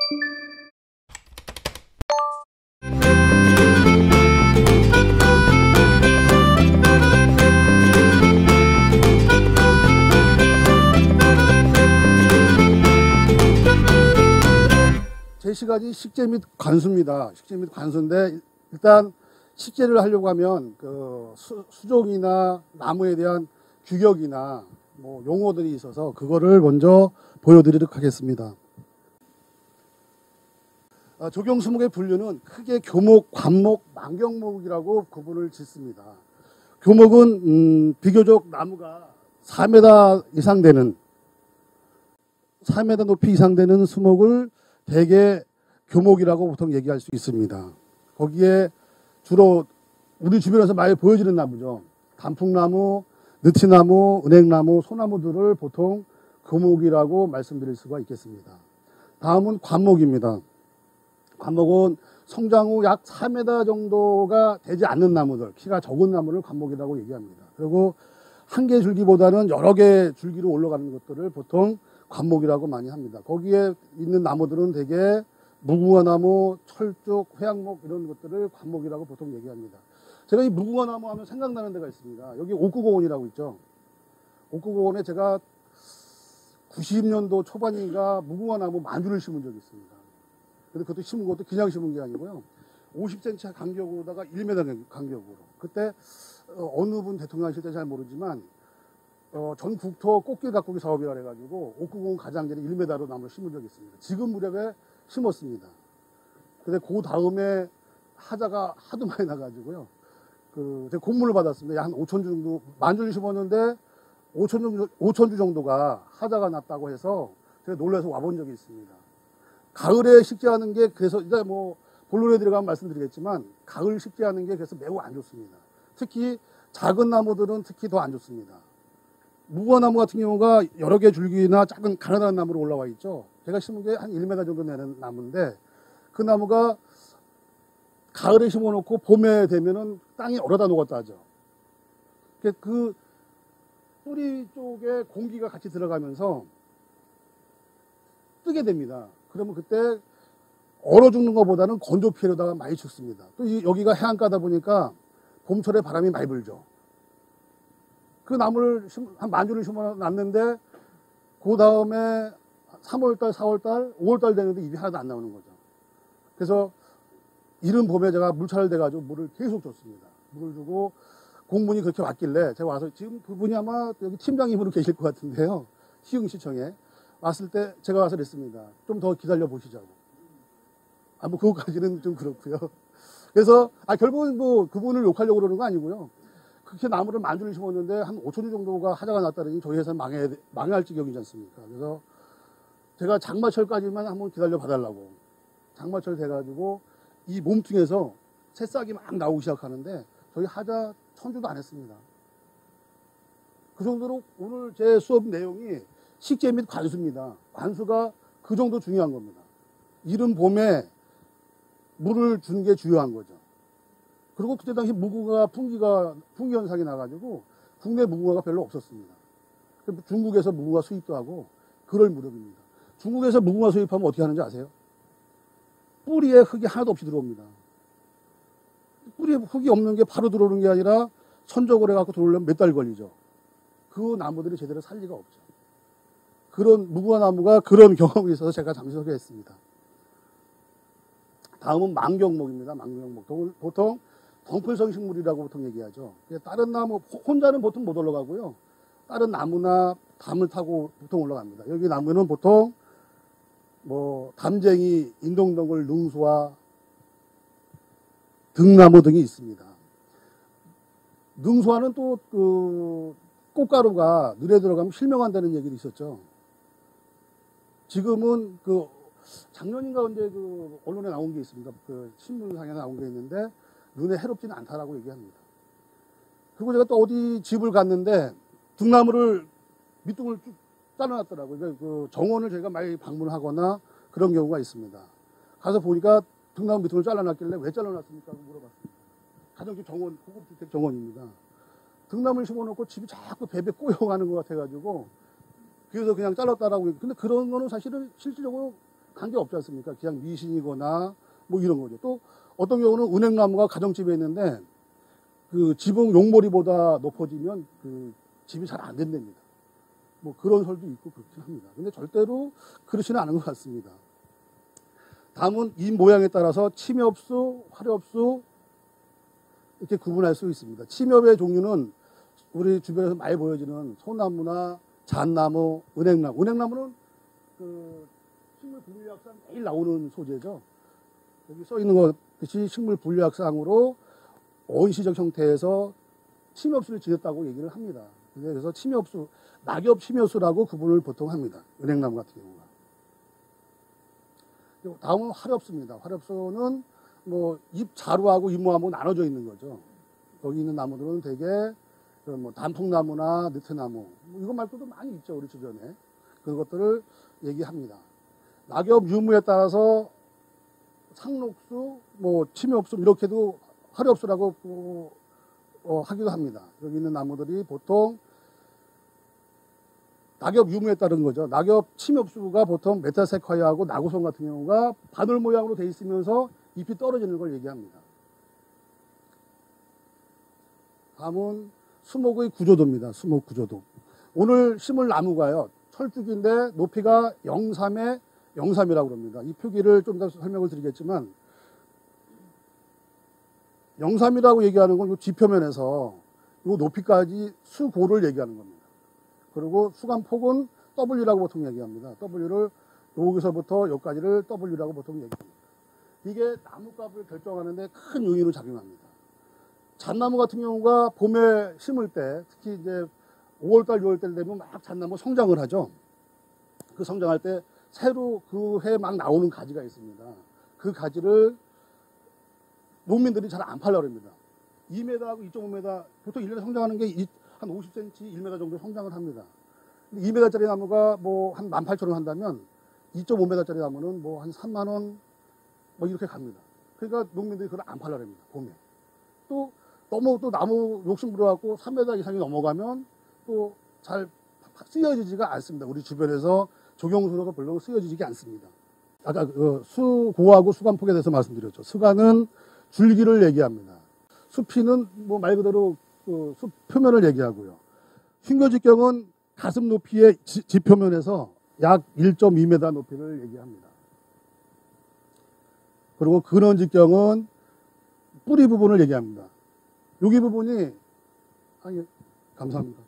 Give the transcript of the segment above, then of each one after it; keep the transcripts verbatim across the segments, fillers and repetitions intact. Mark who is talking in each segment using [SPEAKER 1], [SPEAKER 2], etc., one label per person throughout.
[SPEAKER 1] 제 시각이 식재 및 관수입니다. 식재 및 관수인데, 일단 식재를 하려고 하면 그 수, 수종이나 나무에 대한 규격이나 뭐 용어들이 있어서 그거를 먼저 보여드리도록 하겠습니다. 아, 조경수목의 분류는 크게 교목, 관목, 만경목이라고 구분을 짓습니다. 교목은 음, 비교적 나무가 사 미터 이상 되는 사 미터 높이 이상 되는 수목을 대개 교목이라고 보통 얘기할 수 있습니다. 거기에 주로 우리 주변에서 많이 보여지는 나무죠. 단풍나무, 느티나무, 은행나무, 소나무들을 보통 교목이라고 말씀드릴 수가 있겠습니다. 다음은 관목입니다. 관목은 성장 후 약 사 미터 정도가 되지 않는 나무들, 키가 적은 나무를 관목이라고 얘기합니다. 그리고 한 개 줄기보다는 여러 개 줄기로 올라가는 것들을 보통 관목이라고 많이 합니다. 거기에 있는 나무들은 대개 무궁화나무, 철쭉, 회양목 이런 것들을 관목이라고 보통 얘기합니다. 제가 이 무궁화나무 하면 생각나는 데가 있습니다. 여기 옥구공원이라고 있죠. 옥구공원에 제가 구십 년도 초반인가 무궁화나무 만주를 심은 적이 있습니다. 근데 그것도 심은 것도 그냥 심은 게 아니고요. 오십 센티미터 간격으로다가 일 미터 간격으로. 그때 어느 분 대통령 하실 때 잘 모르지만 어, 전 국토 꽃길 가꾸기 사업이라 해가지고 옥구공원 가장자리 일 미터로 나무를 심은 적이 있습니다. 지금 무렵에 심었습니다. 근데 그 다음에 하자가 하도 많이 나가지고요. 그, 제가 공문을 받았습니다. 한 오천 주 정도, 만 주를 심었는데 오천 주, 오천 주 정도가 하자가 났다고 해서 제가 놀라서 와본 적이 있습니다. 가을에 식재하는 게 그래서 이제 뭐 본론에 들어가면 말씀드리겠지만 가을 식재하는 게 그래서 매우 안 좋습니다. 특히 작은 나무들은 특히 더 안 좋습니다. 무궁화나무 같은 경우가 여러 개 줄기나 작은 가느다란 나무로 올라와 있죠. 제가 심은 게 한 일 미터 정도 되는 나무인데 그 나무가 가을에 심어놓고 봄에 되면은 땅이 얼어다 녹았다 하죠. 그 뿌리 쪽에 공기가 같이 들어가면서 뜨게 됩니다. 그러면 그때 얼어 죽는 것보다는 건조 피해로다가 많이 죽습니다. 또 이, 여기가 해안가다 보니까 봄철에 바람이 많이 불죠. 그 나무를 한 만 주를 심어놨는데 그 다음에 삼월달, 사월달, 오월달 되는데 잎이 하나도 안 나오는 거죠. 그래서 이른 봄에 제가 물차를 대가지고 물을 계속 줬습니다. 물을 주고 공문이 그렇게 왔길래 제가 와서 지금 그분이 아마 여기 팀장님으로 계실 것 같은데요. 시흥시청에 왔을 때 제가 와서 그랬습니다. 좀 더 기다려 보시자고. 아, 뭐 그것까지는 좀 그렇고요. 그래서 아 결국은 뭐 그분을 욕하려고 그러는 거 아니고요. 그렇게 나무를 만 주를 심었는데 한 오천 주 정도가 하자가 났다더니 저희 회사는 망해, 망할 지경이지 않습니까? 그래서 제가 장마철까지만 한번 기다려 봐달라고. 장마철 돼가지고 이 몸뚱에서 새싹이 막 나오기 시작하는데 저희 하자 천 주도 안 했습니다. 그 정도로 오늘 제 수업 내용이 식재 및 관수입니다. 관수가 그 정도 중요한 겁니다. 이른 봄에 물을 주는 게 중요한 거죠. 그리고 그때 당시 무궁화 풍기가, 풍기 현상이 나가지고 국내 무궁화가 별로 없었습니다. 중국에서 무궁화 수입도 하고 그럴 무렵입니다. 중국에서 무궁화 수입하면 어떻게 하는지 아세요? 뿌리에 흙이 하나도 없이 들어옵니다. 뿌리에 흙이 없는 게 바로 들어오는 게 아니라 선적을 해갖고 들어오려면 몇 달 걸리죠. 그 나무들이 제대로 살 리가 없죠. 그런 무궁화 나무가 그런 경험이 있어서 제가 잠시 소개했습니다. 다음은 만경목입니다. 만경목. 보통 덩풀성식물이라고 보통 얘기하죠. 다른 나무, 혼자는 보통 못 올라가고요. 다른 나무나 담을 타고 보통 올라갑니다. 여기 나무는 보통 뭐 담쟁이, 인동덩굴, 능수와 등나무 등이 있습니다. 능수화는 또 그 꽃가루가 눈에 들어가면 실명한다는 얘기도 있었죠. 지금은 그 작년인가 언제 그 언론에 나온 게 있습니다. 그 신문상에 나온 게 있는데 눈에 해롭지는 않다라고 얘기합니다. 그리고 제가 또 어디 집을 갔는데 등나무를 밑둥을 쭉 잘라놨더라고요. 그러니까 그 정원을 저희가 많이 방문하거나 그런 경우가 있습니다. 가서 보니까 등나무 밑둥을 잘라놨길래 왜 잘라놨습니까? 물어봤습니다. 가정집 정원, 고급주택 정원입니다. 등나무를 심어놓고 집이 자꾸 베베 꼬여가는 것 같아가지고 그래서 그냥 잘랐다라고. 근데 그런 거는 사실은 실질적으로 관계 없지 않습니까? 그냥 미신이거나 뭐 이런 거죠. 또 어떤 경우는 은행나무가 가정집에 있는데 그 지붕 용머리보다 높아지면 그 집이 잘 안 된답니다. 뭐 그런 설도 있고 그렇긴 합니다. 근데 절대로 그렇지는 않은 것 같습니다. 다음은 이 모양에 따라서 침엽수, 화렵수 이렇게 구분할 수 있습니다. 침엽의 종류는 우리 주변에서 많이 보여지는 소나무나 잣나무, 은행나무. 은행나무는 그 식물 분류학상 매일 나오는 소재죠. 여기 써 있는 것이 식물 분류학상으로 원시적 형태에서 침엽수를 지었다고 얘기를 합니다. 그래서 침엽수, 낙엽 침엽수라고 구분을 보통 합니다. 은행나무 같은 경우가. 다음은 화렵수입니다. 화렵수는 뭐 잎 자루하고 잎모하고 나눠져 있는 거죠. 여기 있는 나무들은 대개 뭐 단풍나무나 느티나무 뭐 이거 말고도 많이 있죠. 우리 주변에. 그런 것들을 얘기합니다. 낙엽 유무에 따라서 상록수, 뭐 침엽수 이렇게도 화렵수라고 어, 어, 하기도 합니다. 여기 있는 나무들이 보통 낙엽 유무에 따른 거죠. 낙엽 침엽수가 보통 메타세콰이아하고 나고성 같은 경우가 바늘 모양으로 돼 있으면서 잎이 떨어지는 걸 얘기합니다. 다음은 수목의 구조도입니다. 수목 구조도. 오늘 심을 나무가요. 철쭉인데 높이가 영삼에 영삼이라고 합니다. 이 표기를 좀 더 설명을 드리겠지만 영삼이라고 얘기하는 건 이 지표면에서 이 높이까지 수고를 얘기하는 겁니다. 그리고 수간폭은 W라고 보통 얘기합니다. W를 여기서부터 여기까지를 W라고 보통 얘기합니다. 이게 나무값을 결정하는데 큰 요인으로 작용합니다. 잣나무 같은 경우가 봄에 심을 때 특히 이제 오월달, 유월달 되면 막 잣나무 성장을 하죠. 그 성장할 때 새로 그 해 막 나오는 가지가 있습니다. 그 가지를 농민들이 잘 안 팔려고 합니다. 이 미터하고 이 점 오 미터 보통 일 년에 성장하는 게 한 오십 센티미터, 일 미터 정도 성장을 합니다. 이 미터짜리 나무가 뭐 한 만 팔천 원 한다면 이 점 오 미터짜리 나무는 뭐 한 삼만 원 뭐 이렇게 갑니다. 그러니까 농민들이 그걸 안 팔려고 합니다. 봄에. 또 너무 또 나무 욕심 부려갖고 삼 미터 이상이 넘어가면 또 잘 쓰여지지가 않습니다. 우리 주변에서 조경수로가 별로 쓰여지지 않습니다. 아까 그 수고하고 수간폭에 대해서 말씀드렸죠. 수간은 줄기를 얘기합니다. 수피는 뭐 말 그대로 그 숲 표면을 얘기하고요. 흉교직경은 가슴 높이의 지, 지표면에서 약 일 점 이 미터 높이를 얘기합니다. 그리고 근원직경은 뿌리 부분을 얘기합니다. 여기 부분이 아니 감사합니다.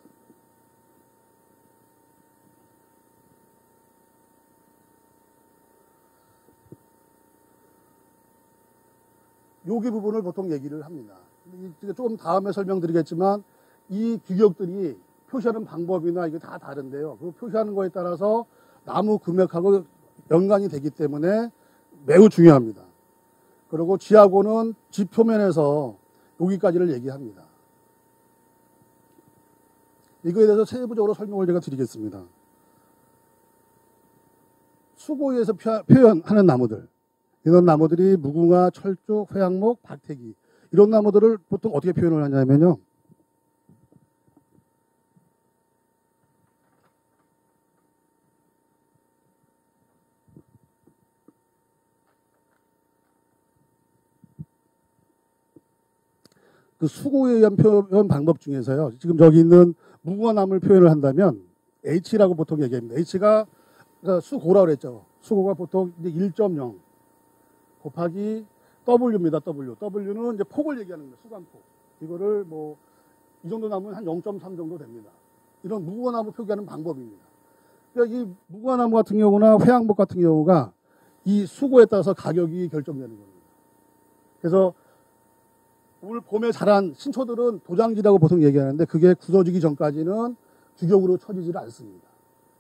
[SPEAKER 1] 여기 부분을 보통 얘기를 합니다. 조금 다음에 설명드리겠지만 이 규격들이 표시하는 방법이나 이게 다 다른데요. 그 표시하는 거에 따라서 나무 금액하고 연관이 되기 때문에 매우 중요합니다. 그리고 지하고는 지표면에서 여기까지를 얘기합니다. 이거에 대해서 세부적으로 설명을 제가 드리겠습니다. 수고에서 표현하는 나무들. 이런 나무들이 무궁화, 철쭉, 회양목, 박태기 이런 나무들을 보통 어떻게 표현을 하냐면요. 그 수고에 의한 표현 방법 중에서요. 지금 저기 있는 무궁화나무를 표현을 한다면 H라고 보통 얘기합니다. H가 그러니까 수고라고 그랬죠. 수고가 보통 이제 일 점 영 곱하기 W입니다. W. W는 이제 폭을 얘기하는 거예요. 수간폭. 이거를 뭐 이 정도 나무는 한 영 점 삼 정도 됩니다. 이런 무궁화나무 표기하는 방법입니다. 그러니까 이 무궁화나무 같은 경우나 회양목 같은 경우가 이 수고에 따라서 가격이 결정되는 겁니다. 그래서 올 봄에 자란 신초들은 도장지라고 보통 얘기하는데 그게 굳어지기 전까지는 규격으로 쳐지질 않습니다.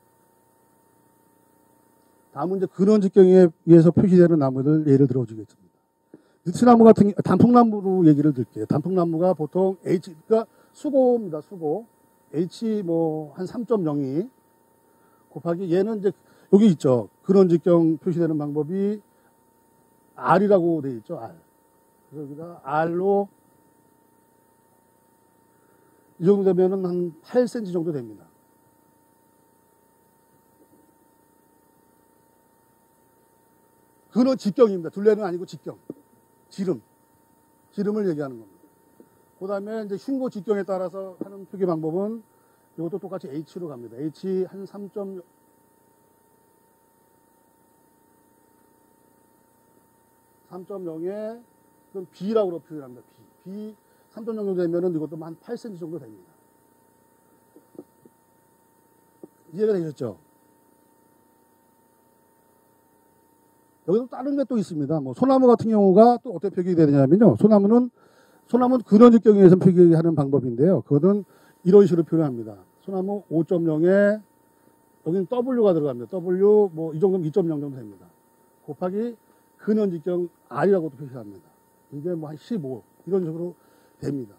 [SPEAKER 1] 다음은 이제 근원직경에 의해서 표시되는 나무들 예를 들어주겠습니다. 느티나무 같은 단풍나무로 얘기를 드릴게요. 단풍나무가 보통 H 그러니까 수고입니다. 수고 H 뭐 한 삼 점 영이 곱하기 얘는 이제 여기 있죠. 근원직경 표시되는 방법이 R이라고 되어 있죠. R. 그래서 여기다 R로 이 정도 되면은 한 팔 센티미터 정도 됩니다. 그는 직경입니다. 둘레는 아니고 직경. 지름. 지름을 얘기하는 겁니다. 그 다음에 이제 흉고 직경에 따라서 하는 표기 방법은 이것도 똑같이 H로 갑니다. H 한 삼 점 삼 점 영에 B라고 표현합니다. B. B 삼 점 영 정도 되면은 이것도 한 팔 센티미터 정도 됩니다. 이해가 되셨죠? 여기도 다른 게 또 있습니다. 뭐 소나무 같은 경우가 또 어떻게 표기가 되느냐면요. 소나무는 소나무는 근원 직경에 의해서 표기하는 방법인데요. 그거는 이런 식으로 표현합니다. 소나무 오 점 영에 여기는 W가 들어갑니다. W 뭐 이 정도면 이 점 영 정도 됩니다. 곱하기 근원 직경 R이라고도 표시합니다. 이게 뭐 한 십오 이런 식으로 됩니다.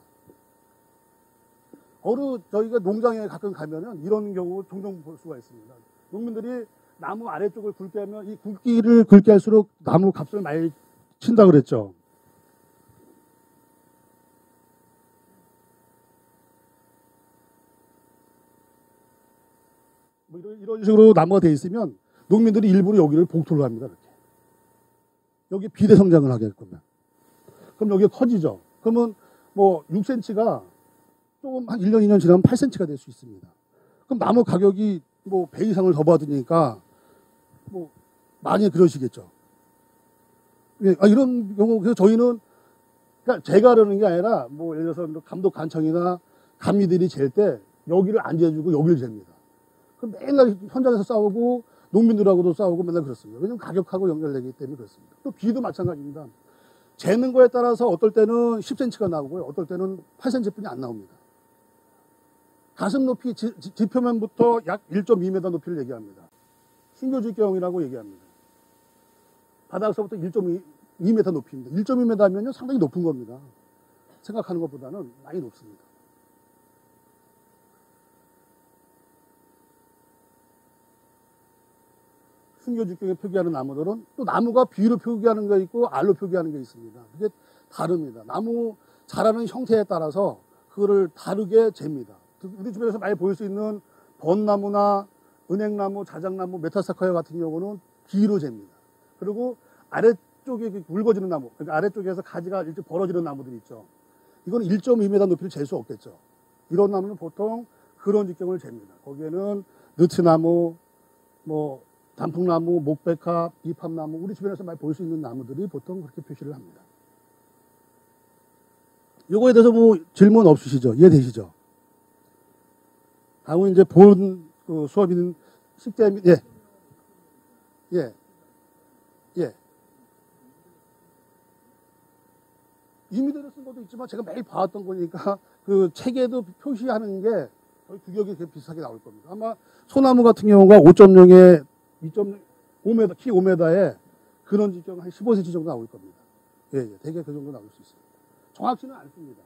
[SPEAKER 1] 어느 저희가 농장에 가끔 가면은 이런 경우 종종 볼 수가 있습니다. 농민들이 나무 아래쪽을 굵게 하면 이 굵기를 굵게 할수록 나무 값을 많이 친다 그랬죠. 뭐 이런, 이런 식으로 나무가 돼 있으면 농민들이 일부러 여기를 복토를 합니다. 이렇게. 여기 비대 성장을 하게끔. 그럼 여기가 커지죠. 그러면 뭐 육 센티미터가 조금 한 일 년, 이 년 지나면 팔 센티미터가 될 수 있습니다. 그럼 나무 가격이 뭐 배 이상을 더 받으니까 뭐 많이 그러시겠죠. 예, 아, 이런 경우 그래서 저희는 그러니까 제가 그러는 게 아니라 뭐 예를 들어서 감독 관청이나 감리들이 잴 때 여기를 안 재주고 여기를 잽니다. 그럼 맨날 현장에서 싸우고 농민들하고도 싸우고 맨날 그렇습니다. 왜냐하면 가격하고 연결되기 때문에 그렇습니다. 또 비도 마찬가지입니다. 재는 거에 따라서 어떨 때는 십 센티미터가 나오고요. 어떨 때는 팔 센티미터뿐이 안 나옵니다. 가슴 높이 지, 지, 지표면부터 약 일 점 이 미터 높이를 얘기합니다. 신교직경이라고 얘기합니다. 바닥서부터 일 점 이 미터 높이입니다. 일 점 이 미터면요 상당히 높은 겁니다. 생각하는 것보다는 많이 높습니다. 순교직경에 표기하는 나무들은 또 나무가 B로 표기하는 게 있고 R로 표기하는 게 있습니다. 그게 다릅니다. 나무 자라는 형태에 따라서 그거를 다르게 잽니다. 우리 주변에서 많이 보일 수 있는 벚나무나 은행나무, 자작나무, 메타사카이아 같은 경우는 B로 잽니다. 그리고 아래쪽에 굵어지는 나무, 그러니까 아래쪽에서 가지가 일찍 벌어지는 나무들이 있죠. 이건 일 점 이 미터 높이를 잴 수 없겠죠. 이런 나무는 보통 그런 직경을 잽니다. 거기에는 느티나무, 뭐 단풍나무, 목백화, 비팝나무, 우리 주변에서 많이 볼 수 있는 나무들이 보통 그렇게 표시를 합니다. 요거에 대해서 뭐 질문 없으시죠? 이해되시죠? 다음은 이제 본 그 수업인 식대, 예. 예. 예. 이미대로 쓴 것도 있지만 제가 매일 봐왔던 거니까 그 책에도 표시하는 게 거의 규격이 비슷하게 나올 겁니다. 아마 소나무 같은 경우가 오 점 영에 이 점 오 미터, 키 오 미터에 근원 직경 한 십오 센티미터 정도 나올 겁니다. 예, 예. 대개 그 정도 나올 수 있습니다. 정확히는 않습니다.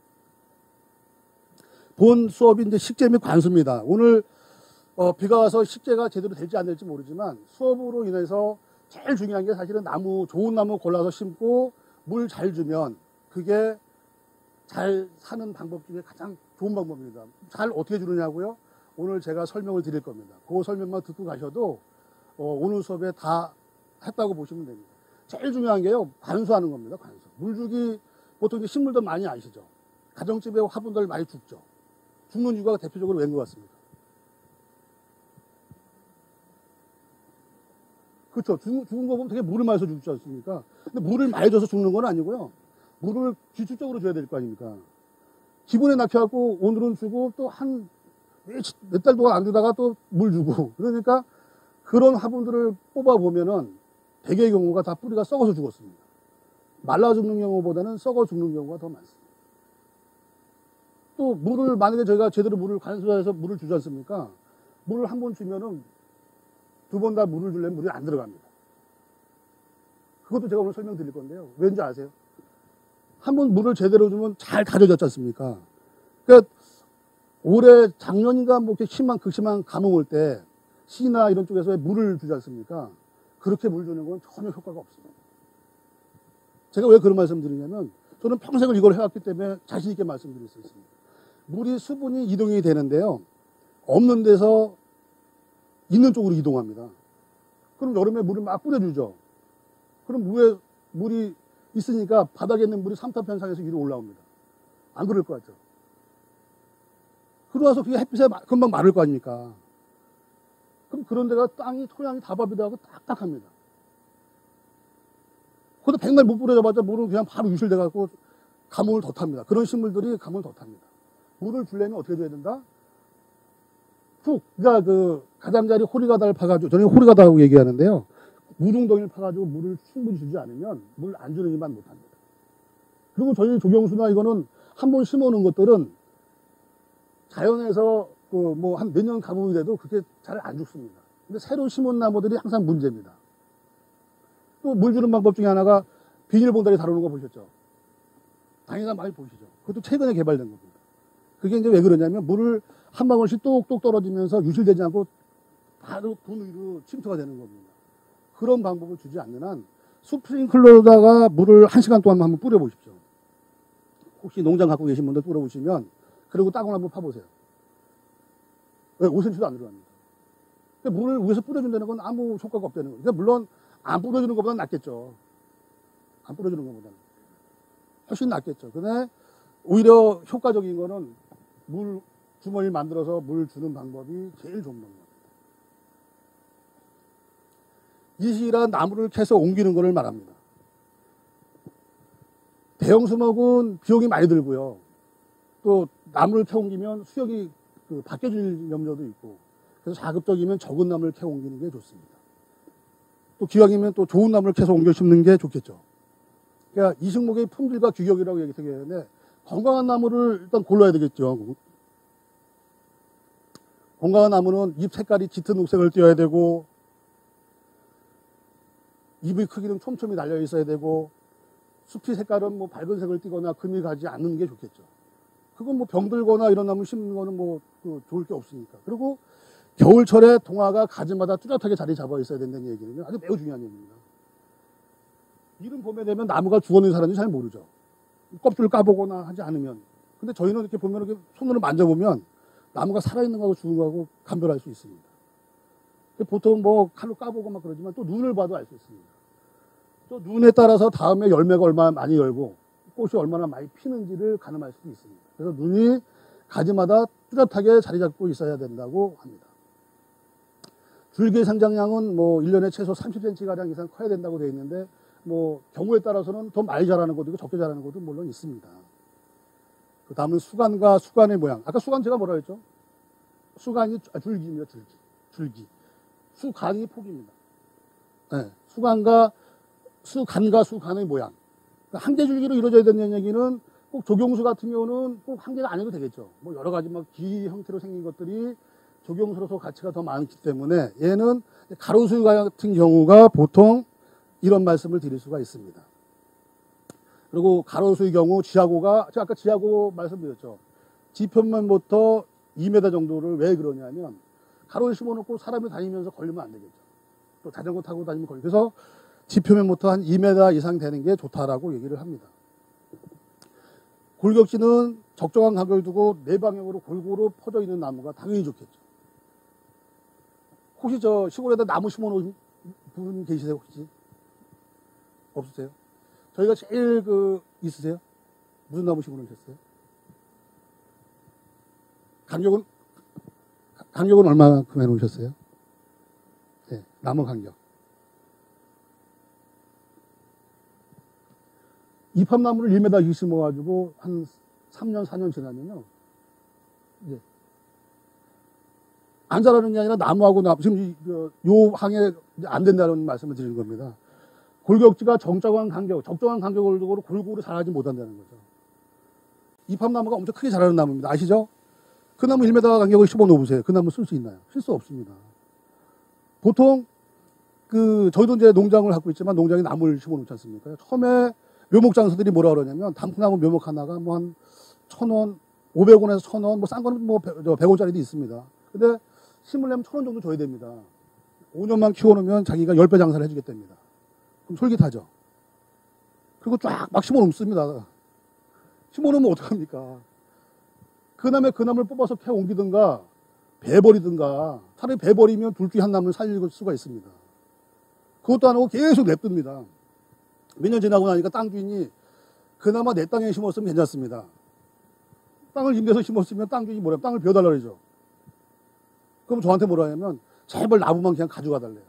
[SPEAKER 1] 본 수업이 이제 식재 및 관수입니다. 오늘 어, 비가 와서 식재가 제대로 될지 안 될지 모르지만 수업으로 인해서 제일 중요한 게 사실은 나무, 좋은 나무 골라서 심고 물 잘 주면 그게 잘 사는 방법 중에 가장 좋은 방법입니다. 잘 어떻게 주느냐고요? 오늘 제가 설명을 드릴 겁니다. 그 설명만 듣고 가셔도 어, 오늘 수업에 다 했다고 보시면 됩니다. 제일 중요한 게요, 관수하는 겁니다. 관수. 물주기, 보통 식물들 많이 아시죠? 가정집에 화분들 많이 죽죠. 죽는 이유가 대표적으로 웬 것 같습니다. 그렇죠. 죽은, 죽은 거 보면 되게 물을 마셔서 죽지 않습니까? 근데 물을 많이 줘서 죽는 건 아니고요. 물을 규칙적으로 줘야 될 거 아닙니까? 기분에 낙혀갖고 오늘은 주고 또 한 몇 달 동안 안 주다가 또 물 주고. 그러니까 그런 화분들을 뽑아보면은 대개의 경우가 다 뿌리가 썩어서 죽었습니다. 말라 죽는 경우보다는 썩어 죽는 경우가 더 많습니다. 또 물을 만약에 저희가 제대로 물을 관수해서 물을 주지 않습니까? 물을 한 번 주면은 두 번 다 물을 주려면 물이 안 들어갑니다. 그것도 제가 오늘 설명드릴 건데요. 왠지 아세요? 한 번 물을 제대로 주면 잘 다져졌지 않습니까? 그러니까 올해 작년인가 뭐 이렇게 심한 극심한 가뭄 올 때 시나 이런 쪽에서 물을 주지 않습니까? 그렇게 물 주는 건 전혀 효과가 없습니다. 제가 왜 그런 말씀 드리냐면 저는 평생을 이걸 해왔기 때문에 자신 있게 말씀드릴 수 있습니다. 물이 수분이 이동이 되는데요. 없는 데서 있는 쪽으로 이동합니다. 그럼 여름에 물을 막 뿌려주죠. 그럼 위에 물이 있으니까 바닥에 있는 물이 삼탑 현상에서 위로 올라옵니다. 안 그럴 것 같죠? 그러와서 그게 햇빛에 금방 마를 거 아닙니까? 그럼 그런 데가 땅이, 토양이 다밥이다하고 딱딱합니다. 거기다 백날 못 뿌려자마자 물은 그냥 바로 유실돼갖고 가뭄을 더 탑니다. 그런 식물들이 가뭄을 더 탑니다. 물을 주려면 어떻게 줘야 된다? 훅, 그러니까 그 가장자리 호리가다를 파가지고, 저는 호리가다라고 얘기하는데요. 무릉덩이를 파가지고 물을 충분히 주지 않으면 물 안 주는 일만 못합니다. 그리고 저희 조경수나 이거는 한 번 심어놓은 것들은 자연에서 그 뭐 한 몇 년 가뭄이 돼도 그렇게 잘 안 죽습니다. 근데 새로 심은 나무들이 항상 문제입니다. 또 물 주는 방법 중에 하나가 비닐봉다리 다루는 거 보셨죠? 당연히 많이 보시죠. 그것도 최근에 개발된 겁니다. 그게 이제 왜 그러냐면 물을 한 방울씩 똑똑 떨어지면서 유실되지 않고 바로 분 위로 침투가 되는 겁니다. 그런 방법을 주지 않는 한 스프링클러로다가 물을 한 시간 동안 한번 뿌려보십시오. 혹시 농장 갖고 계신 분들 뿌려보시면 그리고 땅을 한번 파보세요. 왜? 오 센티미터도 안 들어갑니다. 물을 위에서 뿌려준다는 건 아무 효과가 없다는 거예요. 그러니까 물론 안 뿌려주는 것보다는 낫겠죠. 안 뿌려주는 것보다는. 훨씬 낫겠죠. 근데 오히려 효과적인 거는 물 주머니를 만들어서 물 주는 방법이 제일 좋은 방법입니다. 이 시기란 나무를 캐서 옮기는 것을 말합니다. 대형 수목은 비용이 많이 들고요. 또 나무를 캐 옮기면 수역이 그 바뀌어질 염려도 있고, 그래서 자급적이면 적은 나무를 캐 옮기는 게 좋습니다. 또 기왕이면 또 좋은 나무를 캐서 옮겨 심는 게 좋겠죠. 그러니까 이 식목의 품질과 규격이라고 얘기하게 되는데, 건강한 나무를 일단 골라야 되겠죠. 건강한 나무는 잎 색깔이 짙은 녹색을 띄어야 되고, 잎의 크기는 촘촘히 달려 있어야 되고, 숲이 색깔은 뭐 밝은 색을 띠거나 금이 가지 않는 게 좋겠죠. 그건 뭐 병들거나 이런 나무 심는 거는 뭐 그 좋을 게 없으니까. 그리고 겨울철에 동화가 가지마다 뚜렷하게 자리 잡아 있어야 된다는 얘기는 아주 매우 중요한 얘기입니다. 이른 봄에 되면 나무가 죽어있는 사람이 잘 모르죠. 껍질을 까보거나 하지 않으면. 근데 저희는 이렇게 보면 이렇게 손으로 만져보면 나무가 살아있는 거하고 죽은 거하고 감별할 수 있습니다. 보통 뭐 칼로 까보고 막 그러지만 또 눈을 봐도 알 수 있습니다. 또 눈에 따라서 다음에 열매가 얼마나 많이 열고 꽃이 얼마나 많이 피는지를 가늠할 수도 있습니다. 그래서 눈이 가지마다 뚜렷하게 자리 잡고 있어야 된다고 합니다. 줄기 성장량은 뭐 일 년에 최소 삼십 센티미터가량 이상 커야 된다고 되어 있는데, 뭐 경우에 따라서는 더 많이 자라는 것도 있고 적게 자라는 것도 물론 있습니다. 그 다음은 수간과 수간의 모양. 아까 수간 제가 뭐라 했죠? 수간이 아, 줄기입니다. 줄기. 줄기. 수간이 폭입니다. 네. 수간과 수간과 수간의 모양. 한 개 줄기로 이루어져야 되는 얘기는 꼭 조경수 같은 경우는 꼭 한 개가 아니어도 되겠죠. 뭐 여러 가지 막 기 형태로 생긴 것들이 조경수로서 가치가 더 많기 때문에 얘는 가로수 같은 경우가 보통 이런 말씀을 드릴 수가 있습니다. 그리고 가로수의 경우 지하고가, 제가 아까 지하고 말씀드렸죠. 지표면부터 이 미터 정도를 왜 그러냐면 가로를 심어놓고 사람이 다니면서 걸리면 안 되겠죠. 또 자전거 타고 다니면 걸리고. 그래서 지표면부터 한 이 미터 이상 되는 게 좋다라고 얘기를 합니다. 골격지는 적정한 간격을 두고 네 방향으로 골고루 퍼져 있는 나무가 당연히 좋겠죠. 혹시 저 시골에다 나무 심어 놓은 분 계시세요, 혹시? 없으세요? 저희가 제일 그, 있으세요? 무슨 나무 심어 놓으셨어요? 간격은, 간격은 얼마만큼 해 놓으셨어요? 네, 나무 간격. 이팝나무를 일 미터 심어가지고 한 삼 년, 사 년 지나면요. 이제 안 자라는 게 아니라 나무하고 나무, 지금 요 항에 안 된다는 말씀을 드리는 겁니다. 골격지가 정적한 간격, 적정한 간격을 두고 골고루 자라지 못한다는 거죠. 이팝나무가 엄청 크게 자라는 나무입니다. 아시죠? 그 나무 일 미터 간격을 심어 놓으세요. 그 나무 쓸 수 있나요? 쓸 수 없습니다. 보통 그 저희도 이제 농장을 갖고 있지만 농장에 나무를 심어 놓지 않습니까? 처음에 묘목 장사들이 뭐라 그러냐면 단풍나무 묘목 하나가 뭐 한 천 원, 오백 원에서 천 원, 뭐 싼 거는 뭐 백 원짜리도 있습니다. 근데 심으려면 천 원 정도 줘야 됩니다. 오 년만 키워놓으면 자기가 십 배 장사를 해주겠답니다. 그럼 솔깃하죠. 그리고 쫙 막 심어 놓습니다. 심어 놓으면 어떡합니까? 그 다음에 그 나무를 뽑아서 캐 옮기든가 베버리든가, 차라리 베버리면 둘 중에 한 나무를 살릴 수가 있습니다. 그것도 안 하고 계속 냅둡니다. 몇 년 지나고 나니까 땅 주인이 그나마 내 땅에 심었으면 괜찮습니다. 땅을 임대해서 심었으면 땅 주인이 뭐래요? 땅을 비워달라 그러죠. 그럼 저한테 뭐라 하냐면 제발 나무만 그냥 가져가 달래요.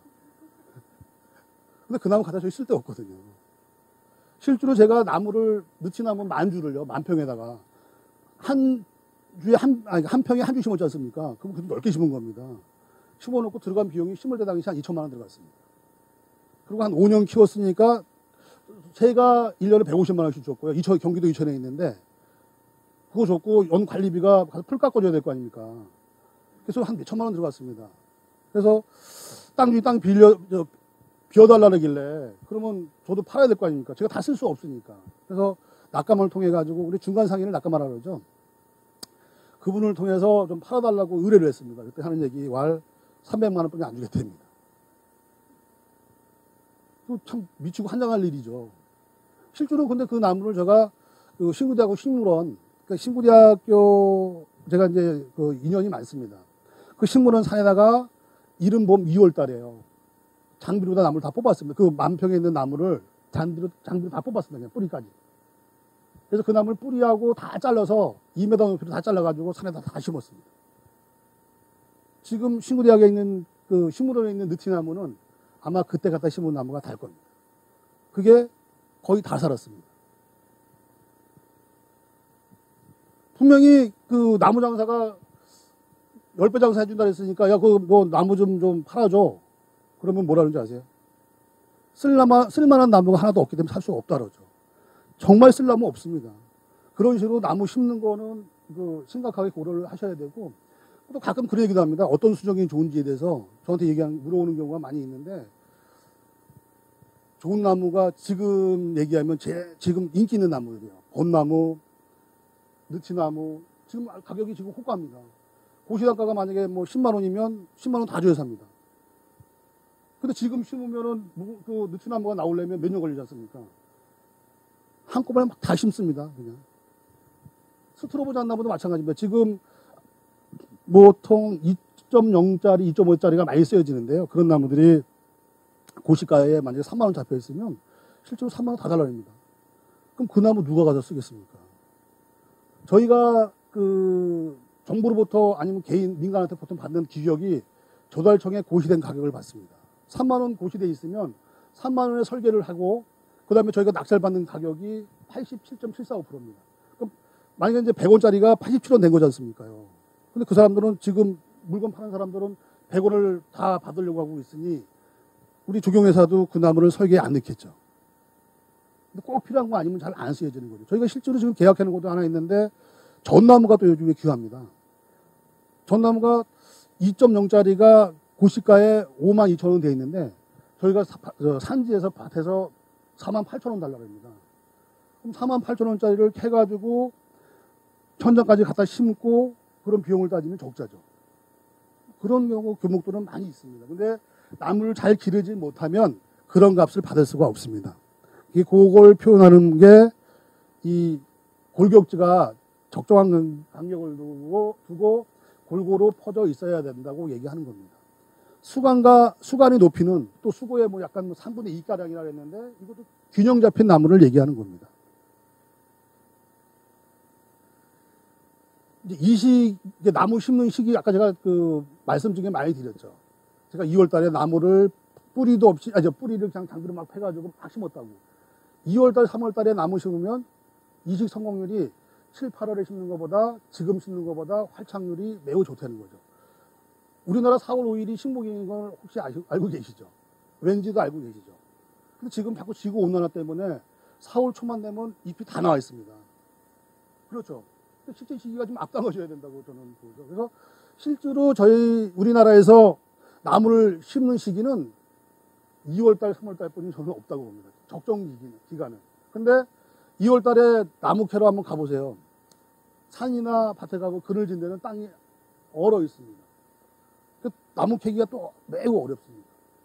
[SPEAKER 1] 근데 그 나무 갖다 저기 쓸데없거든요. 실제로 제가 나무를, 느티나무 만 주를요, 만 평에다가 한 주에 한, 아니, 한 평에 한 주 심었지 않습니까? 그럼 그렇게 넓게 심은 겁니다. 심어놓고 들어간 비용이 심을 때 당시 한 이천만 원 들어갔습니다. 그리고 한 오 년 키웠으니까 제가 일 년에 백오십만 원씩 줬고요. 이천, 경기도 이천에 있는데 그거 줬고 연 관리비가 가서 풀 깎아줘야 될 거 아닙니까? 그래서 한 몇천만 원 들어갔습니다. 그래서 땅 주인 땅 빌려, 저, 비워달라길래 그러면 저도 팔아야 될 거 아닙니까? 제가 다 쓸 수 없으니까. 그래서 낙감을 통해 가지고 우리 중간 상인을 낙감하라 그러죠. 그분을 통해서 좀 팔아달라고 의뢰를 했습니다. 그때 하는 얘기 월 삼백만 원뿐이 안 주겠답니다. 참 미치고 환장할 일이죠. 실제로 근데 그 나무를 제가 그 신구대학교 식물원, 그러니까 신구대학교 제가 이제 그 인연이 많습니다. 그 식물원 산에다가 이른 봄 이월 달에요. 장비로 다 나무를 다 뽑았습니다. 그 만평에 있는 나무를 장비로, 장비로 다 뽑았습니다. 그냥 뿌리까지. 그래서 그 나무를 뿌리하고 다 잘라서 이 미터 높이로 다 잘라가지고 산에다 다 심었습니다. 지금 신구대학에 있는 그 식물원에 있는 느티나무는 아마 그때 갖다 심은 나무가 달 겁니다. 그게 거의 다 살았습니다. 분명히 그 나무 장사가 십 배 장사 해준다 그랬으니까 야, 그 뭐 나무 좀, 좀 팔아줘. 그러면 뭐라는 줄 아세요? 쓸만한, 쓸만한 나무가 하나도 없기 때문에 살 수 없다 그러죠. 정말 쓸 나무 없습니다. 그런 식으로 나무 심는 거는 그 심각하게 고려를 하셔야 되고, 또 가끔 그런 얘기도 합니다. 어떤 수정이 좋은지에 대해서 저한테 얘기하는, 물어보는 경우가 많이 있는데, 좋은 나무가 지금 얘기하면 제, 지금 인기 있는 나무들이에요. 벚나무, 느티나무, 지금 가격이 지금 호가입니다. 고시단가가 만약에 뭐 십만 원이면 십만 원 다 줘야 삽니다. 근데 지금 심으면은 그 느티나무가 나오려면 몇 년 걸리지 않습니까? 한꺼번에 막 다 심습니다. 그냥. 스트로보잔 나무도 마찬가지입니다. 지금 보통 이 점 영짜리, 이 점 오짜리가 많이 쓰여지는데요. 그런 나무들이 고시가에 만약에 삼만 원 잡혀 있으면 실제로 삼만 원 다 달라냅니다. 그럼 그 나무 누가 가서 쓰겠습니까? 저희가 그 정부로부터 아니면 개인, 민간한테 보통 받는 기적이 조달청에 고시된 가격을 받습니다. 삼만 원 고시돼 있으면 삼만 원에 설계를 하고 그 다음에 저희가 낙찰 받는 가격이 팔십칠 점 칠사오 퍼센트입니다. 그럼 만약에 이제 백 원짜리가 팔십칠 원 된 거지 않습니까요? 근데 그 사람들은 지금 물건 파는 사람들은 백 원을 다 받으려고 하고 있으니 우리 조경회사도 그 나무를 설계에 안 넣겠죠. 근데 꼭 필요한 거 아니면 잘 안 쓰여지는 거죠. 저희가 실제로 지금 계약해놓은 것도 하나 있는데 전나무가 또 요즘에 귀합니다. 전나무가 이 점 영짜리가 고시가에 오만 이천 원 돼 있는데 저희가 산지에서 밭에서 사만 팔천 원 달라고 합니다. 그럼 사만 팔천 원짜리를 캐가지고 천장까지 갖다 심고 그런 비용을 따지면 적자죠. 그런 경우 교목들은 많이 있습니다. 근데 나무를 잘 기르지 못하면 그런 값을 받을 수가 없습니다. 이 그걸 표현하는 게 이 골격지가 적정한 간격을 두고, 두고 골고루 퍼져 있어야 된다고 얘기하는 겁니다. 수간과 수간의 높이는 또 수고의 뭐 약간 뭐 삼분의 이가량이라고 했는데 이것도 균형 잡힌 나무를 얘기하는 겁니다. 이제 이 시, 이제 나무 심는 시기 아까 제가 그 말씀 중에 많이 드렸죠. 제가 이월 달에 나무를 뿌리도 없이, 아니, 뿌리를 그냥 장비로 막 패가지고 막 심었다고. 이월 달, 삼월 달에 나무 심으면 이식 성공률이 칠, 팔월에 심는 것보다 지금 심는 것보다 활착률이 매우 좋다는 거죠. 우리나라 사월 오일이 식목일인 걸 혹시 아시, 알고 계시죠? 왠지도 알고 계시죠? 근데 지금 자꾸 지구온난화 때문에 사월 초만 되면 잎이 다 나와 있습니다. 그렇죠. 실제 시기가 좀 앞당겨져야 된다고 저는 보죠. 그래서 실제로 저희 우리나라에서 나무를 심는 시기는 이월 달, 삼월 달뿐이 저는 없다고 봅니다. 적정 기간은. 근데 이월 달에 나무 캐러 한번 가보세요. 산이나 밭에 가고 그늘진 데는 땅이 얼어 있습니다. 나무 캐기가 또 매우 어렵습니다.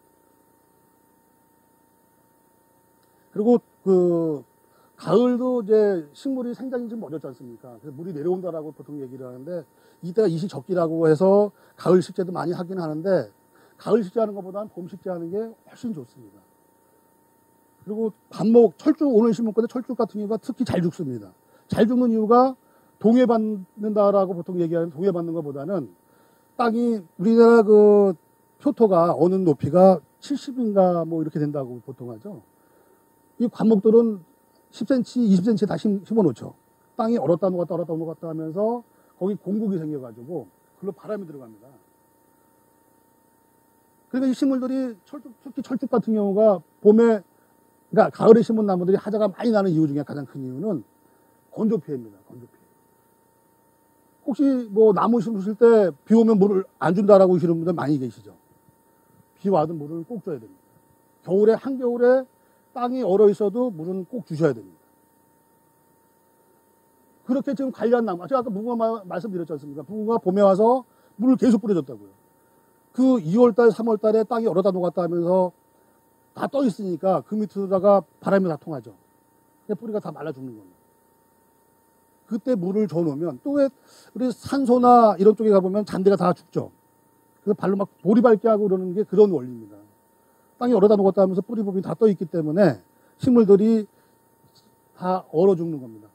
[SPEAKER 1] 그리고 그 가을도 이제 식물이 생장이 좀 어렵지 않습니까? 그래서 물이 내려온다라고 보통 얘기를 하는데 이때가 이식 적기라고 해서 가을 식재도 많이 하긴 하는데 가을 식재하는 것보다는 봄 식재하는 게 훨씬 좋습니다. 그리고 반목, 철쭉, 오늘 심은 건데 철쭉 같은 경우가 특히 잘 죽습니다. 잘 죽는 이유가 동해받는다라고 보통 얘기하는 동해받는 것보다는 땅이 우리나라 그 표토가 어느 높이가 칠십인가 뭐 이렇게 된다고 보통 하죠. 이 관목들은 십 센티미터, 이십 센티미터 다 심어 놓죠. 땅이 얼었다 녹았다 얼었다 녹았다 하면서 거기 공국이 생겨가지고 그걸로 바람이 들어갑니다. 그러니까 이 식물들이 철쭉, 특히 철쭉 같은 경우가 봄에, 그러니까 가을에 심은 나무들이 하자가 많이 나는 이유 중에 가장 큰 이유는 건조 피해입니다. 건조 피해. 혹시 뭐 나무 심으실 때 비 오면 물을 안 준다라고 하시는 분들 많이 계시죠. 비 와도 물을 꼭 줘야 됩니다. 겨울에, 한겨울에 땅이 얼어 있어도 물은 꼭 주셔야 됩니다. 그렇게 지금 관리한 나무, 제가 아까 무궁화 말씀드렸지 않습니까? 무궁화 봄에 와서 물을 계속 뿌려줬다고요. 그 이월달, 삼월달에 땅이 얼었다 녹았다 하면서 다 떠 있으니까 그 밑에다가 바람이 다 통하죠. 뿌리가 다 말라 죽는 겁니다. 그때 물을 줘 놓으면 또 왜 우리 산소나 이런 쪽에 가보면 잔디가 다 죽죠. 그래서 발로 막 돌이 밟게 하고 그러는 게 그런 원리입니다. 땅이 얼어다 녹았다 하면서 뿌리 부분이 다 떠 있기 때문에 식물들이 다 얼어 죽는 겁니다.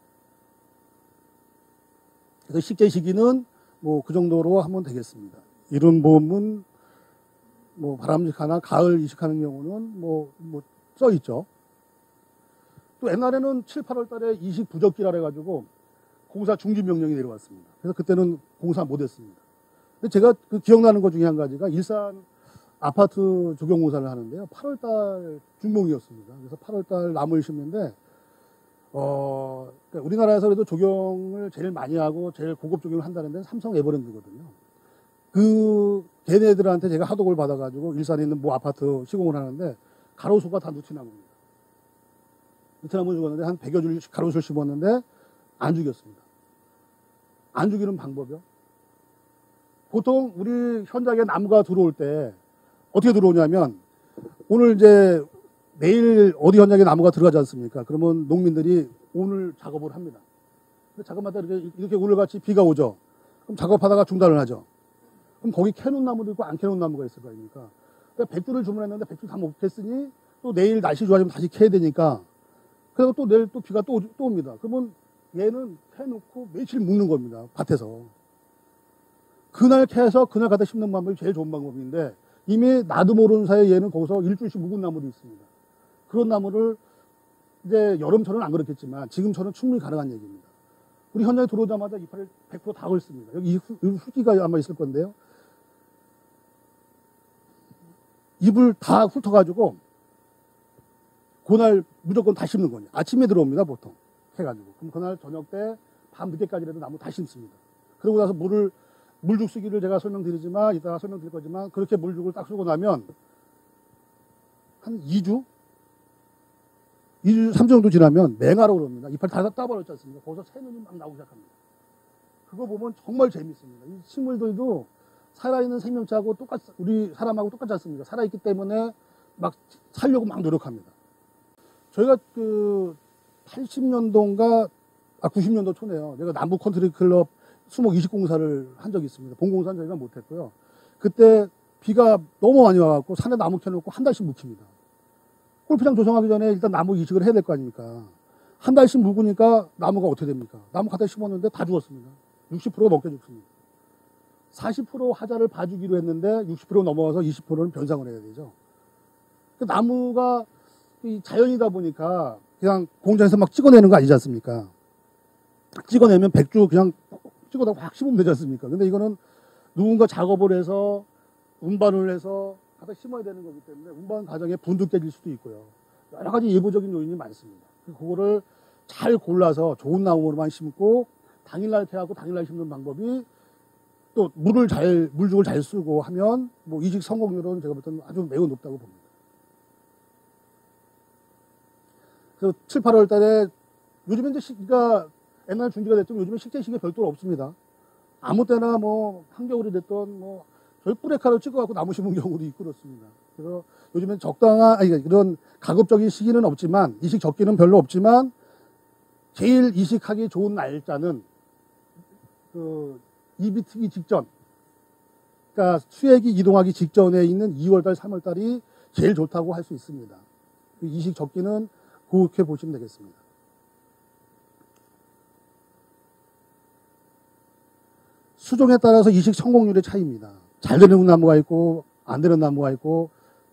[SPEAKER 1] 그래서 식재 시기는 뭐 그 정도로 하면 되겠습니다. 이른 봄은 뭐 바람직하나 가을 이식하는 경우는 뭐, 뭐 써 있죠. 또 옛날에는 칠, 팔월 달에 이식 부적기라 해가지고 공사 중지 명령이 내려왔습니다. 그래서 그때는 공사 못 했습니다. 근데 제가 그 기억나는 것 중에 한 가지가 일산 아파트 조경공사를 하는데요. 팔월 달 중봉이었습니다. 그래서 팔월 달 나무를 심는데, 어, 그러니까 우리나라에서 그래도 조경을 제일 많이 하고 제일 고급 조경을 한다는 데는 삼성 에버랜드거든요. 그, 걔네들한테 제가 하도를 받아가지고 일산에 있는 모 아파트 시공을 하는데 가로수가 다 누티나무입니다. 누티나무 죽었는데 한 백여 줄 가로수를 심었는데 안 죽였습니다. 안 죽이는 방법이요? 보통 우리 현장에 나무가 들어올 때 어떻게 들어오냐면 오늘 이제 내일 어디 현장에 나무가 들어가지 않습니까? 그러면 농민들이 오늘 작업을 합니다. 근데 작업마다 이렇게, 이렇게 오늘같이 비가 오죠. 그럼 작업하다가 중단을 하죠. 그럼 거기 캐놓은 나무도 있고 안 캐놓은 나무가 있을 거 아닙니까? 그러니까 백두를 주문했는데 백두 다 못 캤으니 또 내일 날씨 좋아지면 다시 캐야 되니까 그리고 또 내일 또 비가 또, 또 옵니다. 그러면 얘는 캐놓고 며칠 묵는 겁니다. 밭에서. 그날 캐서 그날 갖다 심는 방법이 제일 좋은 방법인데 이미 나도 모르는 사이에 얘는 거기서 일주일씩 묵은 나무도 있습니다. 그런 나무를 이제 여름철은 안 그렇겠지만 지금처럼 충분히 가능한 얘기입니다. 우리 현장에 들어오자마자 이파리를 백 퍼센트 다 긁습니다. 여기 흙기가 아마 있을 건데요. 잎을 다 훑어가지고 그날 무조건 다 심는 거예요. 아침에 들어옵니다, 보통. 해가지고. 그럼 그날 저녁 때 밤 늦게까지라도 나무 다 심습니다. 그러고 나서 물을, 물죽 쓰기를 제가 설명드리지만, 이따가 설명드릴 거지만, 그렇게 물죽을 딱 쓰고 나면 한 이 주? 이 주, 삼 주 정도 지나면 맹하라고 그럽니다. 이파리 다 따버렸지 않습니까? 거기서 새눈이 막 나오기 시작합니다. 그거 보면 정말 재밌습니다. 이 식물들도 살아있는 생명체하고 똑같, 우리 사람하고 똑같지 않습니까? 살아있기 때문에 막 살려고 막 노력합니다. 저희가 그 팔십 년도인가, 아, 구십 년도 초네요. 내가 남북 컨트리 클럽 수목 이식 공사를 한 적이 있습니다. 본공사는 저희가 못했고요. 그때 비가 너무 많이 와갖고 산에 나무 켜놓고 한 달씩 묵힙니다. 골프장 조성하기 전에 일단 나무 이식을 해야 될 거 아닙니까? 한 달씩 묵으니까 나무가 어떻게 됩니까? 나무 갖다 심었는데 다 죽었습니다. 육십 퍼센트가 먹게 죽습니다. 사십 퍼센트 하자를 봐주기로 했는데 육십 퍼센트 넘어가서 이십 퍼센트는 변상을 해야 되죠. 그 나무가 이 자연이다 보니까 그냥 공장에서 막 찍어내는 거 아니지 않습니까? 찍어내면 백주 그냥 찍어다가 확 심으면 되지 않습니까? 근데 이거는 누군가 작업을 해서 운반을 해서 갖다 심어야 되는 거기 때문에 운반 과정에 분도 깨질 수도 있고요. 여러 가지 예보적인 요인이 많습니다. 그거를 잘 골라서 좋은 나무로만 심고 당일날 캐하고 당일날 심는 방법이 또 물을 잘, 물죽을 잘 쓰고 하면 뭐 이식 성공률은 제가 볼 때는 아주 매우 높다고 봅니다. 그래서 칠, 팔월 달에 요즘에 이제 시기가 옛날 준비가 됐지만 요즘에 식재 시기가 별도로 없습니다. 아무 때나 뭐 한겨울이 됐던 뭐 저희 뿌레카로 찍어갖고 나무 심은 경우도 있고 그렇습니다. 그래서 요즘엔 적당한, 아니, 이런 가급적인 시기는 없지만 이식 적기는 별로 없지만 제일 이식하기 좋은 날짜는 그 입이 트기 직전, 그러니까 수액이 이동하기 직전에 있는 이월달, 삼월달이 제일 좋다고 할 수 있습니다. 이식 적기는 그렇게 보시면 되겠습니다. 수종에 따라서 이식 성공률의 차이입니다. 잘 되는 나무가 있고 안 되는 나무가 있고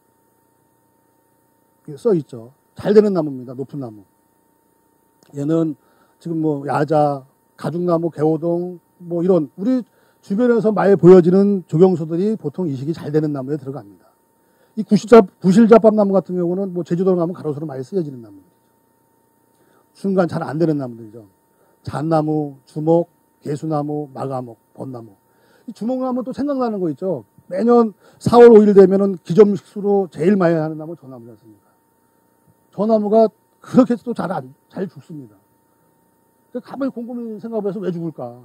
[SPEAKER 1] 써 있죠. 잘 되는 나무입니다. 높은 나무. 얘는 지금 뭐 야자, 가죽나무, 개호동 뭐 이런 우리 주변에서 많이 보여지는 조경수들이 보통 이식이 잘 되는 나무에 들어갑니다. 이 구실자, 구실자밥나무 같은 경우는 뭐 제주도 가면 가로수로 많이 쓰여지는 나무들이죠. 순간 잘 안 되는 나무들이죠. 잣나무, 주목, 개수나무, 마가목, 벚나무. 이 주목나무 또 생각나는 거 있죠. 매년 사월 오일 되면은 기점식수로 제일 많이 하는 나무 저 나무지 않습니까? 저 나무가 그렇게 또 잘 안, 잘 죽습니다. 가만히 곰곰이 생각을 해서 왜 죽을까?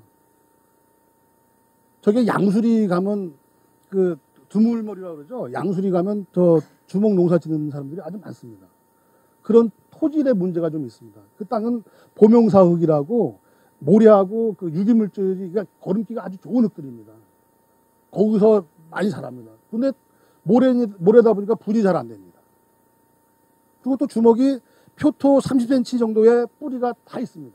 [SPEAKER 1] 저게 양수리 가면 그 두물머리라고 그러죠. 양수리 가면 저 주목 농사 짓는 사람들이 아주 많습니다. 그런 토질의 문제가 좀 있습니다. 그 땅은 보명사흙이라고 모래하고 그 유기물질이 그러니까 거름기가 아주 좋은 흙들입니다. 거기서 많이 자랍니다. 근데 모래, 모래다 보니까 분이 잘 안 됩니다. 그리고 또 주먹이 표토 삼십 센티미터 정도의 뿌리가 다 있습니다.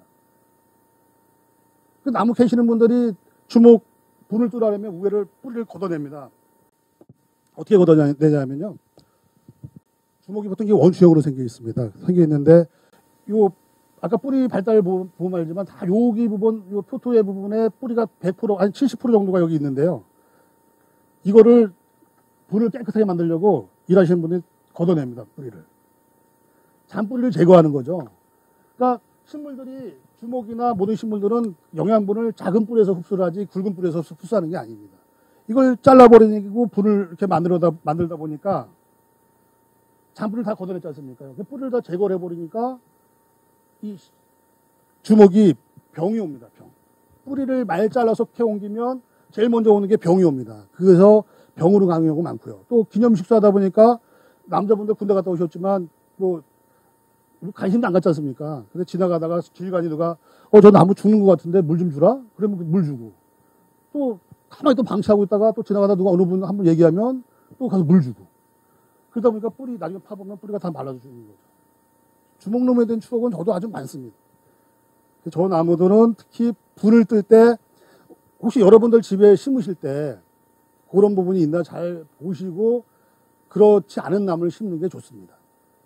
[SPEAKER 1] 그 나무 캐시는 분들이 주먹 분을 뚫으려면 우회를 뿌리를 걷어냅니다. 어떻게 걷어내냐면요. 주먹이 보통 이게 원추형으로 생겨 있습니다. 생겨 있는데 요 아까 뿌리 발달 보면 알지만 다 여기 부분, 요 표토의 부분에 뿌리가 백 퍼센트 아니 칠십 퍼센트 정도가 여기 있는데요. 이거를 분을 깨끗하게 만들려고 일하시는 분들이 걷어냅니다. 뿌리를. 잔뿌리를 제거하는 거죠. 그러니까 식물들이 주목이나 모든 식물들은 영양분을 작은 뿌리에서 흡수를 하지 굵은 뿌리에서 흡수하는 게 아닙니다. 이걸 잘라버리고 분을 이렇게 만들다, 만들다 보니까 잔뿌리를 다 걷어냈지 않습니까? 그 뿌리를 다 제거를 해버리니까 이 주목이 병이 옵니다. 병. 뿌리를 말 잘라서 캐 옮기면 제일 먼저 오는 게 병이 옵니다. 그래서 병으로 강한 경우가 많고요. 또 기념식수 하다 보니까 남자분들 군대 갔다 오셨지만 뭐 관심도 안 갖지 않습니까? 근데 지나가다가 지휘관이 누가 어 저 나무 죽는 것 같은데 물 좀 주라? 그러면 물 주고 또 가만히 또 방치하고 있다가 또 지나가다 누가 어느 분 한 분 얘기하면 또 가서 물 주고 그러다 보니까 뿌리 나중에 파보면 뿌리가 다 말라져 죽는 거죠. 주목나무에 대한 추억은 저도 아주 많습니다. 저 나무들은 특히 분을 뜰 때 혹시 여러분들 집에 심으실 때 그런 부분이 있나 잘 보시고 그렇지 않은 나무를 심는 게 좋습니다.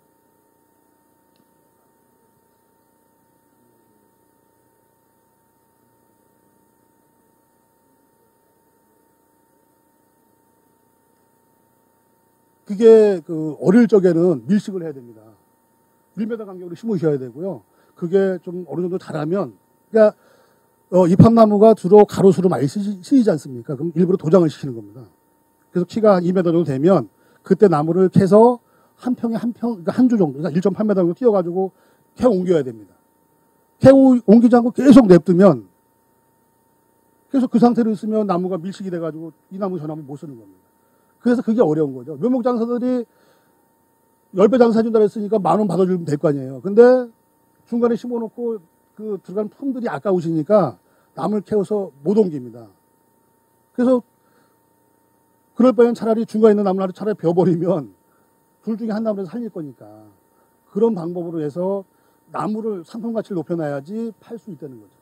[SPEAKER 1] 그게 그 어릴 적에는 밀식을 해야 됩니다. 일 미터 간격으로 심으셔야 되고요. 그게 좀 어느 정도 자라면, 그러니까 어, 잎합나무가 주로 가로수로 많이 쓰이, 쓰이지 않습니까? 그럼 일부러 도장을 시키는 겁니다. 그래서 키가 이 미터 정도 되면 그때 나무를 캐서 한 평에 한 평, 그러니까 한 주 정도, 그러니까 일 점 팔 미터 정도 띄어가지고 캐 옮겨야 됩니다. 캐 옮기지 않고 계속 냅두면 계속 그 상태로 있으면 나무가 밀식이 돼가지고 이 나무 저 나무 못 쓰는 겁니다. 그래서 그게 어려운 거죠. 묘목 장사들이 십 배 장사해준다 했으니까 만 원 받아주면 될 거 아니에요. 근데 중간에 심어놓고 그 들어간 품들이 아까우시니까 나무를 캐어서 못 옮깁니다. 그래서 그럴 바엔 차라리 중간에 있는 나무를 차라리 베어버리면 둘 중에 한 나무를 살릴 거니까 그런 방법으로 해서 나무를 상품 가치를 높여놔야지 팔 수 있다는 거죠.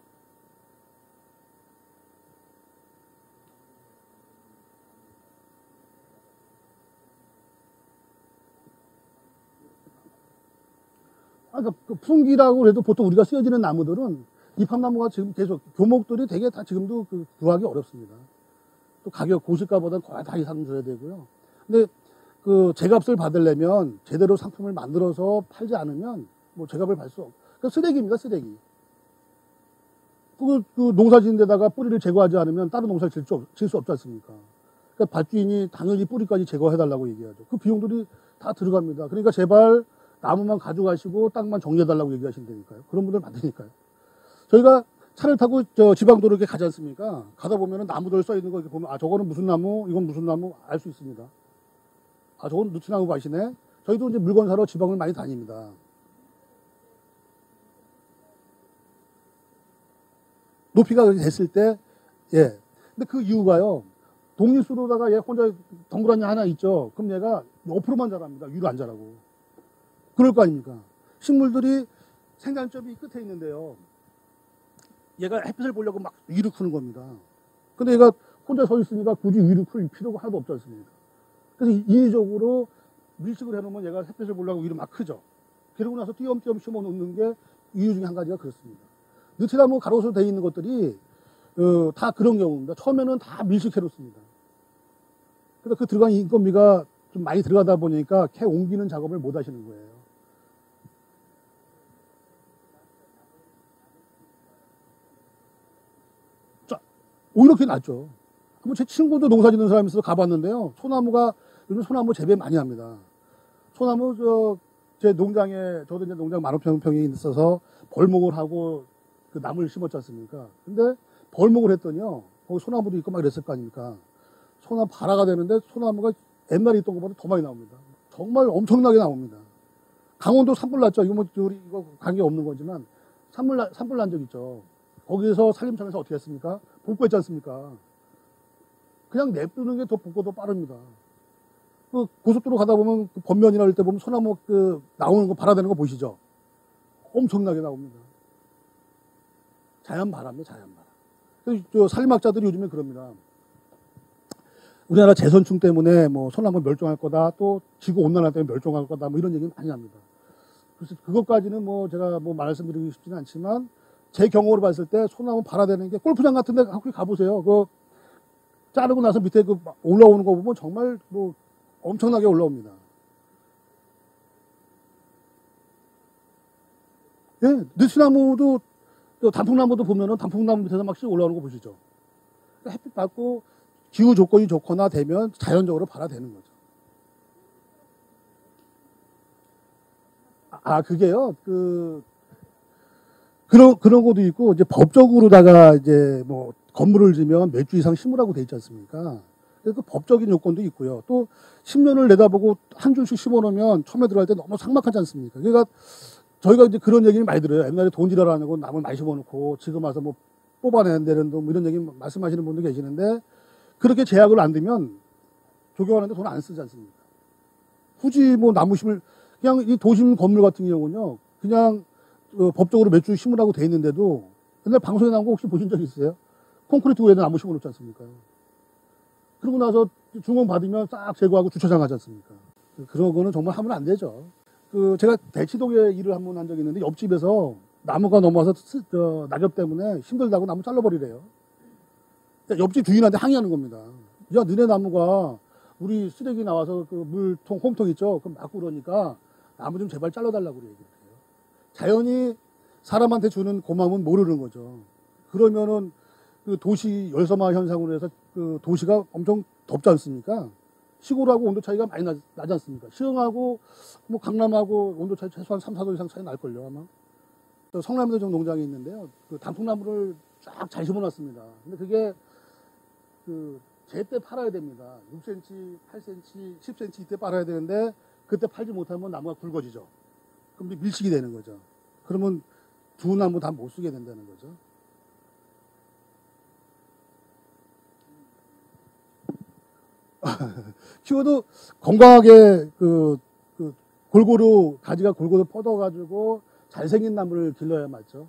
[SPEAKER 1] 아, 그러니까 그 풍기라고 그래도 보통 우리가 쓰여지는 나무들은 잎합나무가 지금 계속 교목들이 되게 다 지금도 그 구하기 어렵습니다. 또 가격 고시가보다는 거의 다 이상 줘야 되고요. 근데 그 제값을 받으려면 제대로 상품을 만들어서 팔지 않으면 뭐 제값을 받을 수 없고 그 쓰레기입니다. 쓰레기. 그, 그 농사 짓는 데다가 뿌리를 제거하지 않으면 다른 농사를 질 수, 질 수 없지 않습니까? 그러니까 밭주인이 당연히 뿌리까지 제거해달라고 얘기하죠. 그 비용들이 다 들어갑니다. 그러니까 제발 나무만 가져가시고 땅만 정리해달라고 얘기하신다니까요. 그런 분들 많으니까요. 저희가 차를 타고 저 지방도로 이렇게 가지 않습니까? 가다 보면은 나무들 써 있는 거 이렇게 보면 아 저거는 무슨 나무, 이건 무슨 나무 알 수 있습니다. 아 저건 누추나무 밭이네. 저희도 이제 물건 사러 지방을 많이 다닙니다. 높이가 그렇게 됐을 때, 예. 근데 그 이유가요. 독립수로다가 얘 혼자 덩그러니 하나 있죠. 그럼 얘가 옆으로만 자랍니다. 위로 안 자라고. 그럴 거 아닙니까? 식물들이 생장점이 끝에 있는데요. 얘가 햇빛을 보려고 막 위로 크는 겁니다. 근데 얘가 혼자 서 있으니까 굳이 위로 클 필요가 하나도 없지 않습니까? 그래서 인위적으로 밀식을 해놓으면 얘가 햇빛을 보려고 위로 막 크죠. 그러고 나서 띄엄띄엄 심어 놓는 게 이유 중에 한 가지가 그렇습니다. 느티나무 가로수로 되어 있는 것들이 어, 다 그런 경우입니다. 처음에는 다 밀식해 놓습니다. 그래서 그 들어간 인건비가 좀 많이 들어가다 보니까 캐 옮기는 작업을 못 하시는 거예요. 자, 오히려 그게 낫죠. 한번 제 친구도 농사 짓는 사람이 있어서 가봤는데요. 소나무가, 요즘 소나무 재배 많이 합니다. 소나무, 저, 제 농장에, 저도 이제 농장 만 오천 평이 있어서 벌목을 하고 그 나무를 심었지 않습니까? 근데 벌목을 했더니요. 거기 소나무도 있고 막 이랬을 거 아닙니까? 소나무 발화가 되는데 소나무가 옛날에 있던 것보다 더 많이 나옵니다. 정말 엄청나게 나옵니다. 강원도 산불 났죠. 이거 뭐, 우리 이거 관계 없는 거지만 산불, 나, 산불 난 적 있죠. 거기서 산림청에서 어떻게 했습니까? 복구했지 않습니까? 그냥 냅두는 게 더 복구 더 빠릅니다. 그 고속도로 가다 보면 그 번면이나 이럴 때 보면 소나무 그 나오는 거 발화되는 거 보시죠? 엄청나게 나옵니다. 자연 바람이에요, 자연 바람. 그래서 저 산림학자들이 요즘에 그럽니다. 우리나라 재선충 때문에 뭐 소나무 멸종할 거다, 또 지구 온난화 때문에 멸종할 거다, 뭐 이런 얘기 많이 합니다. 그래서 그것까지는 뭐 제가 뭐 말씀드리고 싶지는 않지만 제 경험으로 봤을 때 소나무 발화되는 게 골프장 같은 데 거기 가보세요. 그 자르고 나서 밑에 그 올라오는 거 보면 정말 뭐 엄청나게 올라옵니다. 예, 느티나무도 단풍나무도 보면은 단풍나무 밑에서 막 씩 올라오는 거 보시죠. 햇빛 받고 기후 조건이 좋거나 되면 자연적으로 발화되는 거죠. 아, 그게요. 그 그런 그런 것도 있고 이제 법적으로다가 이제 뭐 건물을 지면 몇 주 이상 심으라고 돼 있지 않습니까? 그래서 그 법적인 요건도 있고요. 또 십 년을 내다보고 한 줄씩 심어 놓으면 처음에 들어갈 때 너무 삭막하지 않습니까? 그러니까 저희가 이제 그런 얘기를 많이 들어요. 옛날에 돈 지랄하고 나무 많이 심어 놓고 지금 와서 뭐 뽑아내는 뭐 이런 얘기 말씀하시는 분도 계시는데 그렇게 제약을 안 두면 조경하는데 돈 안 쓰지 않습니까? 굳이 뭐 나무 심을 그냥 이 도심 건물 같은 경우는요. 그냥 어, 법적으로 몇 주 심으라고 돼 있는데도 옛날 방송에 나온 거 혹시 보신 적 있어요? 콘크리트 위에다 나무 심어 놓지 않습니까? 그러고 나서 중공 받으면 싹 제거하고 주차장 하지 않습니까? 그런 거는 정말 하면 안 되죠. 그 제가 대치동에 일을 한 번 한 적이 있는데 옆집에서 나무가 넘어와서 스, 저, 낙엽 때문에 힘들다고 나무 잘라버리래요. 옆집 주인한테 항의하는 겁니다. 야, 너네 나무가 우리 쓰레기 나와서 그 물통, 홈통 있죠? 그럼 막 그러니까 나무 좀 제발 잘라달라고 그래요. 자연이 사람한테 주는 고마움은 모르는 거죠. 그러면은 그 도시 열섬화 현상으로 해서 그 도시가 엄청 덥지 않습니까? 시골하고 온도 차이가 많이 나, 나지 않습니까? 시흥하고 뭐 강남하고 온도 차이 최소한 삼, 사 도 이상 차이 날걸요, 아마. 성남에도 농장이 있는데요. 그 단풍나무를 쫙 잘 심어놨습니다. 근데 그게 그 제때 팔아야 됩니다. 육 센티미터, 팔 센티미터, 십 센티미터 이때 팔아야 되는데 그때 팔지 못하면 나무가 굵어지죠. 그럼 밀식이 되는 거죠. 그러면 두 나무 다 못 쓰게 된다는 거죠. 키워도 건강하게 그, 그 골고루 가지가 골고루 뻗어가지고 잘생긴 나무를 길러야 맞죠.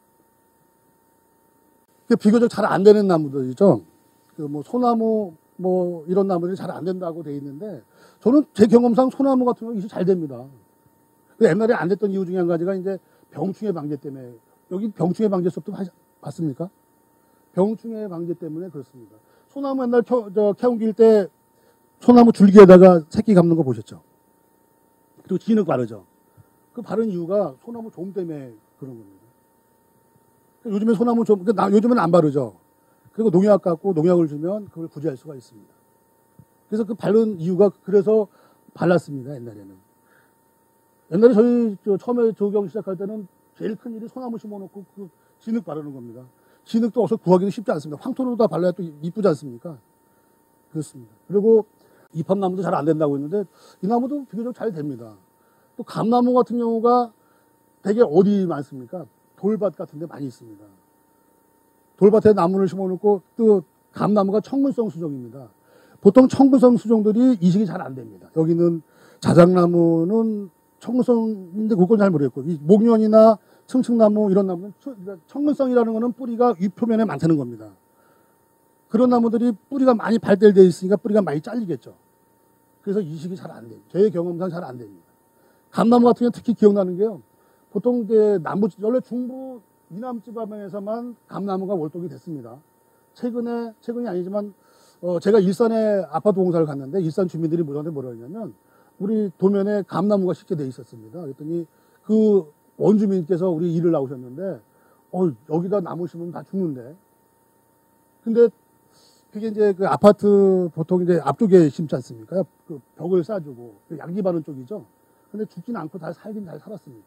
[SPEAKER 1] 비교적 잘 안 되는 나무들이죠. 그 뭐 소나무 뭐 이런 나무들이 잘 안 된다고 돼 있는데 저는 제 경험상 소나무 같은 경우 이제 잘 됩니다. 옛날에 안 됐던 이유 중에 한 가지가 이제 병충해 방제 때문에 여기 병충해 방제 수업도 봤습니까? 병충해 방제 때문에 그렇습니다. 소나무 옛날 켜, 저, 캐옮길 때 소나무 줄기에다가 새끼 감는 거 보셨죠? 그리고 진흙 바르죠. 그 바른 이유가 소나무 좀 때문에 그런 겁니다. 요즘에 소나무 좀, 요즘은 안 바르죠. 그리고 농약 갖고 농약을 주면 그걸 구제할 수가 있습니다. 그래서 그 바른 이유가 그래서 발랐습니다, 옛날에는. 옛날에 저희 저 처음에 조경 시작할 때는 제일 큰 일이 소나무 심어놓고 그 진흙 바르는 겁니다. 진흙도 어서 구하기도 쉽지 않습니다. 황토로 다 발라야 또 이쁘지 않습니까? 그렇습니다. 그리고 이팝나무도 잘 안 된다고 했는데 이 나무도 비교적 잘 됩니다. 또 감나무 같은 경우가 되게 어디 많습니까? 돌밭 같은 데 많이 있습니다. 돌밭에 나무를 심어놓고 또 감나무가 청근성 수종입니다. 보통 청근성 수종들이 이식이 잘 안 됩니다. 여기는 자작나무는 청근성인데 그건 잘 모르겠고, 이 목련이나 청층나무 이런 나무는 청근성이라는 거는 뿌리가 윗표면에 많다는 겁니다. 그런 나무들이 뿌리가 많이 발달되어 있으니까 뿌리가 많이 잘리겠죠. 그래서 이식이 잘 안 돼요. 제 경험상 잘 안 됩니다. 감나무 같은 경우는 특히 기억나는 게요. 보통 이제 남부, 원래 중부 이남지방에서만 감나무가 월동이 됐습니다. 최근에, 최근이 아니지만, 어, 제가 일산에 아파트 공사를 갔는데, 일산 주민들이 저한테 뭐라 했냐면, 우리 도면에 감나무가 쉽게 돼 있었습니다. 그랬더니 그 원주민께서 우리 일을 나오셨는데, 어, 여기다 나무 심으면 다 죽는데. 근데 그게 이제 그 아파트 보통 이제 앞쪽에 심지 않습니까? 그 벽을 쌓아주고, 그 양지 바른 쪽이죠. 근데 죽지는 않고 다 살긴 잘 살았습니다.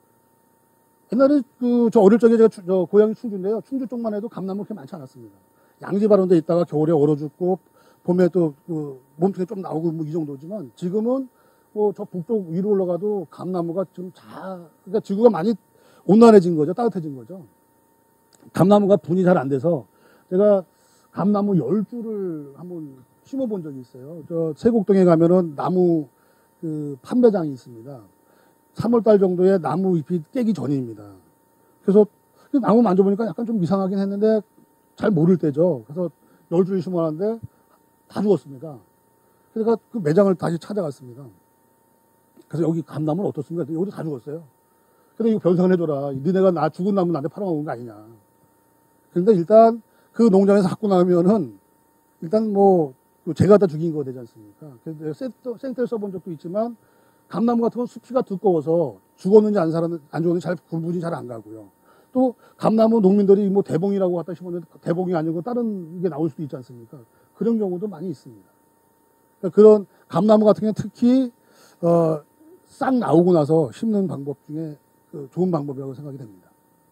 [SPEAKER 1] 옛날에 그 저 어릴 적에 제가 추, 저 고향이 충주인데요. 충주 쪽만 해도 감나무 그렇게 많지 않았습니다. 양지 바른 데 있다가 겨울에 얼어 죽고 봄에 또 그 몸통이 좀 나오고 뭐 이 정도지만 지금은 뭐 저 북쪽 위로 올라가도 감나무가 좀 자, 그러니까 지구가 많이 온난해진 거죠. 따뜻해진 거죠. 감나무가 분이 잘 안 돼서 제가 감나무 열 줄을 한번 심어본 적이 있어요. 저 세곡동에 가면은 나무 그 판매장이 있습니다. 삼월 달 정도에 나무 잎이 깨기 전입니다. 그래서 그 나무 만져보니까 약간 좀 이상하긴 했는데 잘 모를 때죠. 그래서 열 줄을 심어놨는데 다 죽었습니다. 그래서 그 매장을 다시 찾아갔습니다. 그래서 여기 감나무는 어떻습니까? 여기도 다 죽었어요. 그래서 이거 변상을 해줘라. 너네가 나 죽은 나무 나한테 팔아먹은 거 아니냐. 그런데 일단 그 농장에서 갖고 나면은 일단 뭐 제가 다 죽인 거 되지 않습니까? 그래서 생떼를 써본 적도 있지만 감나무 같은 건 숲이가 두꺼워서 죽었는지 안 살았는지 안 죽었는지 잘 구분이 잘 안 가고요. 또 감나무 농민들이 뭐 대봉이라고 갖다 심었는데 대봉이 아니고 다른 게 나올 수도 있지 않습니까? 그런 경우도 많이 있습니다. 그러니까 그런 감나무 같은 경우는 특히 어, 싹 나오고 나서 심는 방법 중에 그 좋은 방법이라고 생각이 됩니다.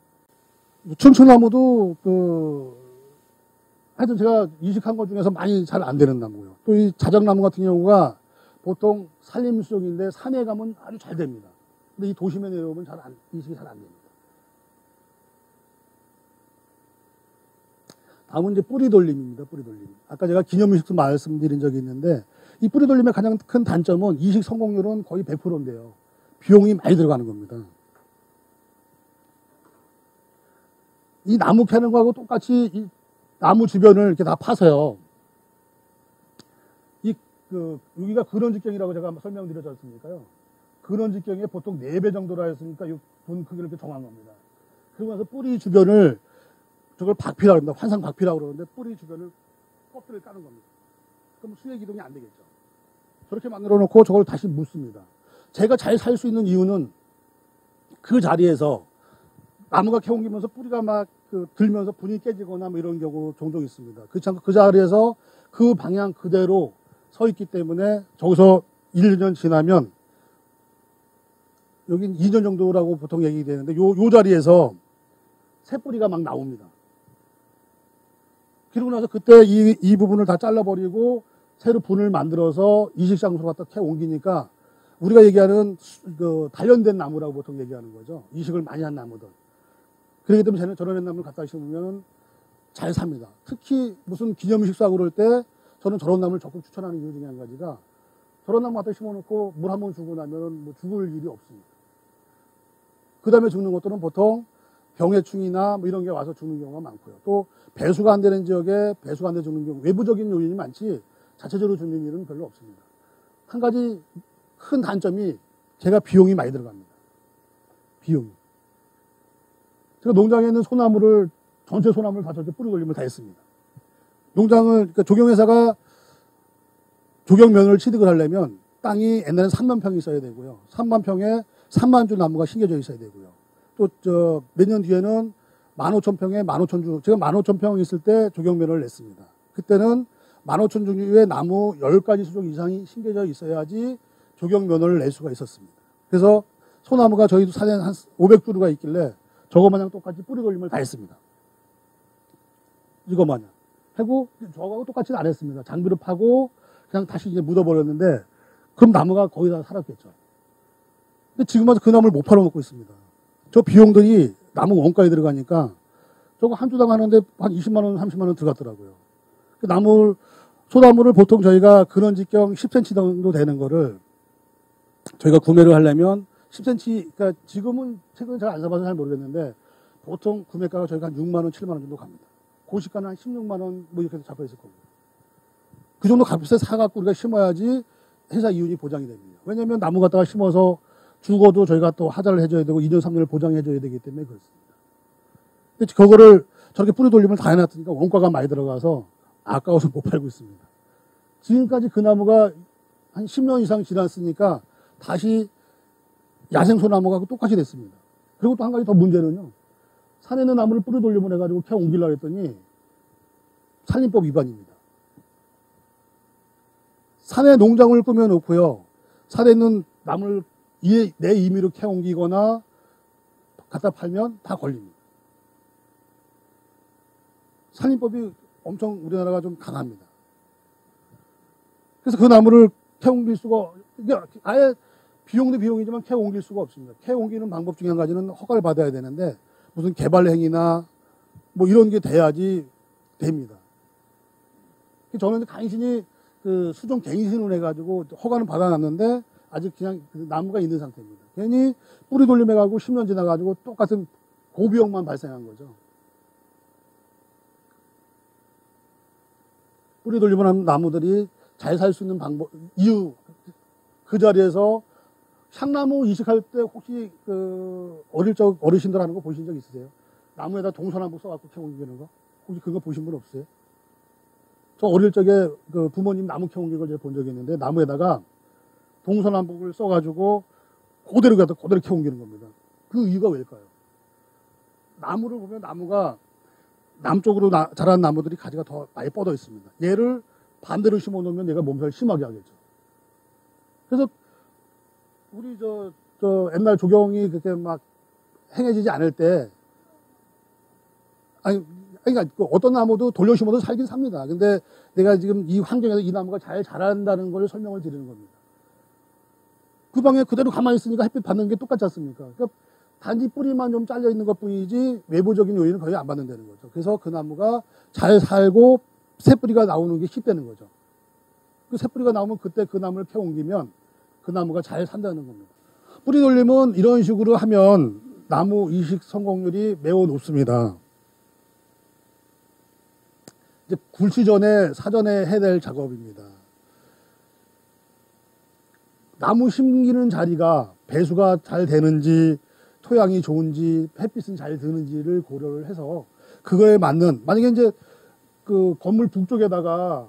[SPEAKER 1] 춘추나무도 그 하여튼 제가 이식한 것 중에서 많이 잘 안 되는 나무고요. 또 이 자작나무 같은 경우가 보통 산림수용인데 산에 가면 아주 잘 됩니다. 근데 이 도심에 내려오면 잘 안, 이식이 잘 안 됩니다. 다음은 이제 뿌리 돌림입니다. 뿌리 돌림. 아까 제가 기념이식도 말씀드린 적이 있는데 이 뿌리 돌림의 가장 큰 단점은 이식 성공률은 거의 백 퍼센트인데요. 비용이 많이 들어가는 겁니다. 이 나무 캐는 거하고 똑같이 이 나무 주변을 이렇게 다 파서요. 이, 그, 여기가 근원직경이라고 제가 한번 설명드렸지 않습니까요? 근원직경에 보통 네 배 정도라 했으니까 이 분 크기를 이렇게 정한 겁니다. 그러고 나서 뿌리 주변을 저걸 박피라고 합니다. 환상 박피라고 그러는데 뿌리 주변을 껍질을 까는 겁니다. 그럼 수액 이동이 안 되겠죠. 저렇게 만들어 놓고 저걸 다시 묻습니다. 제가 잘 살 수 있는 이유는 그 자리에서 나무가 캐옮기면서 뿌리가 막 그 들면서 분이 깨지거나 뭐 이런 경우 종종 있습니다. 그렇지 않고 그 자리에서 그 방향 그대로 서 있기 때문에 저기서 일 년 지나면 여긴 이 년 정도라고 보통 얘기되는데 요, 요 자리에서 새 뿌리가 막 나옵니다. 그러고 나서 그때 이, 이 부분을 다 잘라버리고 새로 분을 만들어서 이식장소로 갖다 캐 옮기니까 우리가 얘기하는 그 단련된 나무라고 보통 얘기하는 거죠. 이식을 많이 한 나무들. 그렇기 때문에 저는 저런 나무를 갖다 심으면 잘 삽니다. 특히 무슨 기념식 사고 그럴 때 저는 저런 나무를 적극 추천하는 이유 중에 한 가지가 저런 나무 갖다 심어놓고 물 한 번 주고 나면 뭐 죽을 일이 없습니다. 그 다음에 죽는 것들은 보통 병해충이나 뭐 이런 게 와서 죽는 경우가 많고요. 또 배수가 안 되는 지역에 배수가 안 돼 죽는 경우, 외부적인 요인이 많지 자체적으로 죽는 일은 별로 없습니다. 한 가지 큰 단점이 제가 비용이 많이 들어갑니다. 비용이. 제가 농장에 있는 소나무를, 전체 소나무를 다 저렇게 뿌리 돌림을 다 했습니다. 농장을, 그러니까 조경회사가 조경면을 취득을 하려면 땅이 옛날엔 삼만 평이 있어야 되고요. 삼만 평에 삼만 주 나무가 심겨져 있어야 되고요. 또, 저, 몇 년 뒤에는 만 오천 평에 만 오천 주, 제가 만 오천 평 있을 때 조경면을 냈습니다. 그때는 만 오천 종류의 나무 열 가지 수종 이상이 심겨져 있어야지 조경면을 낼 수가 있었습니다. 그래서 소나무가 저희도 산에 한 오백 그루가 있길래 저거 마냥 똑같이 뿌리 돌림을 다 했습니다. 이거 마냥. 하고, 저거하고 똑같이 안 했습니다. 장비를 파고 그냥 다시 이제 묻어버렸는데 그럼 나무가 거의 다 살았겠죠. 근데 지금 와서 그 나무를 못 팔아먹고 있습니다. 저 비용들이 나무 원가에 들어가니까 저거 한 주당 하는데 한 이십만 원, 삼십만 원 들어갔더라고요. 그 나무, 소나무를 보통 저희가 근원직경 십 센티미터 정도 되는 거를 저희가 구매를 하려면 십 센티미터, 그러니까 지금은 최근에 잘 안 사봐서 잘 모르겠는데 보통 구매가가 저희가 한 육만 원, 칠만 원 정도 갑니다. 고시가는 한 십육만 원 뭐 이렇게 잡혀 있을 거고요. 그 정도 값에 사갖고 우리가 심어야지 회사 이윤이 보장이 됩니다. 왜냐하면 나무 갖다가 심어서 죽어도 저희가 또 하자를 해줘야 되고 이 년, 삼 년을 보장해줘야 되기 때문에 그렇습니다. 근데 그거를 저렇게 뿌리 돌림을 다 해놨으니까 원가가 많이 들어가서 아까워서 못 팔고 있습니다. 지금까지 그 나무가 한 십 년 이상 지났으니까 다시 야생소나무가 똑같이 됐습니다. 그리고 또 한 가지 더 문제는요. 산에 있는 나무를 뿌리 돌림을 해가지고 캐 옮기려고 했더니 산림법 위반입니다. 산에 농장을 꾸며놓고요. 산에 있는 나무를 내 임의로 캐 옮기거나 갖다 팔면 다 걸립니다. 산림법이 엄청 우리나라가 좀 강합니다. 그래서 그 나무를 캐 옮길 수가, 아예 비용도 비용이지만 캐 옮길 수가 없습니다. 캐 옮기는 방법 중에 한 가지는 허가를 받아야 되는데 무슨 개발 행위나 뭐 이런 게 돼야지 됩니다. 저는 간신히 그 수종 갱신을 해가지고 허가는 받아놨는데 아직 그냥 그 나무가 있는 상태입니다. 괜히 뿌리 돌림해가지고 십 년 지나가지고 똑같은 고비용만 발생한 거죠. 뿌리 돌림을 하는 나무들이 잘 살 수 있는 방법, 이유, 그 자리에서 향나무 이식할 때 혹시 그 어릴 적 어르신들 하는 거 보신 적 있으세요? 나무에다 동서남북 써갖고 캐 옮기는 거? 혹시 그거 보신 분 없어요? 저 어릴 적에 그 부모님 나무 캐 옮긴 걸 제가 본 적이 있는데 나무에다가 동서남북을 써가지고 그대로 갖다 그대로 캐 옮기는 겁니다. 그 이유가 왜일까요? 나무를 보면 나무가 남쪽으로 나, 자란 나무들이 가지가 더 많이 뻗어 있습니다. 얘를 반대로 심어 놓으면 얘가 몸살을 심하게 하겠죠. 그래서 우리 저, 저 옛날 조경이 그렇게 막 행해지지 않을 때, 아니, 그러니까 어떤 나무도 돌려 심어도 살긴 삽니다. 근데 내가 지금 이 환경에서 이 나무가 잘 자란다는 걸 설명을 드리는 겁니다. 그 방에 그대로 가만히 있으니까 햇빛 받는 게 똑같지 않습니까? 그러니까 단지 뿌리만 좀 잘려 있는 것 뿐이지 외부적인 요인은 거의 안 받는다는 거죠. 그래서 그 나무가 잘 살고 새 뿌리가 나오는 게 쉽다는 거죠. 그 새 뿌리가 나오면 그때 그 나무를 캐 옮기면 그 나무가 잘 산다는 겁니다. 뿌리 돌림은 이런 식으로 하면 나무 이식 성공률이 매우 높습니다. 이제 굴치 전에 사전에 해야 될 작업입니다. 나무 심기는 자리가 배수가 잘 되는지 토양이 좋은지 햇빛은 잘 드는지를 고려를 해서 그거에 맞는, 만약에 이제 그 건물 북쪽에다가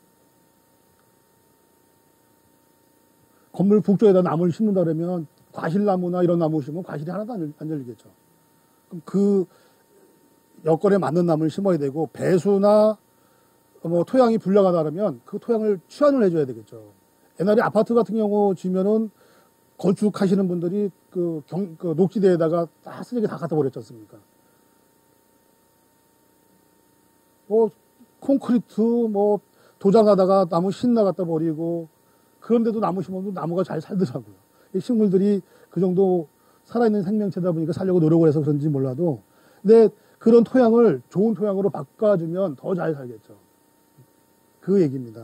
[SPEAKER 1] 건물 북쪽에다 나무를 심는다 그러면 과실나무나 이런 나무 심으면 과실이 하나도 안, 안 열리겠죠. 그럼 그 여건에 맞는 나무를 심어야 되고 배수나 뭐 토양이 불량하다 그러면 그 토양을 취한을 해줘야 되겠죠. 옛날에 아파트 같은 경우 지면은 건축하시는 분들이 그, 경, 그 녹지대에다가 다 쓰레기 다 갖다 버렸지 않습니까? 뭐 콘크리트 뭐 도장하다가 나무 신나 갖다 버리고 그런데도 나무 심어도 나무가 잘 살더라고요. 이 식물들이 그 정도 살아있는 생명체다 보니까 살려고 노력을 해서 그런지 몰라도 근데 그런 토양을 좋은 토양으로 바꿔주면 더 잘 살겠죠. 그 얘기입니다.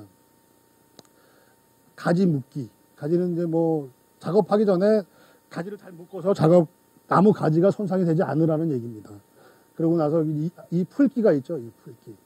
[SPEAKER 1] 가지 묶기. 가지는 이제 뭐 작업하기 전에 가지를 잘 묶어서 작업, 나무 가지가 손상이 되지 않으라는 얘기입니다. 그러고 나서 이, 이 풀기가 있죠. 이 풀기.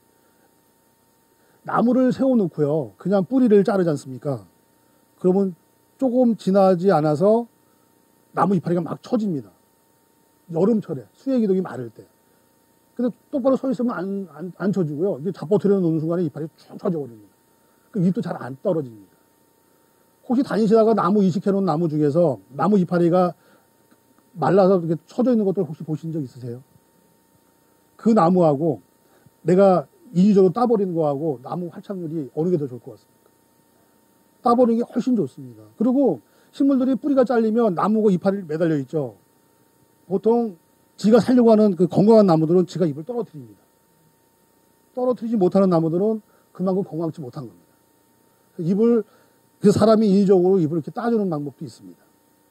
[SPEAKER 1] 나무를 세워놓고요. 그냥 뿌리를 자르지 않습니까? 그러면 조금 지나지 않아서 나무 이파리가 막 처집니다. 여름철에 수해기둥이 마를 때. 근데 똑바로 서 있으면 안, 안, 안 쳐지고요. 이게 잡아뜨려 놓는 순간에 이파리 쭉 쳐져버립니다. 그 잎도 잘 안 떨어집니다. 혹시 다니시다가 나무 이식해 놓은 나무 중에서 나무 이파리가 말라서 이렇게 쳐져 있는 것들 혹시 보신 적 있으세요? 그 나무하고 내가 인위적으로 따버리는 거하고 나무 활착률이 어느 게 더 좋을 것 같습니까? 따버리는 게 훨씬 좋습니다. 그리고 식물들이 뿌리가 잘리면 나무가 이파리를 매달려 있죠. 보통 지가 살려고 하는 그 건강한 나무들은 지가 잎을 떨어뜨립니다. 떨어뜨리지 못하는 나무들은 그만큼 건강치 못한 겁니다. 잎을, 그 사람이 인위적으로 잎을 이렇게 따주는 방법도 있습니다.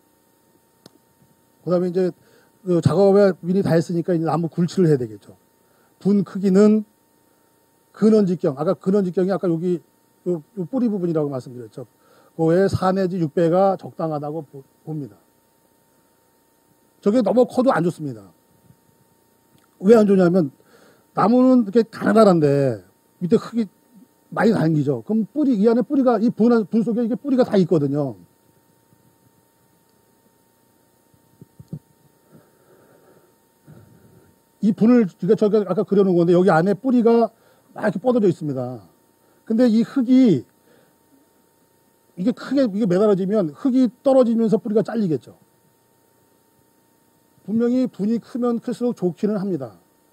[SPEAKER 1] 그 다음에 이제 그 작업에 미리 다 했으니까 이제 나무 굴치를 해야 되겠죠. 분 크기는 근원직경, 아까 근원직경이 아까 여기 요, 요 뿌리 부분이라고 말씀드렸죠. 그거의 사 내지 육 배가 적당하다고 보, 봅니다. 저게 너무 커도 안 좋습니다. 왜 안 좋냐면 나무는 이렇게 가느다란데 밑에 흙이 많이 당기죠. 그럼 뿌리, 이 안에 뿌리가, 이 분, 분 속에 이게 뿌리가 다 있거든요. 이 분을, 제가 저가 아까 그려놓은 건데 여기 안에 뿌리가 막 이렇게 뻗어져 있습니다. 근데 이 흙이, 이게 크게 이게 매달아지면 흙이 떨어지면서 뿌리가 잘리겠죠. 분명히 분이 크면 클수록 좋기는 합니다.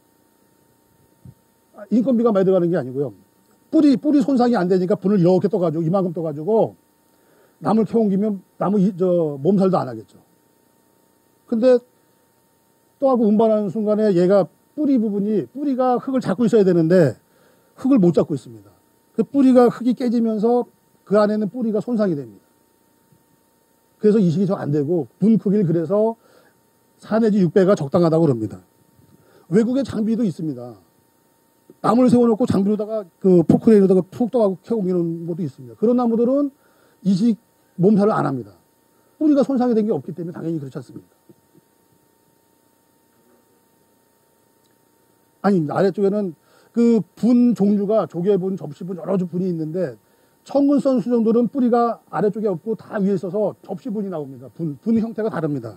[SPEAKER 1] 인건비가 많이 들어가는 게 아니고요. 뿌리, 뿌리 손상이 안 되니까 분을 이렇게 떠가지고, 이만큼 떠가지고, 나무를 캐옮기면 나무, 이, 저, 몸살도 안 하겠죠. 근데 또 하고 운반하는 순간에 얘가 뿌리 부분이, 뿌리가 흙을 잡고 있어야 되는데, 흙을 못 잡고 있습니다. 그 뿌리가 흙이 깨지면서 그 안에는 뿌리가 손상이 됩니다. 그래서 이식이 잘 안 되고, 분 크기를 그래서 사 내지 육 배가 적당하다고 그럽니다. 외국에 장비도 있습니다. 나무를 세워놓고 장비로다가 그 포크레인으로다가 푹 떠가고 캐옮기는 것도 있습니다. 그런 나무들은 이식 몸살을 안 합니다. 뿌리가 손상이 된 게 없기 때문에 당연히 그렇지 않습니까? 아니, 아래쪽에는 그 분 종류가 조개분, 접시분, 여러 분이 있는데 청근선 수정들은 뿌리가 아래쪽에 없고 다 위에 있어서 접시분이 나옵니다. 분, 분 형태가 다릅니다.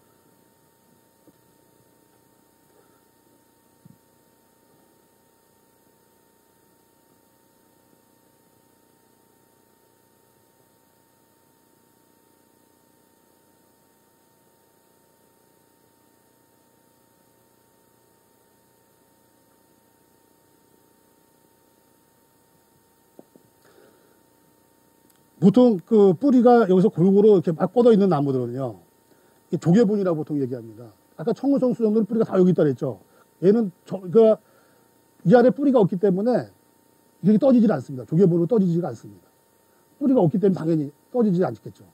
[SPEAKER 1] 보통 그 뿌리가 여기서 골고루 이렇게 막 뻗어 있는 나무들은요, 조개분이라고 보통 얘기합니다. 아까 청근선 수정들은 뿌리가 다 여기 있다 그랬죠. 얘는 저, 그, 이 안에 뿌리가 없기 때문에 이게 떠지질 않습니다. 조개분으로 떠지지가 않습니다. 뿌리가 없기 때문에 당연히 떠지지 않겠죠.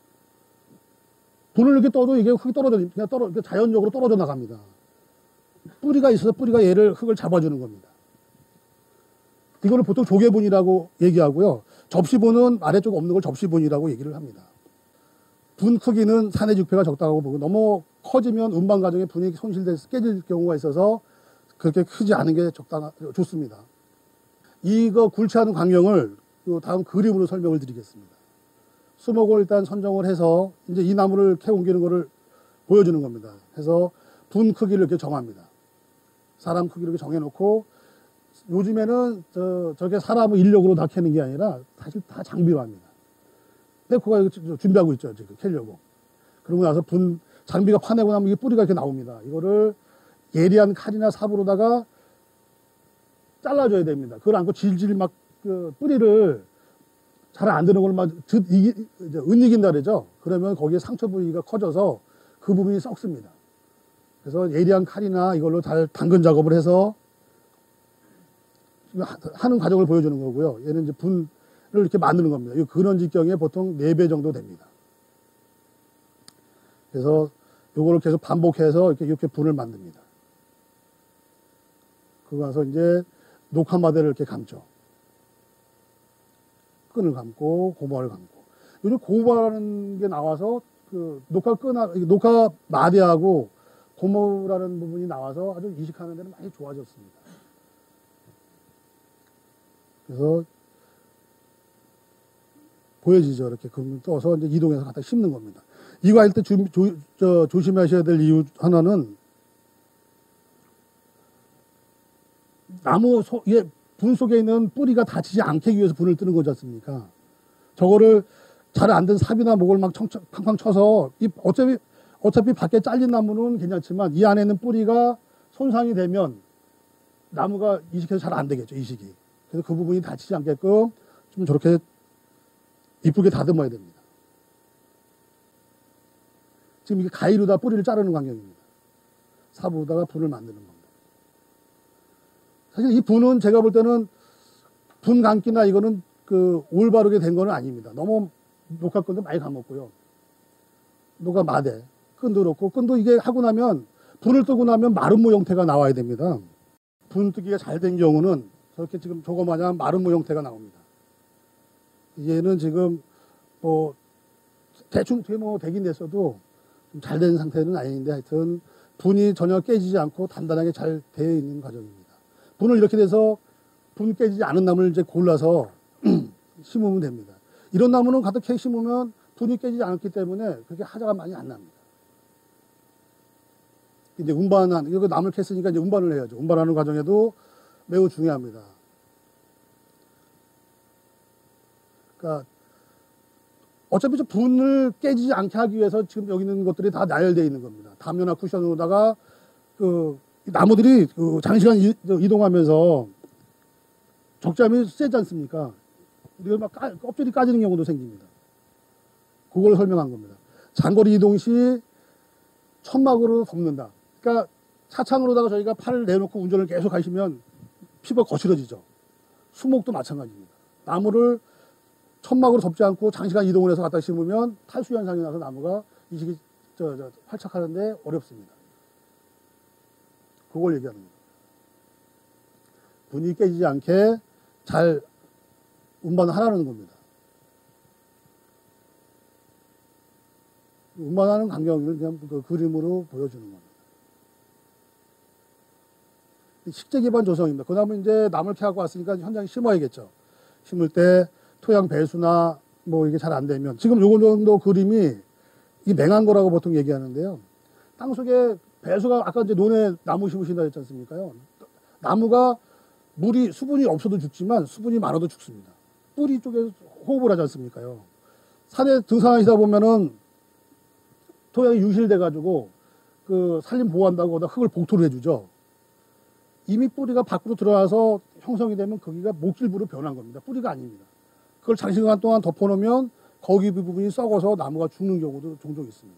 [SPEAKER 1] 분을 이렇게 떠도 이게 흙이 떨어져, 그냥 떨어, 자연적으로 떨어져 나갑니다. 뿌리가 있어서 뿌리가 얘를 흙을 잡아주는 겁니다. 이거를 보통 조개분이라고 얘기하고요. 접시분은 아래쪽 없는 걸 접시분이라고 얘기를 합니다. 분 크기는 사 내지 육 배가 적당하고 보고 너무 커지면 운반 과정에 분이 손실돼서 깨질 경우가 있어서 그렇게 크지 않은 게 적당, 좋습니다. 이거 굴치하는 광경을 다음 그림으로 설명을 드리겠습니다. 수목을 일단 선정을 해서 이제 이 나무를 캐 옮기는 거를 보여주는 겁니다. 해서 분 크기를 이렇게 정합니다. 사람 크기를 이렇게 정해놓고 요즘에는 저, 저게 사람을 인력으로 다 캐는 게 아니라 사실 다 장비로 합니다. 백호가 준비하고 있죠, 지금 캐려고. 그러고 나서 분, 장비가 파내고 나면 이게 뿌리가 이렇게 나옵니다. 이거를 예리한 칼이나 삽으로다가 잘라줘야 됩니다. 그걸 안고 질질 막, 그, 뿌리를 잘 안 되는 걸 막, 은이긴다 그러죠. 그러면 거기에 상처 부위가 커져서 그 부분이 썩습니다. 그래서 예리한 칼이나 이걸로 잘 당근 작업을 해서 하는 과정을 보여주는 거고요. 얘는 이제 분을 이렇게 만드는 겁니다. 이 근원 직경에 보통 네 배 정도 됩니다. 그래서 요거를 계속 반복해서 이렇게, 이렇게 분을 만듭니다. 그러고 나서 이제 녹화마대를 이렇게 감죠. 끈을 감고 고무화를 감고. 요즘 고무화라는 게 나와서 그 녹화 끈, 녹화 마대하고 고무라는 부분이 나와서 아주 이식하는 데는 많이 좋아졌습니다. 그래서 보여지죠. 이렇게 그럼 떠서 이제 이동해서 갖다 심는 겁니다. 이거 할 때 조심하셔야 될 이유 하나는 나무 소, 예, 분 속에 있는 뿌리가 다치지 않게 위해서 분을 뜨는 거지 않습니까? 저거를 잘 안 된 삽이나 목을 막 청, 팡팡 쳐서 이 어차피 어차피 밖에 잘린 나무는 괜찮지만 이 안에 있는 뿌리가 손상이 되면 나무가 이식해서 잘 안 되겠죠. 이식이. 그래서 그 부분이 다치지 않게끔 좀 저렇게 이쁘게 다듬어야 됩니다. 지금 이게 가위로다 뿌리를 자르는 광경입니다. 삽으로다가 분을 만드는 겁니다. 사실 이 분은 제가 볼 때는 분 감기나 이거는 그 올바르게 된 거는 아닙니다. 너무 녹화끈도 많이 감았고요. 녹화 마대, 끈도 그렇고, 끈도 이게 하고 나면 분을 뜨고 나면 마름모 형태가 나와야 됩니다. 분 뜨기가 잘 된 경우는 저렇게 지금 저거 마냥 마름모 형태가 나옵니다. 얘는 지금 뭐 대충 뭐 되긴 됐어도 좀 잘 된 상태는 아닌데 하여튼 분이 전혀 깨지지 않고 단단하게 잘 되어 있는 과정입니다. 분을 이렇게 돼서 분 깨지지 않은 나무를 이제 골라서 심으면 됩니다. 이런 나무는 갖다 캐 심으면 분이 깨지지 않았기 때문에 그렇게 하자가 많이 안 납니다. 이제 운반한, 이거 나무를 캤으니까 이제 운반을 해야죠. 운반하는 과정에도 매우 중요합니다. 그러니까 어차피 저 분을 깨지지 않게 하기 위해서 지금 여기 있는 것들이 다 나열되어 있는 겁니다. 담요나 쿠션으로다가 그 나무들이 그 장시간 이, 이동하면서 적잠이 세지 않습니까? 우리가 막 까, 껍질이 까지는 경우도 생깁니다. 그걸 설명한 겁니다. 장거리 이동 시 천막으로 덮는다. 그러니까 차창으로다가 저희가 팔을 내놓고 운전을 계속 하시면 피부가 거칠어지죠. 수목도 마찬가지입니다. 나무를 천막으로 덮지 않고 장시간 이동을 해서 갖다 심으면 탈수 현상이 나서 나무가 이식이 저, 저, 활착하는데 어렵습니다. 그걸 얘기하는 겁니다. 분이 깨지지 않게 잘 운반을 하라는 겁니다. 운반하는 광경을 그냥 그 그림으로 보여주는 겁니다. 식재 기반 조성입니다. 그 다음에 이제 나무를 캐갖고 왔으니까 현장에 심어야겠죠. 심을 때 토양 배수나 뭐 이게 잘 안 되면 지금 요거 정도 그림이 이 맹한 거라고 보통 얘기하는데요. 땅 속에 배수가 아까 이제 논에 나무 심으신다 했지 않습니까요? 나무가 물이 수분이 없어도 죽지만 수분이 많아도 죽습니다. 뿌리 쪽에 호흡을 하지 않습니까요? 산에 등산하시다 보면은 토양이 유실돼 가지고 그 산림 보호한다고 거기다 흙을 복토를 해주죠. 이미 뿌리가 밖으로 들어와서 형성이 되면 거기가 목질부로 변한 겁니다. 뿌리가 아닙니다. 그걸 장시간 동안 덮어놓으면 거기 부분이 썩어서 나무가 죽는 경우도 종종 있습니다.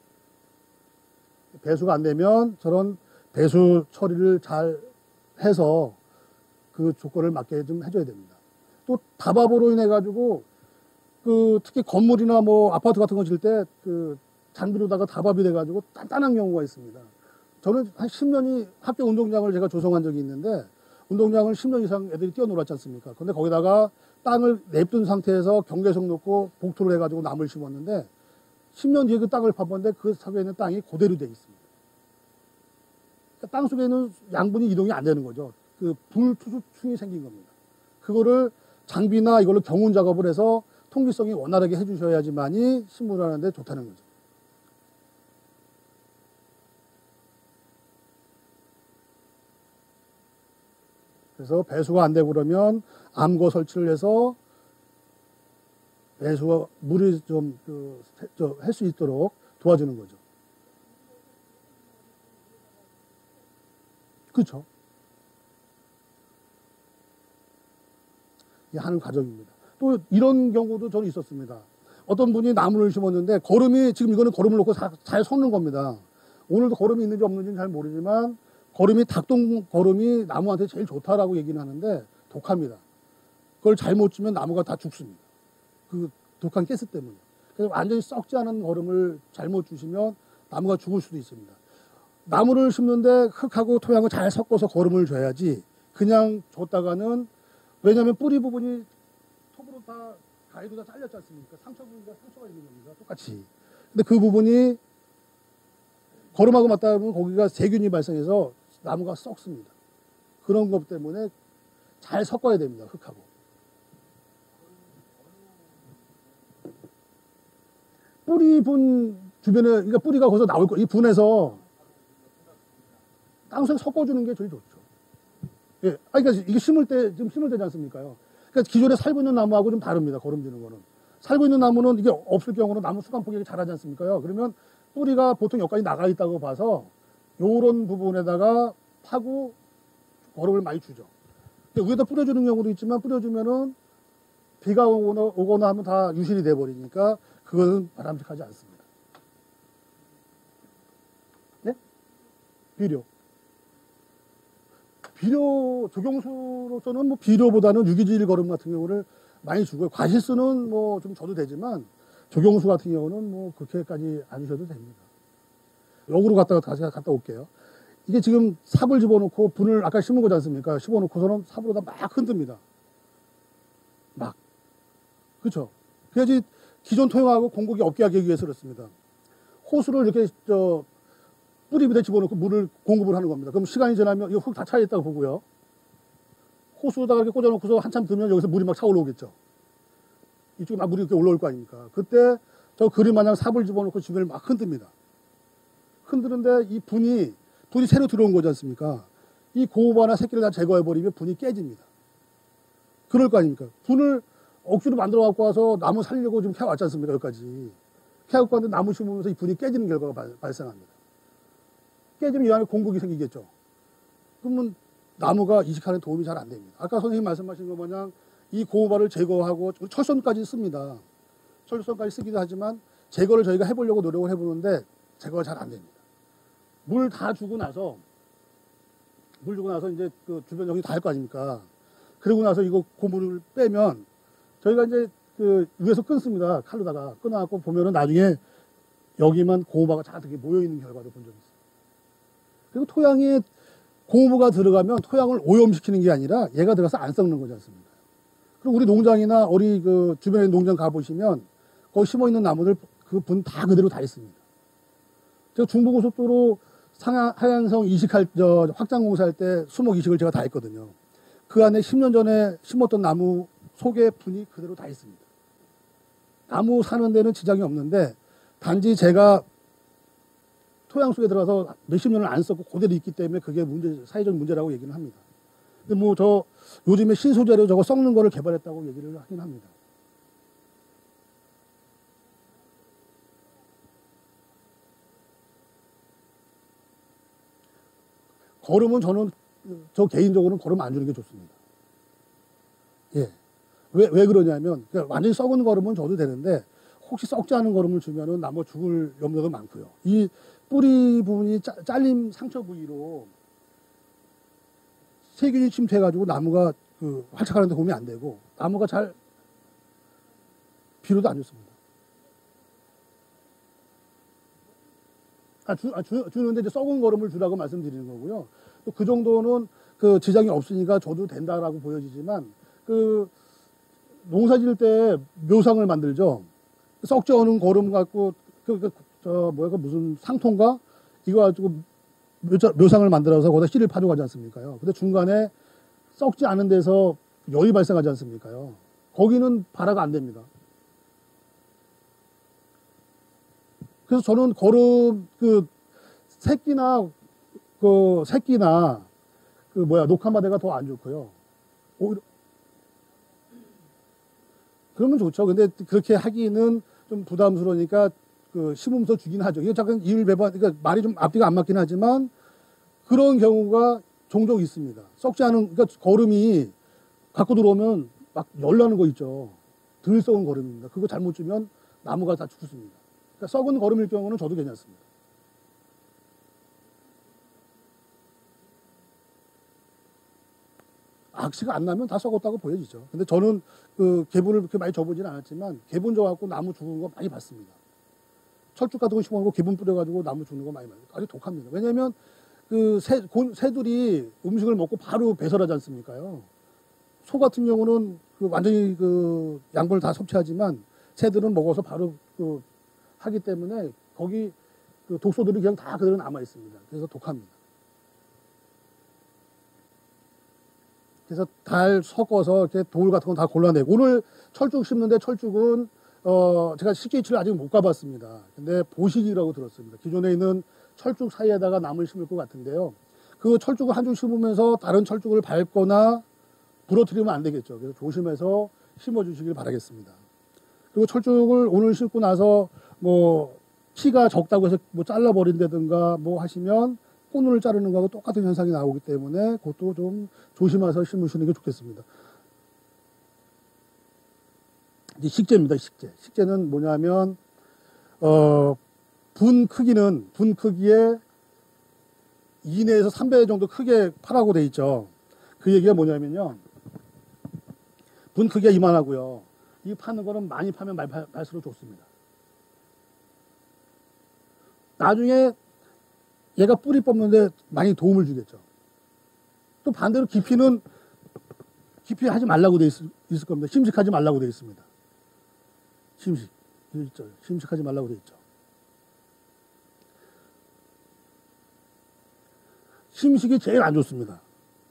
[SPEAKER 1] 배수가 안 되면 저런 배수 처리를 잘 해서 그 조건을 맞게 좀 해줘야 됩니다. 또 다밥으로 인해 가지고 그 특히 건물이나 뭐 아파트 같은 거 질 때 그 장비로다가 다밥이 돼 가지고 단단한 경우가 있습니다. 저는 한 십 년이 학교 운동장을 제가 조성한 적이 있는데 운동장을 십 년 이상 애들이 뛰어놀았지 않습니까? 근데 거기다가 땅을 냅둔 상태에서 경계석 놓고 복토를 해가지고 나무를 심었는데 십 년 뒤에 그 땅을 파봤는데 그 속에 있는 땅이 그대로 되어 있습니다. 그러니까 땅 속에 있는 양분이 이동이 안 되는 거죠. 그 불투수충이 생긴 겁니다. 그거를 장비나 이걸로 경운 작업을 해서 통기성이 원활하게 해주셔야지만이 심부를 하는데 좋다는 거죠. 그래서 배수가 안 되고 그러면 암거 설치를 해서 배수가 물이 좀 그, 할 수 있도록 도와주는 거죠. 그렇죠. 이 하는 과정입니다. 또 이런 경우도 저는 있었습니다. 어떤 분이 나무를 심었는데 거름이 지금 이거는 거름을 놓고 자, 잘 섞는 겁니다. 오늘도 거름이 있는지 없는지는 잘 모르지만 거름이 닭똥 거름이 나무한테 제일 좋다라고 얘기는 하는데 독합니다. 그걸 잘못 주면 나무가 다 죽습니다. 그 독한 가스 때문에. 그래서 완전히 썩지 않은 거름을 잘못 주시면 나무가 죽을 수도 있습니다. 나무를 심는데 흙하고 토양을 잘 섞어서 거름을 줘야지 그냥 줬다가는 왜냐하면 뿌리 부분이 톱으로 다 가위로 다 잘렸지 않습니까? 상처 부분과 상처가 있는 겁니다. 똑같이. 근데 그 부분이 거름하고 맞다 보면 거기가 세균이 발생해서 나무가 썩습니다. 그런 것 때문에 잘 섞어야 됩니다. 흙하고. 뿌리 분 주변에, 그러니까 뿌리가 거기서 나올 거, 이 분에서 땅속에 섞어주는 게 제일 좋죠. 예. 아, 그러니까 이게 심을 때, 지금 심을 때지 않습니까요? 그러니까 기존에 살고 있는 나무하고 좀 다릅니다. 거름지는 거는. 살고 있는 나무는 이게 없을 경우는 나무 수감 폭격이 잘하지 않습니까요? 그러면 뿌리가 보통 여기까지 나가 있다고 봐서 요런 부분에다가 파고 거름을 많이 주죠. 위에다 뿌려주는 경우도 있지만 뿌려주면은 비가 오거나, 오거나 하면 다 유실이 돼버리니까 그거는 바람직하지 않습니다. 네? 비료. 비료, 조경수로서는 뭐 비료보다는 유기질 거름 같은 경우를 많이 주고요. 과실수는 뭐 좀 줘도 되지만 조경수 같은 경우는 뭐 그렇게까지 안 주셔도 됩니다. 역으로 갔다가 다시 갔다 올게요. 이게 지금 삽을 집어넣고 분을 아까 심은 거지 않습니까? 심어놓고서는 삽으로다 막 흔듭니다. 막. 그렇죠. 그래야지 기존 토양하고 공급이 없게 하기 위해서 그렇습니다. 호수를 이렇게 저 뿌리 밑에 집어넣고 물을 공급을 하는 겁니다. 그럼 시간이 지나면 이거 흙 다 차있다고 보고요. 호수에다가 이렇게 꽂아놓고서 한참 두면 여기서 물이 막 차올라오겠죠. 이쪽에 막 물이 이렇게 올라올 거 아닙니까? 그때 저 그림 마냥 삽을 집어넣고 주변을 막 흔듭니다. 흔드는데 이 분이, 분이 새로 들어온 거지 않습니까? 이 고오바나 새끼를 다 제거해버리면 분이 깨집니다. 그럴 거 아닙니까? 분을 억지로 만들어 갖고 와서 나무 살려고 지금 캐왔지 않습니까? 여기까지. 캐갖고 왔는데 나무 심으면서 이 분이 깨지는 결과가 발, 발생합니다. 깨지면 이 안에 공격이 생기겠죠. 그러면 나무가 이식하는 도움이 잘 안 됩니다. 아까 선생님 말씀하신 것 마냥 이 고오바를 제거하고 철선까지 씁니다. 철선까지 쓰기도 하지만 제거를 저희가 해보려고 노력을 해보는데 제거가 잘 안 됩니다. 물 다 주고 나서 물 주고 나서 이제 그 주변 정리 다 할 거 아닙니까? 그러고 나서 이거 고물을 빼면 저희가 이제 그 위에서 끊습니다. 칼로다가 끊어갖고 보면은 나중에 여기만 고오바가 자득히 모여있는 결과를 본 적이 있어요. 그리고 토양에 고무가 들어가면 토양을 오염시키는 게 아니라 얘가 들어가서 안 썩는 거지 않습니까? 그리고 우리 농장이나 우리 그 주변에 농장 가보시면 거기 심어 있는 나무들 그 분 다 그대로 다 있습니다. 제가 중부고속도로 상하, 하양성 이식할, 저, 확장 공사할 때 수목 이식을 제가 다 했거든요. 그 안에 십 년 전에 심었던 나무 속에 분이 그대로 다 있습니다. 나무 사는 데는 지장이 없는데 단지 제가 토양 속에 들어가서 몇십 년을 안 썼고 그대로 있기 때문에 그게 문제, 사회적 문제라고 얘기는 합니다. 근데 뭐 저 요즘에 신소재로 저거 썩는 거를 개발했다고 얘기를 하긴 합니다. 거름은 저는 저 개인적으로는 거름 안 주는 게 좋습니다. 예. 왜, 왜 그러냐면 그러니까 완전히 썩은 거름은 줘도 되는데 혹시 썩지 않은 거름을 주면은 나무 죽을 염려도 많고요. 이 뿌리 부분이 짜, 잘림 상처 부위로 세균이 침투해가지고 나무가 그 활착하는 데 도움이 안 되고 나무가 잘 비료도 안 좋습니다. 아, 주, 아, 주, 주는데 이제 썩은 거름을 주라고 말씀드리는 거고요. 또 그 정도는 그 지장이 없으니까 줘도 된다라고 보여지지만 그 농사 지을 때 묘상을 만들죠. 썩지 않은 거름 갖고 그, 그, 저 뭐야 그 무슨 상통가 이거 가지고 묘자, 묘상을 만들어서 거기다 씨를 파주고 하지 않습니까요? 근데 중간에 썩지 않은 데서 열이 발생하지 않습니까요? 거기는 발화가 안 됩니다. 그래서 저는 거름 그 새끼나 그 새끼나 그 뭐야 녹화마대가 더 안 좋고요. 오히려 그러면 좋죠. 근데 그렇게 하기는 좀 부담스러우니까 그 심으면서 주긴 하죠. 이게 잠깐 이율배반, 그러니까 말이 좀 앞뒤가 안 맞긴 하지만 그런 경우가 종종 있습니다. 썩지 않은, 그러니까 거름이 갖고 들어오면 막 열나는 거 있죠. 덜 썩은 거름입니다. 그거 잘못 주면 나무가 다 죽습니다. 그러니까 썩은 거름일 경우는 저도 괜찮습니다. 악취가 안 나면 다 썩었다고 보여지죠. 근데 저는 그 개분을 그렇게 많이 줘보지는 않았지만 개분 줘갖고 나무 죽은 거 많이 봤습니다. 철쭉 같은 거 심어놓고 개분 뿌려가지고 나무 죽는 거 많이 봐요. 아주 독합니다. 왜냐면 그 새, 곤, 새들이 음식을 먹고 바로 배설하지 않습니까요? 소 같은 경우는 그 완전히 그 양분을 다 섭취하지만 새들은 먹어서 바로 그 하기 때문에 거기 그 독소들이 그냥 다 그대로 남아 있습니다. 그래서 독합니다. 그래서 달 섞어서 이렇게 돌 같은 건 다 골라내고 오늘 철쭉 심는데 철쭉은 어 제가 실제 위치를 아직 못 가봤습니다. 근데 보식이라고 들었습니다. 기존에 있는 철쭉 사이에다가 나무를 심을 것 같은데요. 그 철쭉을 한 줄 심으면서 다른 철쭉을 밟거나 부러뜨리면 안 되겠죠. 그래서 조심해서 심어주시길 바라겠습니다. 그리고 철쭉을 오늘 심고 나서 뭐 키가 적다고 해서 뭐 잘라버린다든가 뭐 하시면 꽃을 자르는 거하고 똑같은 현상이 나오기 때문에 그것도 좀 조심해서 심으시는 게 좋겠습니다. 이제 식재입니다. 식재. 식재는 뭐냐면 어, 분 크기는 분 크기에 이 내에서 삼 배 정도 크게 파라고 돼 있죠. 그 얘기가 뭐냐면요. 분 크기가 이만하고요. 이 파는 거는 많이 파면 많이 팔수록 좋습니다. 나중에 얘가 뿌리 뽑는데 많이 도움을 주겠죠. 또 반대로 깊이는 깊이 하지 말라고 돼 있, 있을 겁니다. 심식하지 말라고 돼 있습니다. 심식. 여기 있죠. 심식하지 말라고 되어 있죠. 심식이 제일 안 좋습니다.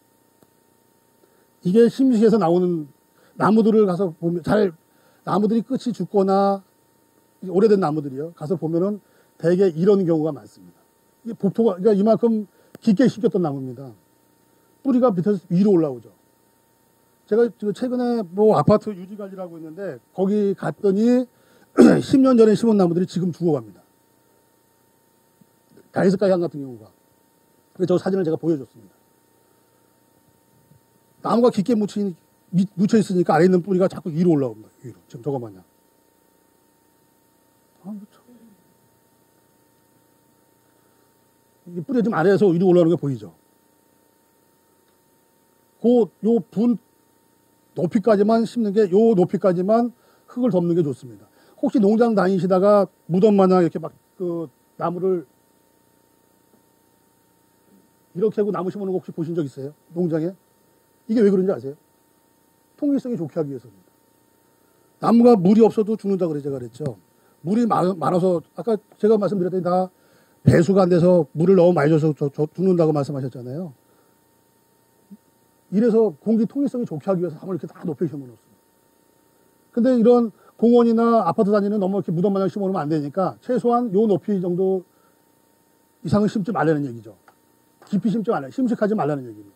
[SPEAKER 1] 이게 심식에서 나오는 나무들을 가서 보면 잘 나무들이 끝이 죽거나 오래된 나무들이요. 가서 보면은 대개 이런 경우가 많습니다. 이게 복토가 그러니까 이만큼 깊게 심겼던 나무입니다. 뿌리가 밑에서 위로 올라오죠. 제가 최근에 뭐 아파트 유지 관리를 하고 있는데 거기 갔더니 십 년 전에 심은 나무들이 지금 죽어갑니다. 다이스카이항 같은 경우가. 그래서 저 사진을 제가 보여줬습니다. 나무가 깊게 묻혀, 묻혀 있으니까 아래 있는 뿌리가 자꾸 위로 올라옵니다. 위로. 지금 저거 마냥. 아, 그렇죠. 이 뿌리가 지금 아래에서 위로 올라오는 게 보이죠? 그, 요 분 높이까지만 심는 게, 요 높이까지만 흙을 덮는 게 좋습니다. 혹시 농장 다니시다가 무덤 마냥 이렇게 막, 그, 나무를 이렇게 하고 나무 심어놓은 거 혹시 보신 적 있어요? 농장에? 이게 왜 그런지 아세요? 통기성이 좋게 하기 위해서입니다. 나무가 물이 없어도 죽는다 그래 제가 그랬죠. 물이 많아서 아까 제가 말씀드렸더니 다 배수가 안 돼서 물을 너무 많이 줘서 저, 저 죽는다고 말씀하셨잖아요. 이래서 공기 통기성이 좋게 하기 위해서 나무를 이렇게 다 높이 심어놓습니다. 근데 이런 공원이나 아파트 단지는 너무 이렇게 무덤 마냥 심어놓으면 안 되니까 최소한 요 높이 정도 이상을 심지 말라는 얘기죠. 깊이 심지 말라, 심식하지 말라는 얘기입니다.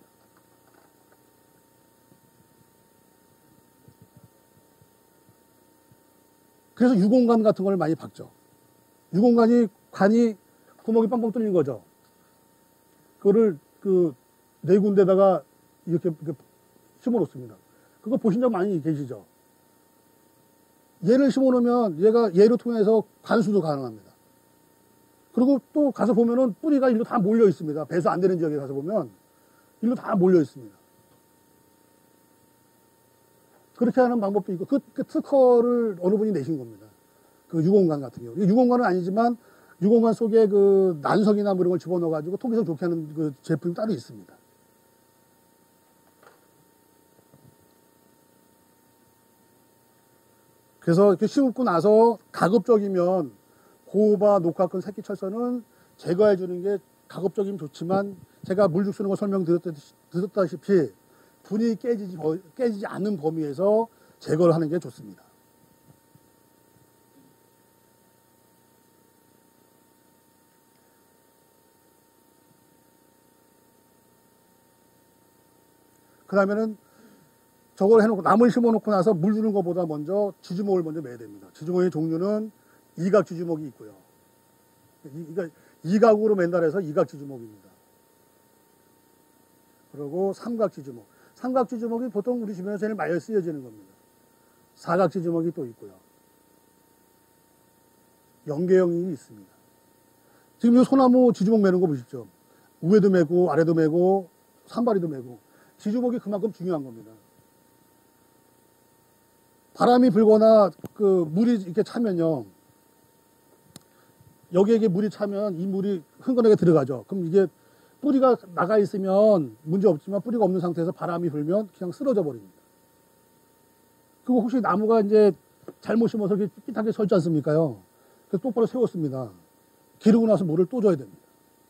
[SPEAKER 1] 그래서 유공관 같은 걸 많이 박죠. 유공관이, 관이 구멍이 빵빵 뚫린 거죠. 그거를 그 네 군데다가 이렇게, 이렇게 심어 놓습니다. 그거 보신 적 많이 계시죠? 얘를 심어 놓으면 얘가 얘를 통해서 관수도 가능합니다. 그리고 또 가서 보면은 뿌리가 일로 다 몰려 있습니다. 배수 안 되는 지역에 가서 보면 일로 다 몰려 있습니다. 그렇게 하는 방법도 있고, 그, 그 특허를 어느 분이 내신 겁니다. 그 유공관 같은 경우. 유공관은 아니지만 유공관 속에 그 난석이나 뭐 이런 걸 집어넣어가지고 통기성 좋게 하는 그 제품이 따로 있습니다. 그래서 이렇게 심고 나서 가급적이면 고바, 녹화근, 새끼철선은 제거해 주는 게 가급적이면 좋지만 제가 물죽 쓰는 거 설명드렸다시피 분이 깨지지, 깨지지 않는 범위에서 제거를 하는 게 좋습니다. 그 다음에는 저걸 해놓고 나물 심어놓고 나서 물 주는 것보다 먼저 지주목을 먼저 매야 됩니다. 지주목의 종류는 이각 지주목이 있고요. 그러니까 이각으로 맨다 해서 이각 지주목입니다. 그리고 삼각 지주목. 삼각 지주목이 보통 우리 주변에서 제일 많이 쓰여지는 겁니다. 사각 지주목이 또 있고요. 연계형이 있습니다. 지금 이 소나무 지주목 매는 거 보십시오. 위에도 매고 아래도 매고 산발이도 매고 지주목이 그만큼 중요한 겁니다. 바람이 불거나 그 물이 이렇게 차면요. 여기에 물이 차면 이 물이 흥건하게 들어가죠. 그럼 이게 뿌리가 나가 있으면 문제 없지만 뿌리가 없는 상태에서 바람이 불면 그냥 쓰러져 버립니다. 그리고 혹시 나무가 이제 잘못 심어서 이렇게 삐끗하게 서 있지 않습니까요? 그래서 똑바로 세웠습니다. 기르고 나서 물을 또 줘야 됩니다.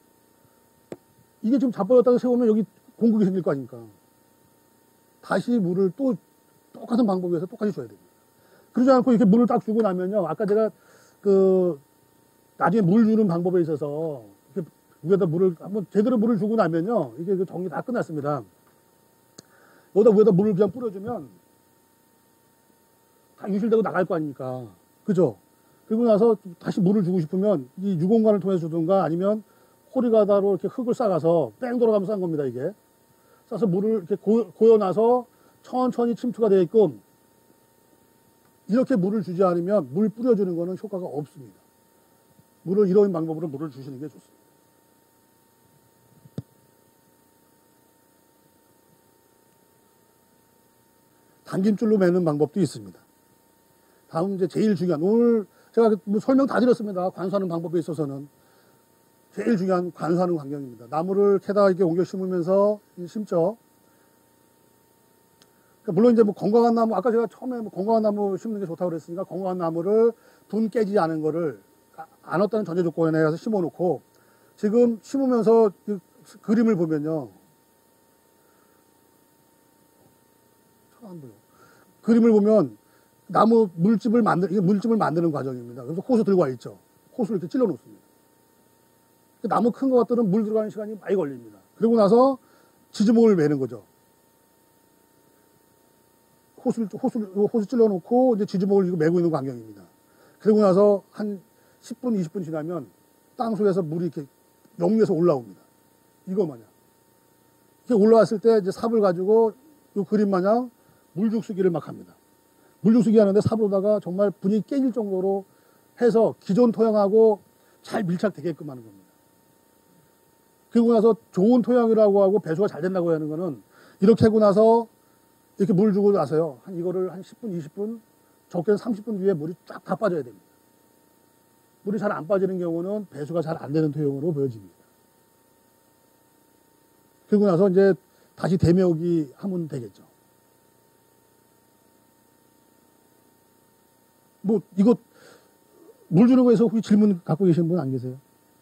[SPEAKER 1] 이게 지금 자빠졌다가 세우면 여기 공국이 생길 거 아닙니까? 다시 물을 또 똑같은 방법에서 똑같이 줘야 됩니다. 그러지 않고 이렇게 물을 딱 주고 나면요. 아까 제가 그 나중에 물 주는 방법에 있어서 이렇게 위에다 물을 한번 제대로 물을 주고 나면요. 이게 그 정리 다 끝났습니다. 여기다 위에다 물을 그냥 뿌려주면 다 유실되고 나갈 거 아닙니까? 그죠? 그리고 나서 다시 물을 주고 싶으면 이 유공관을 통해서 주든가 아니면 호리가다로 이렇게 흙을 싸가서 뺑 돌아가면서 싼 겁니다, 이게. 싸서 물을 이렇게 고, 고여놔서 천천히 침투가 되게끔 이렇게 물을 주지 않으면 물 뿌려주는 거는 효과가 없습니다. 물을 이런 방법으로 물을 주시는 게 좋습니다. 당김줄로 매는 방법도 있습니다. 다음 이제 제일 중요한 오늘 제가 뭐 설명 다 드렸습니다. 관수하는 방법에 있어서는 제일 중요한 관수하는 환경입니다. 나무를 캐다 이렇게 옮겨 심으면서 심죠. 그러니까 물론 이제 뭐 건강한 나무, 아까 제가 처음에 뭐 건강한 나무 심는 게 좋다고 그랬으니까 건강한 나무를 분 깨지지 않은 거를 안 왔다는 전제 조건에 가서 심어 놓고 지금 심으면서 그 그림을 보면요. 안 보여. 그림을 보면 나무 물집을 만들, 이게 물집을 만드는 과정입니다. 그래서 호수 들고 와 있죠. 호수를 이렇게 찔러 놓습니다. 나무 큰 것들은 물 들어가는 시간이 많이 걸립니다. 그리고 나서 지지목을 매는 거죠. 호수를, 호수를, 호수 찔러 놓고 이제 지지목을 이거 매고 있는 광경입니다. 그리고 나서 한 십 분, 이십 분 지나면 땅 속에서 물이 이렇게 역류해서 올라옵니다. 이거 마냥. 이렇게 올라왔을 때 이제 삽을 가지고 이 그림 마냥 물죽수기를 막 합니다. 물죽수기 하는데 삽으로다가 정말 분이 깨질 정도로 해서 기존 토양하고 잘 밀착되게끔 하는 겁니다. 그리고 나서 좋은 토양이라고 하고 배수가 잘 된다고 하는 거는 이렇게 하고 나서 이렇게 물 주고 나서요. 한 이거를 한 십 분, 이십 분, 적게는 삼십 분 뒤에 물이 쫙 다 빠져야 됩니다. 물이 잘 안 빠지는 경우는 배수가 잘 안 되는 토양으로 보여집니다. 그리고 나서 이제 다시 대묘기 하면 되겠죠. 뭐 이거 물 주는 거에서 혹시 질문 갖고 계신 분 안 계세요?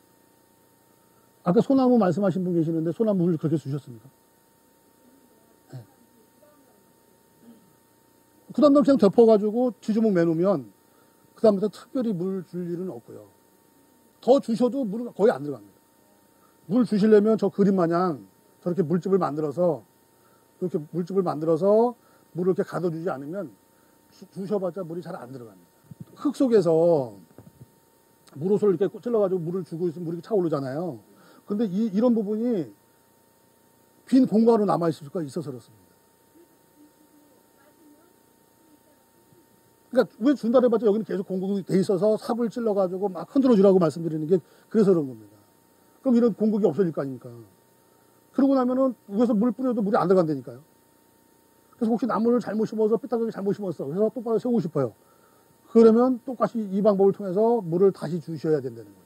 [SPEAKER 1] 아까 소나무 말씀하신 분 계시는데 소나무 물 그렇게 주셨습니까? 네. 그 다음부터 그냥 덮어가지고 지주목 매놓으면 그 다음부터 특별히 물 줄 일은 없고요. 더 주셔도 물은 거의 안 들어갑니다. 물 주시려면 저 그림 마냥 저렇게 물집을 만들어서 이렇게 물집을 만들어서 물을 이렇게 가둬주지 않으면 주, 주셔봤자 물이 잘 안 들어갑니다. 흙 속에서 물옷을 이렇게 찔러가지고 물을 주고 있으면 물이 차오르잖아요. 근데 이, 이런 부분이 빈 공간으로 남아있을 수가 있어서 그렇습니다. 그러니까 왜 준다 해봤자 여기는 계속 공급이 돼 있어서 삽을 찔러가지고 막 흔들어 주라고 말씀드리는 게 그래서 그런 겁니다. 그럼 이런 공급이 없어질 거 아닙니까? 그러고 나면은 위에서 물 뿌려도 물이 안 들어간다니까요. 그래서 혹시 나무를 잘못 심어서 삐딱하게 잘못 심었어. 그래서 똑바로 세우고 싶어요. 그러면 똑같이 이 방법을 통해서 물을 다시 주셔야 된다는 거죠.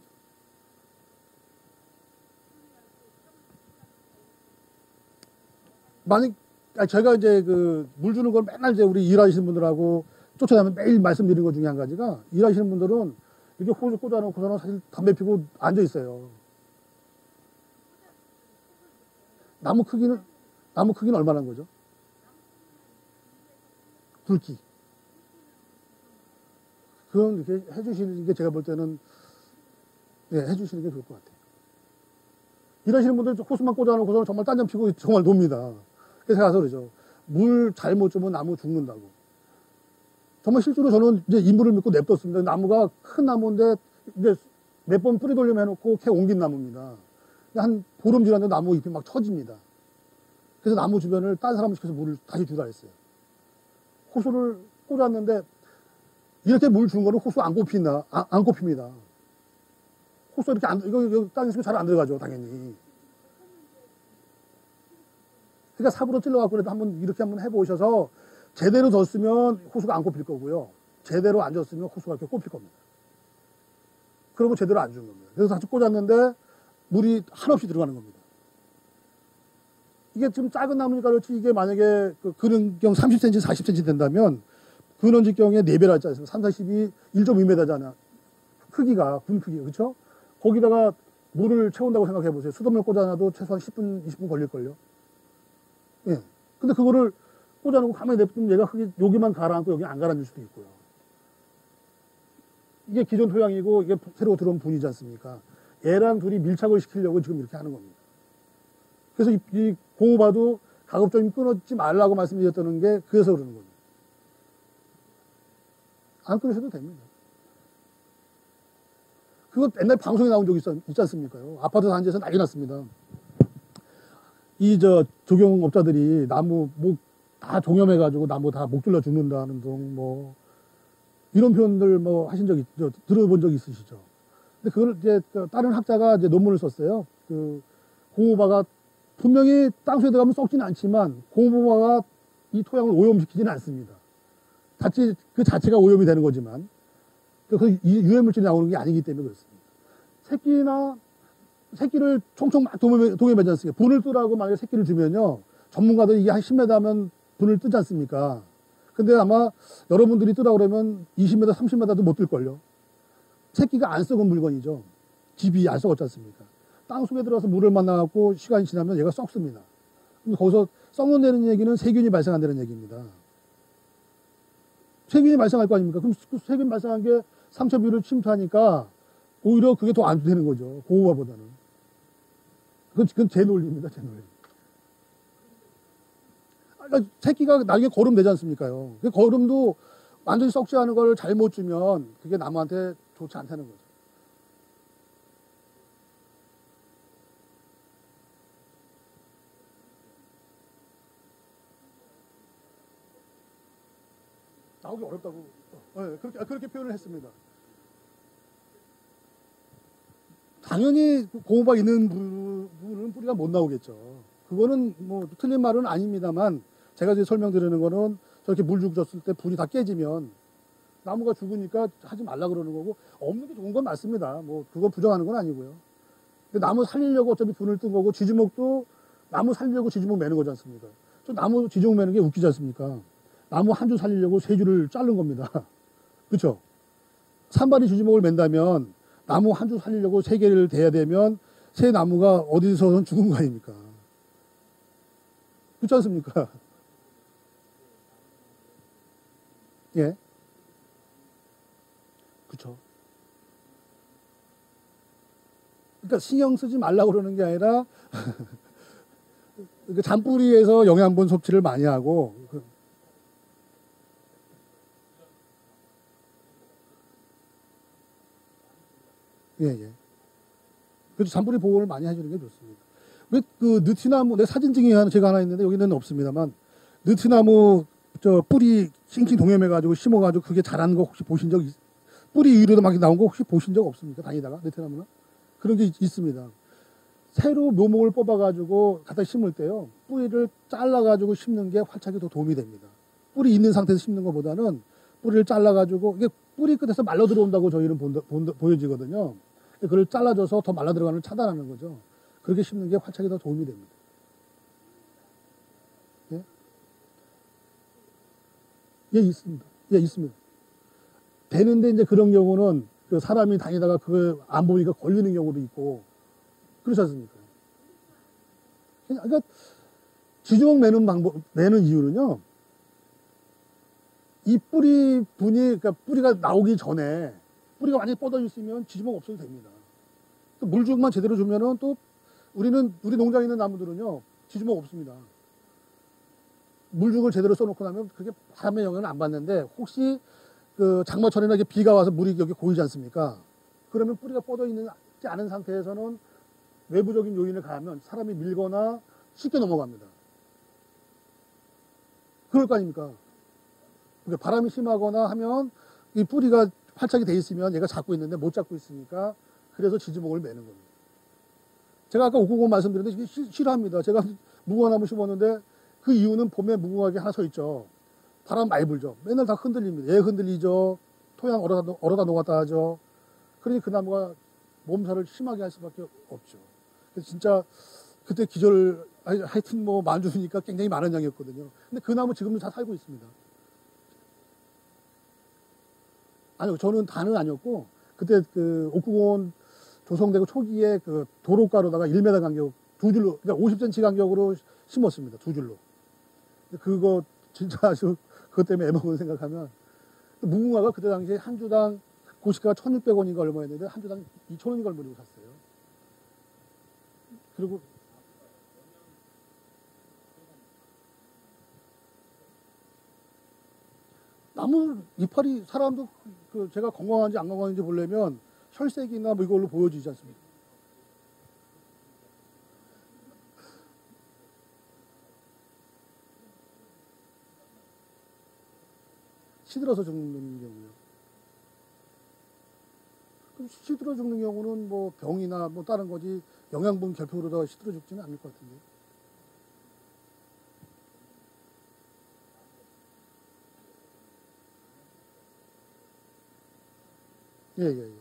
[SPEAKER 1] 만약, 제가 이제 그 물 주는 걸 맨날 이제 우리 일하시는 분들하고 쫓아다니면 매일 말씀드리는 것 중에 한 가지가 일하시는 분들은 이렇게 호수 꽂아놓고서는 사실 담배 피고 앉아 있어요. 나무 크기는, 나무 크기는 얼마나 한 거죠? 굵기. 그건 이렇게 해주시는 게 제가 볼 때는, 예, 해주시는 게 좋을 것 같아요. 일하시는 분들 호수만 꽂아놓고서는 정말 딴점 피고 정말 놉니다. 그래서 가서 그러죠. 물 잘못 주면 나무 죽는다고. 정말 실제로 저는 이제 인물을 믿고 냅뒀습니다. 나무가 큰 나무인데, 이제 몇 번 뿌리 돌림 해놓고 캐 옮긴 나무입니다. 한 보름 지났는데 나무 잎이 막 처집니다. 그래서 나무 주변을 딴 사람을 시켜서 물을 다시 주라 했어요. 호수를 꽂았는데, 이렇게 물 준 거는 호수 안 꼽힌다, 안, 안 꼽힙니다. 호수 이렇게 안, 이거, 이거 땅에 있으면 잘 안 들어가죠, 당연히. 그러니까 삽으로 찔러갖고 그래도 한번 이렇게 한번 해보셔서 제대로 졌으면 호수가 안 꼽힐 거고요. 제대로 안 졌으면 호수가 이렇게 꼽힐 겁니다. 그러고 제대로 안 준 겁니다. 그래서 다시 꽂았는데 물이 한없이 들어가는 겁니다. 이게 지금 작은 나무니까 그렇지 이게 만약에 그 그는경 삼십 센티미터, 사십 센티미터 된다면 근원직경의 네 배라 했지 않습니까? 삼, 사십이 일 점 이 미터잖아. 크기가, 분 크기가, 그렇죠? 거기다가 물을 채운다고 생각해 보세요. 수돗물 꽂아놔도 최소한 십 분, 이십 분 걸릴걸요? 예. 근데 그거를 꽂아놓고 가만히 냅두면 얘가 흙이 여기만 가라앉고 여기 안 가라앉을 수도 있고요. 이게 기존 토양이고 이게 새로 들어온 분이지 않습니까? 얘랑 둘이 밀착을 시키려고 지금 이렇게 하는 겁니다. 그래서 이, 이 공업화도 가급적이면 끊어지 말라고 말씀드렸다는 게 그래서 그러는 겁니다. 안 끊으셔도 됩니다. 그거 옛날 방송에 나온 적 있, 있지 않습니까요? 아파트 단지에서 난리 났습니다. 이, 저, 조경업자들이 나무, 목, 다 종염해가지고 나무 다 목 졸라 죽는다는 등, 뭐, 이런 표현들 뭐 하신 적 있죠? 들어본 적 있으시죠? 근데 그걸 이제 다른 학자가 이제 논문을 썼어요. 그, 공호바가 분명히 땅속에 들어가면 썩지는 않지만, 공호바가 이 토양을 오염시키지는 않습니다. 자체, 그 자체가 오염이 되는 거지만, 그 유해물질이 나오는 게 아니기 때문에 그렇습니다. 새끼나, 새끼를 총총 막 동해, 동해 매지 않습니까? 분을 뜨라고 만약에 새끼를 주면요. 전문가들이 이게 한 십 미터면 분을 뜨지 않습니까? 근데 아마 여러분들이 뜨라 그러면 이십 미터, 삼십 미터도 못 뜰걸요. 새끼가 안 썩은 물건이죠. 집이 안 썩었지 않습니까? 땅 속에 들어가서 물을 만나갖고 시간이 지나면 얘가 썩습니다. 근데 거기서 썩는다는 얘기는 세균이 발생한다는 얘기입니다. 세균이 발생할 거 아닙니까? 그럼 그 세균 발생한 게 삼천비를 침투하니까 오히려 그게 더 안 되는 거죠. 고구마보다는. 그건, 그건 제 논리입니다. 제 논리. 그러니까 새끼가 나중에 거름 되지 않습니까요? 그 거름도 완전히 썩지 않은 걸 잘못 주면 그게 나무한테 좋지 않다는 거죠. 나오기 어렵다고. 네, 그렇게, 그렇게 표현을 했습니다. 당연히 고구마 있는 부분은 뿌리가 못 나오겠죠. 그거는 뭐 틀린 말은 아닙니다만 제가 이제 설명드리는 거는 저렇게 물 주고 줬을 때 분이 다 깨지면 나무가 죽으니까 하지 말라 그러는 거고 없는 게 좋은 건 맞습니다. 뭐 그건 부정하는 건 아니고요. 근데 나무 살리려고 어차피 분을 뜬 거고 지지목도 나무 살리려고 지지목 매는 거지 않습니까? 저 나무 지지목 매는 게 웃기지 않습니까? 나무 한 줄 살리려고 세 줄을 자른 겁니다. 그렇죠? 산발이 지지목을 맨다면 나무 한 줄 살리려고 세 개를 대야 되면 새 나무가 어디서든 죽은 거 아닙니까? 그렇지 않습니까? 예. 그렇죠. 그러니까 신경 쓰지 말라고 그러는 게 아니라 그 잔뿌리에서 영양분 섭취를 많이 하고 예, 예. 그래서 잔뿌리 보호를 많이 해주는 게 좋습니다. 왜 그 느티나무, 내 사진 증이 하나 제가 하나 있는데 여기는 없습니다만 느티나무 저 뿌리 싱싱 동염해가지고 심어가지고 그게 자라는 거 혹시 보신 적 있, 뿌리 위로도 막 나온 거 혹시 보신 적 없습니까? 다니다가 느티나무는 그런 게 있, 있습니다. 새로 묘목을 뽑아가지고 갖다 심을 때요 뿌리를 잘라가지고 심는 게 활착에 더 도움이 됩니다. 뿌리 있는 상태에서 심는 것보다는 뿌리를 잘라가지고 이게 뿌리 끝에서 말라 들어온다고 저희는 본다, 본다, 보여지거든요. 그걸 잘라줘서 더 말라 들어가는 걸 차단하는 거죠. 그렇게 심는 게 활착에 더 도움이 됩니다. 예? 예, 있습니다. 예, 있습니다. 되는데 이제 그런 경우는 그 사람이 다니다가 그걸 안 보니까 걸리는 경우도 있고 그렇지 않습니까? 그러니까 지주목 매는 방법, 매는 이유는요. 이 뿌리 분이, 그러니까 뿌리가 나오기 전에 뿌리가 완전히 뻗어 있으면 지주목 없어도 됩니다. 물주기만 제대로 주면은 또 우리는, 우리 농장에 있는 나무들은요, 지주목 없습니다. 물죽을 제대로 써놓고 나면 그게 바람의 영향을 안 받는데 혹시 그 장마철이나 이렇게 비가 와서 물이 여기 고이지 않습니까? 그러면 뿌리가 뻗어 있지 않은 상태에서는 외부적인 요인을 가하면 사람이 밀거나 쉽게 넘어갑니다. 그럴 거 아닙니까? 그러니까 바람이 심하거나 하면 이 뿌리가 활착이 돼 있으면 얘가 잡고 있는데 못 잡고 있으니까 그래서 지지목을 매는 겁니다. 제가 아까 옥구공 말씀드렸는데 이게 싫어합니다. 제가 무궁화나무 심었는데 그 이유는 봄에 무궁화가 하나 서 있죠. 바람 많이 불죠. 맨날 다 흔들립니다. 얘 흔들리죠. 토양 얼어다, 얼어다 녹았다 하죠. 그러니 그 나무가 몸살을 심하게 할 수밖에 없죠. 그래서 진짜 그때 기절, 하여튼 뭐 만주니까 굉장히 많은 양이었거든요. 근데 그 나무 지금도 다 살고 있습니다. 아니요, 저는 다는 아니었고, 그때 그 옥구공원 조성되고 초기에 그 도로가로다가 일 미터 간격 두 줄로, 그러니까 오십 센티미터 간격으로 심었습니다. 두 줄로. 그거 진짜 아주 그것 때문에 애먹은 생각하면 무궁화가 그때 당시에 한 주당 고시가가 천육백 원인가 얼마였는데 한 주당 이천 원인가 얼마 주고 샀어요. 그리고 나무 이파리 사람도 그 제가 건강한지 안 건강한지 보려면 혈색이나 뭐 이걸로 보여주지 않습니까? 시들어서 죽는 경우요. 그럼 시들어 죽는 경우는 뭐 병이나 뭐 다른 거지 영양분 결핍으로다가 시들어 죽지는 않을 것 같은데. 예, 예, 예.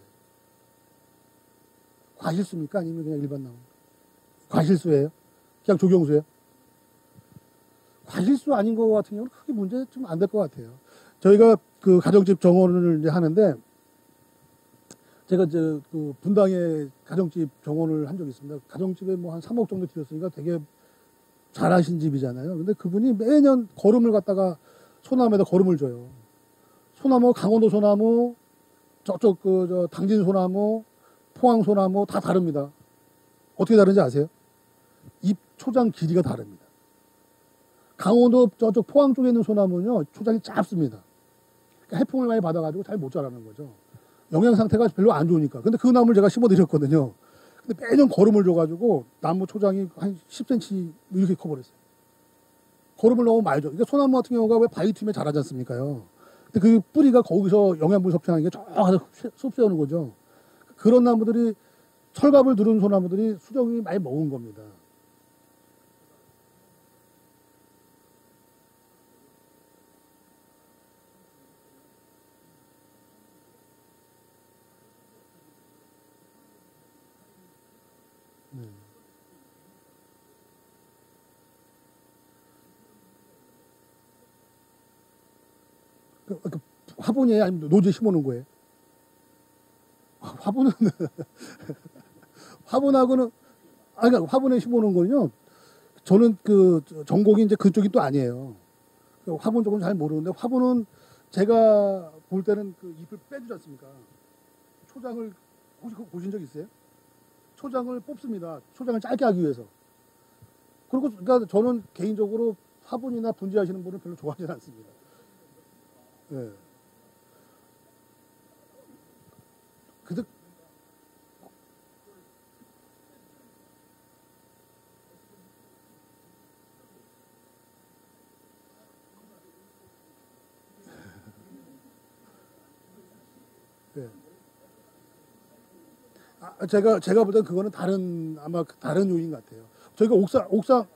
[SPEAKER 1] 과실수입니까? 아니면 그냥 일반 나무? 과실수예요? 그냥 조경수예요? 과실수 아닌 것 같은 경우는 크게 문제 좀 안 될 것 같아요. 저희가 그 가정집 정원을 이제 하는데 제가 저 그 분당에 가정집 정원을 한 적이 있습니다. 가정집에 뭐 한 삼억 정도 들였으니까 되게 잘하신 집이잖아요. 근데 그분이 매년 거름을 갖다가 소나무에다 거름을 줘요. 소나무, 강원도 소나무, 저쪽 그 저 당진 소나무, 포항 소나무 다 다릅니다. 어떻게 다른지 아세요? 잎 초장 길이가 다릅니다. 강원도 저쪽 포항 쪽에 있는 소나무는요, 초장이 짧습니다. 그러니까 해풍을 많이 받아가지고 잘 못 자라는 거죠. 영양 상태가 별로 안 좋으니까. 근데 그 나무를 제가 심어 드렸거든요. 근데 매년 거름을 줘가지고 나무 초장이 한 십 센티미터 이렇게 커버렸어요. 거름을 너무 많이 줘. 그러니까 소나무 같은 경우가 왜 바위 틈에 자라지 않습니까요? 근데 그 뿌리가 거기서 영양분 섭취하는 게 저 가서 흡수하는 거죠. 그런 나무들이 철갑을 두른 소나무들이 수정이 많이 먹은 겁니다. 네. 그, 그 화분이에요? 아니면 노지에 심어놓은 거예요? 아, 화분은 화분하고는 아 그러니까 화분에 심어놓은 거는요. 저는 그 전공이 이제 그쪽이 또 아니에요. 그 화분 쪽은 잘 모르는데 화분은 제가 볼 때는 그 잎을 빼주지 않습니까? 초장을 혹시 그거 보신 적 있어요? 초장을 뽑습니다. 초장을 짧게 하기 위해서. 그리고 그러니까 저는 개인적으로 화분이나 분재하시는 분을 별로 좋아하지 않습니다. 예. 그들 예. 아, 제가 제가 볼 땐 그거는 다른 아마 다른 요인 같아요. 저희가 옥상 옥상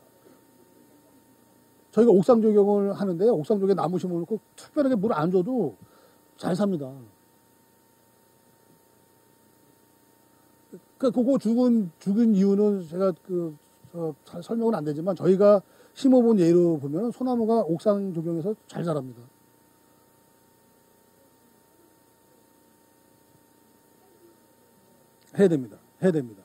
[SPEAKER 1] 저희가 옥상 조경을 하는데 옥상 조경에 나무 심어놓고 특별하게 물 안 줘도 잘 삽니다. 그 그거 죽은 죽은 이유는 제가 그 어, 잘 설명은 안 되지만 저희가 심어본 예로 보면 소나무가 옥상 조경에서 잘 자랍니다. 해야 됩니다. 해야 됩니다.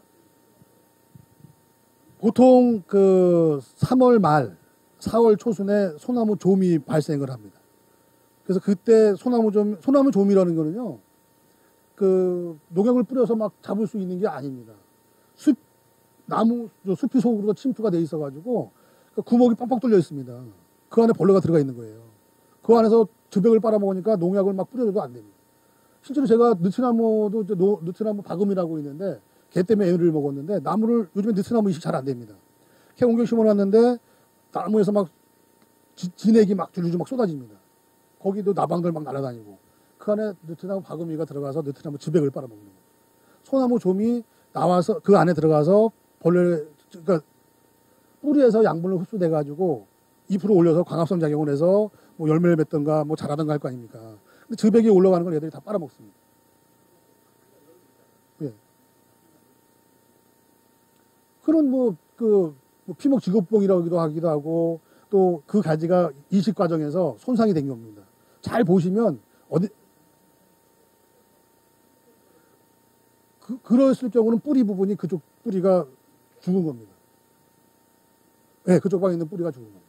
[SPEAKER 1] 보통 그 삼월 말, 사월 초순에 소나무 좀이 발생을 합니다. 그래서 그때 소나무 좀 소나무 좀이라는 거는요. 그 농약을 뿌려서 막 잡을 수 있는 게 아닙니다. 숲 나무 숲이 속으로 침투가 돼 있어 가지고 그 구멍이 뻥뻥 뚫려 있습니다. 그 안에 벌레가 들어가 있는 거예요. 그 안에서 주백을 빨아먹으니까 농약을 막 뿌려줘도 안 됩니다. 실제로 제가 느티나무도 이제 노, 느티나무 박음이라고 있는데 개 때문에 애를 먹었는데 나무를 요즘에 느티나무 이식 잘 안 됩니다. 개 옮겨 심어놨는데 나무에서 막 지, 진액이 막 줄줄 막 쏟아집니다. 거기도 나방들 막 날아다니고 그 안에 느티나무 박음이가 들어가서 느티나무 지백을 빨아먹는 거예요. 소나무 좀이 나와서 그 안에 들어가서 벌레 그러니까 뿌리에서 양분을 흡수돼 가지고 잎으로 올려서 광합성 작용을 해서 뭐 열매를 맺던가 뭐 자라던가 할 거 아닙니까? 근데 지백이 올라가는 걸 애들이 다 빨아먹습니다. 예. 그런 뭐, 그, 뭐 피목 직업병이라고도 하기도 하고 또 그 가지가 이식 과정에서 손상이 된 겁니다. 잘 보시면 어디, 그, 그랬을 경우는 뿌리 부분이 그쪽 뿌리가 죽은 겁니다. 예, 네, 그쪽 방에 있는 뿌리가 죽은 겁니다.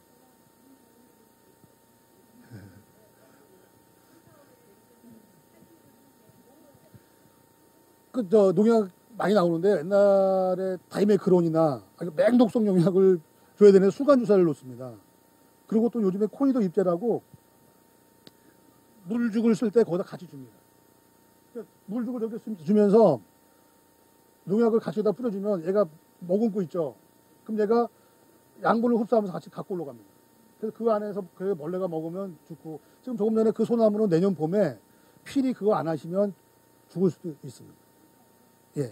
[SPEAKER 1] 그, 저, 농약 많이 나오는데 옛날에 다이메크론이나 맹독성 농약을 줘야 되는 수간 주사를 놓습니다. 그리고 또 요즘에 코니도 입제라고 물죽을 쓸 때 거기다 같이 줍니다. 물죽을 저렇게 주면서 농약을 같이 다 뿌려주면 얘가 머금고 있죠. 그럼 얘가 양분을 흡수하면서 같이 갖고 올라갑니다. 그래서 그 안에서 그 벌레가 먹으면 죽고 지금 조금 전에 그 소나무는 내년 봄에 필히 그거 안 하시면 죽을 수도 있습니다. 예.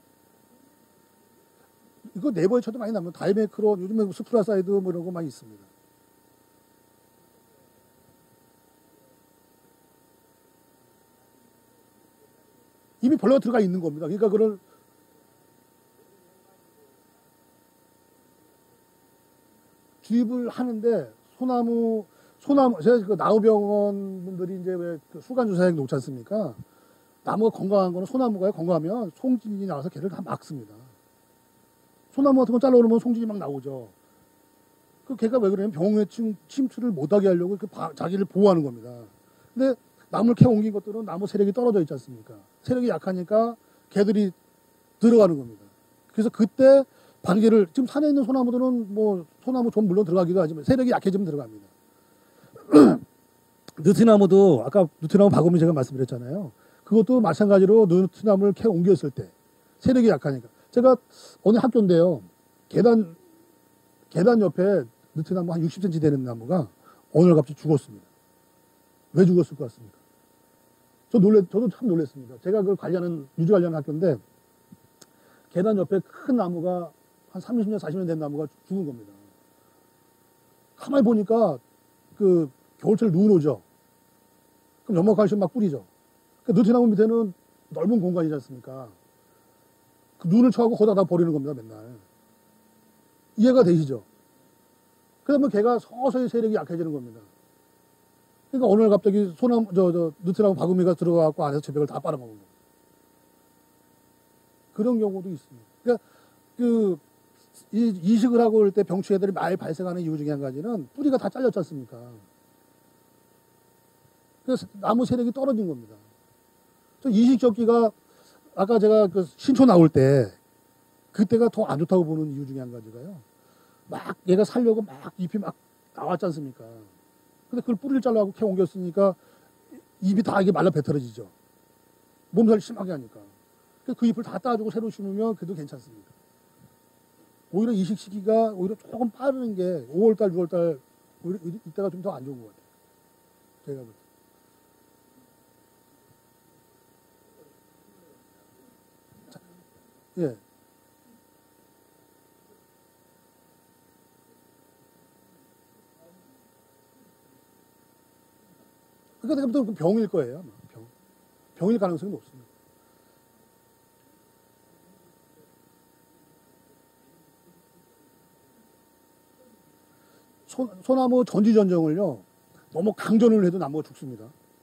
[SPEAKER 1] 이거 네이버에 쳐도 많이 나면 다이메크론 요즘에 스프라사이드 뭐 이런 거 많이 있습니다. 이미 벌레가 들어가 있는 겁니다. 그러니까 그걸 주입을 하는데 소나무, 소나무, 제가 그 나우병원 분들이 이제 왜그 수간주사액 놓지 않습니까? 나무가 건강한 거는 소나무가 건강하면 송진이 나와서 걔를 다 막습니다. 소나무 같은 거 잘라오르면 송진이 막 나오죠. 그 걔가 왜 그러냐면 병에 침, 침투를 못하게 하려고 그 바, 자기를 보호하는 겁니다. 근데 나무를 캐 옮긴 것들은 나무 세력이 떨어져 있지 않습니까? 세력이 약하니까 걔들이 들어가는 겁니다. 그래서 그때 반개를, 지금 산에 있는 소나무들은 뭐 소나무 좀 물론 들어가기도 하지만 세력이 약해지면 들어갑니다. 느티나무도 아까 느티나무 바구미 제가 말씀드렸잖아요. 그것도 마찬가지로 느티나무를 캐 옮겼을 때 세력이 약하니까. 제가 어느 학교인데요. 계단 계단 옆에 느티나무 한 육십 센티미터 되는 나무가 오늘 갑자기 죽었습니다. 왜 죽었을 것 같습니까? 저 놀래, 저도 참 놀랐습니다. 제가 그걸 관리하는, 유지 관리하는 학교인데, 계단 옆에 큰 나무가 한 삼십 년, 사십 년 된 나무가 죽은 겁니다. 가만히 보니까 그 겨울철 눈 오죠. 그럼 연막칼슘 막 뿌리죠. 그 느티나무 밑에는 넓은 공간이지 않습니까? 그 눈을 쳐갖고 거기다 다 버리는 겁니다, 맨날. 이해가 되시죠? 그러면 걔가 서서히 세력이 약해지는 겁니다. 그러니까 어느 날 갑자기 소나무, 저, 저, 느티나무 바구미가 들어가갖고 안에서 제백을 다 빨아먹은 거예요. 그런 경우도 있습니다. 그러니까 그, 이, 이식을 하고 올 때 병충해들이 많이 발생하는 이유 중에 한 가지는 뿌리가 다 잘렸지 않습니까? 그래서 나무 세력이 떨어진 겁니다. 저 이식적기가 아까 제가 그 신초 나올 때 그때가 더 안 좋다고 보는 이유 중에 한 가지가요. 막 얘가 살려고 막 잎이 막 나왔지 않습니까? 근데 그걸 뿌리를 잘라고 캐 옮겼으니까 잎이 다 이게 말라 배틀어지죠. 몸살 심하게 하니까. 그 잎을 다 따주고 새로 심으면 그래도 괜찮습니다. 오히려 이식 시기가 오히려 조금 빠르는 게 오월달, 유월달 오히려 이때가 좀 더 안 좋은 것 같아요. 제가 볼 때. 자, 예. 그러니까 내가 병일 거예요. 아마. 병. 병일 가능성이 높습니다. 소, 소나무 전지전정을요, 너무 강전을 해도 나무가 죽습니다.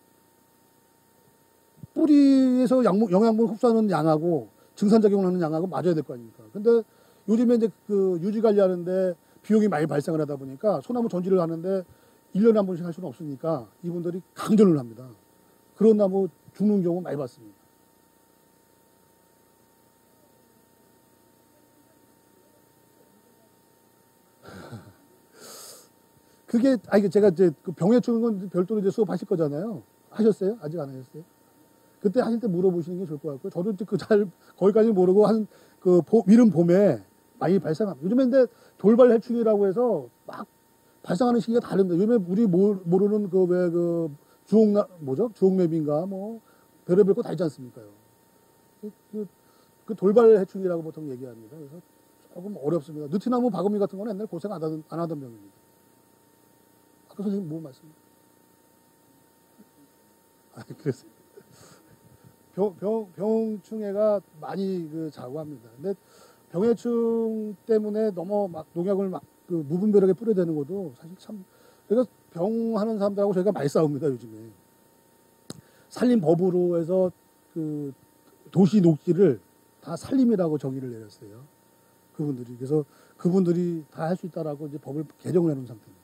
[SPEAKER 1] 뿌리에서 양분, 영양분 흡수하는 양하고 증산작용을 하는 양하고 맞아야 될 거 아닙니까? 근데 요즘에 이제 그 유지 관리하는데 비용이 많이 발생을 하다 보니까 소나무 전지를 하는데 일 년에 한 번씩 할 수는 없으니까 이분들이 강전을 합니다. 그런 나무 죽는 경우 많이 봤습니다. 그게, 아, 이게 제가 이제 그 병에 추는 건 별도로 이제 수업하실 거잖아요. 하셨어요? 아직 안 하셨어요? 그때 하실 때 물어보시는 게 좋을 것 같고요. 저도 그 잘, 거기까지 모르고 한, 그, 미름 봄에 많이 발생합니다. 요즘에 근데 돌발 해충이라고 해서 막 발생하는 시기가 다릅니다. 요즘에 우리 모르는 그, 왜 그, 주옥나, 뭐죠? 주옥맵인가 뭐, 별의별 거 다 있지 않습니까요? 그, 그, 그 돌발 해충이라고 보통 얘기합니다. 그래서 조금 어렵습니다. 느티나무 바구미 같은 거는 옛날에 고생 안 하던, 안 하던 병입니다. 아까 선생님 뭐 말씀? 아, 그랬어요. 병, 병, 병충해가 많이 그 자고합니다. 근데 병해충 때문에 너무 막 농약을 막 그 무분별하게 뿌려대는 것도 사실 참, 그래서 병하는 사람들하고 저희가 많이 싸웁니다, 요즘에. 산림법으로 해서 그 도시 녹지를 다 산림이라고 정의를 내렸어요. 그분들이. 그래서 그분들이 다 할 수 있다라고 이제 법을 개정을 해놓은 상태입니다.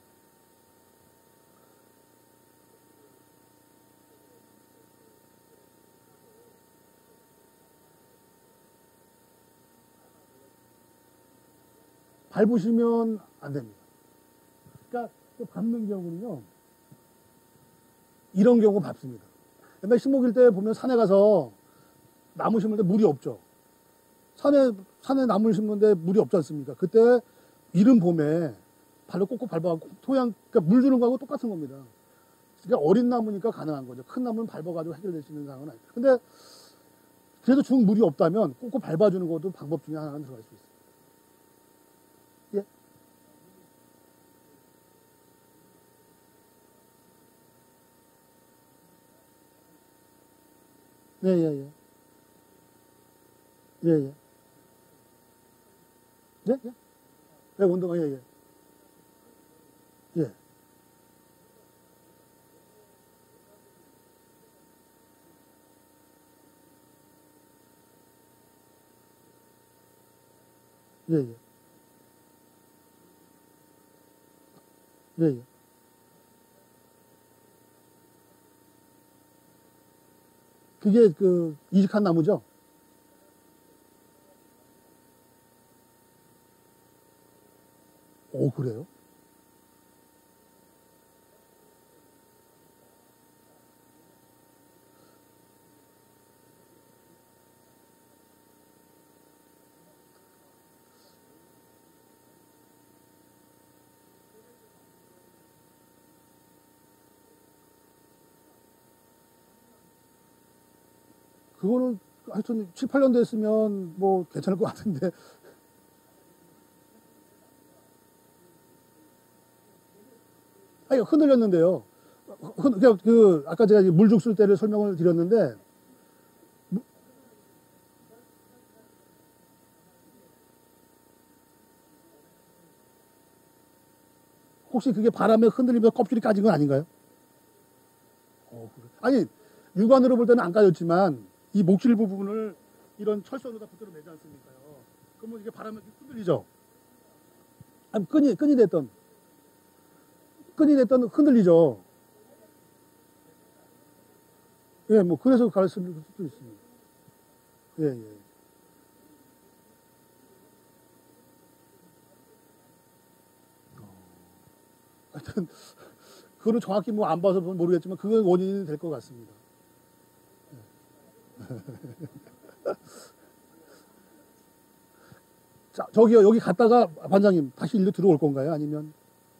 [SPEAKER 1] 밟으시면 안 됩니다. 그러니까 밟는 경우는요, 이런 경우 밟습니다. 옛날 식목일 때 보면 산에 가서 나무 심을 때 물이 없죠. 산에, 산에 나무를 심는데 물이 없지 않습니까? 그때 이른 봄에 발로 꼭꼭 밟아가지고 토양, 그러니까 물 주는 거하고 똑같은 겁니다. 그러니까 어린 나무니까 가능한 거죠. 큰 나무는 밟아가지고 해결될 수 있는 상황은 아니에요. 근데 그래도 중 물이 없다면 꼭꼭 밟아주는 것도 방법 중에 하나는 들어갈 수 있어요. 예? 예, 예, 예. 예, 예. 예? 예? 예, 운동화, 예, 예. 예. 예, 예. 예, 예. 그게 그 이직한 나무죠? 오, 그래요? 그거는 하여튼 칠, 팔 년 됐으면 뭐 괜찮을 것 같은데. 아니, 흔들렸는데요. 흔, 그냥 그, 아까 제가 물죽 쓸 때를 설명을 드렸는데, 혹시 그게 바람에 흔들리면서 껍질이 까진 건 아닌가요? 어, 그래. 아니, 육안으로 볼 때는 안 까졌지만, 이 목실 부분을 이런 철선으로 다 붙들어 매지 않습니까요? 그러면 이게 바람에 흔들리죠? 아니, 끈이, 끈이 됐던, 끈이 됐던 흔들리죠? 예, 뭐, 그래서 가르칠 수도 있습니다. 예, 예. 하여튼, 그거는 정확히 뭐 안 봐서 모르겠지만, 그건 원인이 될 것 같습니다. 자, 저기요, 여기 갔다가 반장님 다시 일로 들어올 건가요? 아니면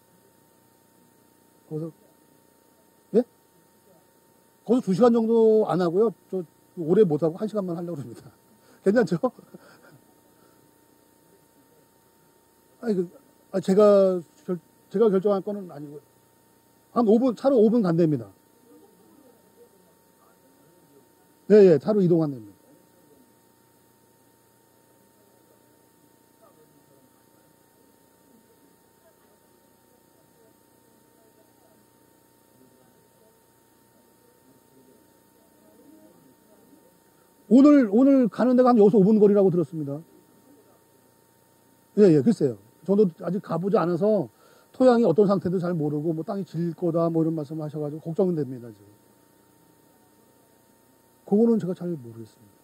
[SPEAKER 1] 거기서 예? 거기서 두 시간 정도 안 하고요. 저 오래 못 하고 한 시간만 하려고 합니다. 괜찮죠? 아니 그 아, 제가 결, 제가 결정한 거는 아니고 한 오 분 차로 오 분 간답니다. 네, 예, 차로 이동한답니다. 오늘 오늘 가는 데가 한 여기서 오 분 거리라고 들었습니다. 예, 예, 글쎄요. 저도 아직 가보지 않아서 토양이 어떤 상태도 잘 모르고 뭐 땅이 질 거다 뭐 이런 말씀 하셔가지고 걱정은 됩니다 지금. 그거는 제가 잘 모르겠습니다.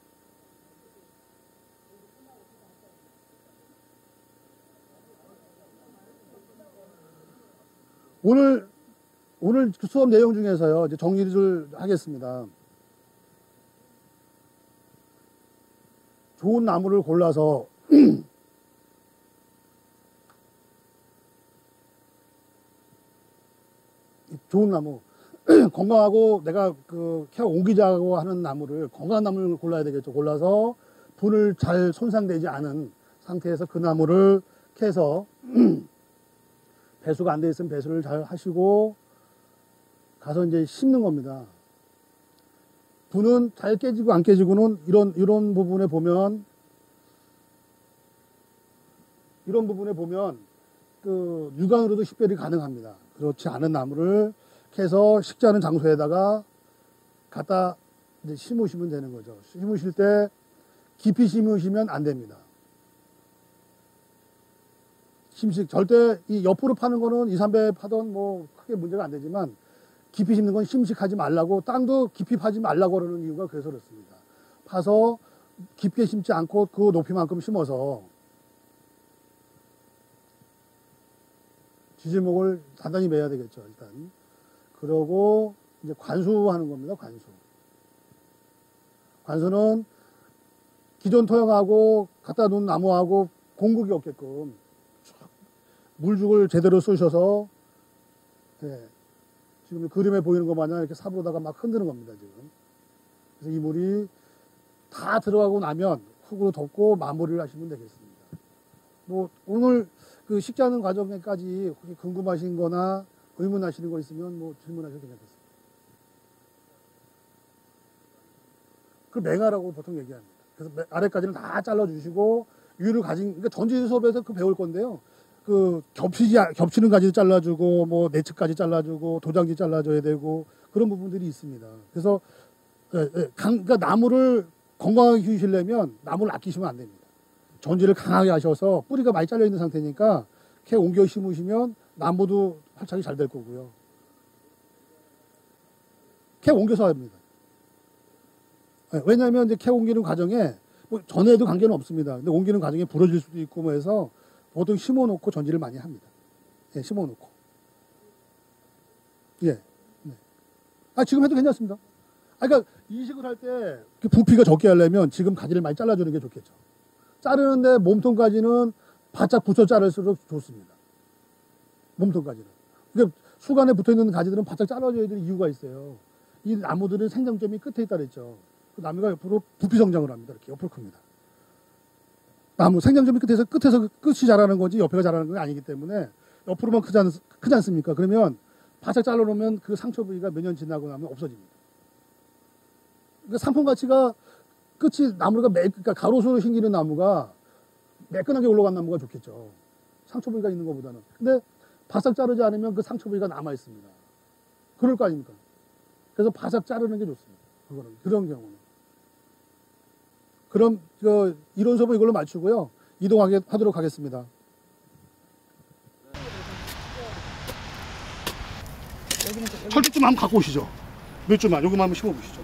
[SPEAKER 1] 오늘 오늘 그 수업 내용 중에서요 이제 정리를 하겠습니다. 좋은 나무를 골라서 좋은 나무 건강하고 내가 그 캐어 옮기자고 하는 나무를 건강한 나무를 골라야 되겠죠. 골라서 분을 잘 손상되지 않은 상태에서 그 나무를 캐서 배수가 안 돼 있으면 배수를 잘 하시고 가서 이제 심는 겁니다. 분은 잘 깨지고 안 깨지고는 이런 이런 부분에 보면 이런 부분에 보면 그 육안으로도 식별이 가능합니다. 그렇지 않은 나무를 캐서 식지 않은 장소에다가 갖다 이제 심으시면 되는 거죠. 심으실 때 깊이 심으시면 안 됩니다. 심식 절대 이 옆으로 파는 거는 이, 삼 배 파던 뭐 크게 문제가 안 되지만 깊이 심는 건 심식하지 말라고 땅도 깊이 파지 말라고 그러는 이유가 그래서 그렇습니다. 파서 깊게 심지 않고 그 높이만큼 심어서 지지목을 단단히 매야 되겠죠, 일단. 그러고 이제 관수하는 겁니다, 관수. 관수는 기존 토양하고 갖다 놓은 나무하고 공극이 없게끔 물죽을 제대로 쏘셔서 예, 지금 그림에 보이는 것 마냥 이렇게 삽으로다가 막 흔드는 겁니다, 지금. 그래서 이 물이 다 들어가고 나면 흙으로 덮고 마무리를 하시면 되겠습니다. 뭐 오늘 그 식자하는 과정에까지 혹시 궁금하신 거나 의문하시는 거 있으면 뭐 질문하셔도 괜찮겠습니다. 그 맹아라고 보통 얘기합니다. 그래서 아래까지는 다 잘라주시고 위를 가진, 그러니까 전지 수업에서 그 배울 건데요. 그 겹치지 겹치는 가지도 잘라주고 뭐 내측까지 잘라주고 도장지 잘라줘야 되고 그런 부분들이 있습니다. 그래서 예, 예, 강, 그러니까 나무를 건강하게 키우시려면 나무를 아끼시면 안 됩니다. 전지를 강하게 하셔서 뿌리가 많이 잘려 있는 상태니까 캐 옮겨 심으시면 나무도 활착이 잘 될 거고요. 캐 옮겨서 합니다. 왜냐하면 이제 캐 옮기는 과정에 뭐 전에도 관계는 없습니다. 근데 옮기는 과정에 부러질 수도 있고 뭐 해서 보통 심어놓고 전지를 많이 합니다. 예, 심어놓고. 예. 네. 아, 지금 해도 괜찮습니다. 아, 그러니까 이식을 할 때 부피가 적게 하려면 지금 가지를 많이 잘라주는 게 좋겠죠. 자르는데 몸통까지는 바짝 붙여 자를수록 좋습니다. 몸통까지는. 그러니까 수간에 붙어 있는 가지들은 바짝 잘라줘야 될 이유가 있어요. 이 나무들은 생장점이 끝에 있다 그랬죠. 그 나무가 옆으로 부피 성장을 합니다. 이렇게 옆으로 큽니다. 나무 생장점이 끝에서 끝에서 끝이 자라는 거지 옆에가 자라는 건 아니기 때문에 옆으로만 크지, 않, 크지 않습니까? 그러면 바짝 잘라놓으면 그 상처 부위가 몇 년 지나고 나면 없어집니다. 그러니까 상품 가치가 끝이 나무가 매, 그러니까 가로수로 생기는 나무가 매끈하게 올라간 나무가 좋겠죠. 상처 부위가 있는 것보다는. 근데 바싹 자르지 않으면 그 상처 부위가 남아 있습니다. 그럴 거 아닙니까? 그래서 바싹 자르는 게 좋습니다. 그거는 그런 경우는. 그럼 저 이론 수업은 이걸로 마치고요. 이동하게 하도록 하겠습니다. 철쭉좀 한번 갖고 오시죠. 몇 주만 요거만 한번 심어보시죠.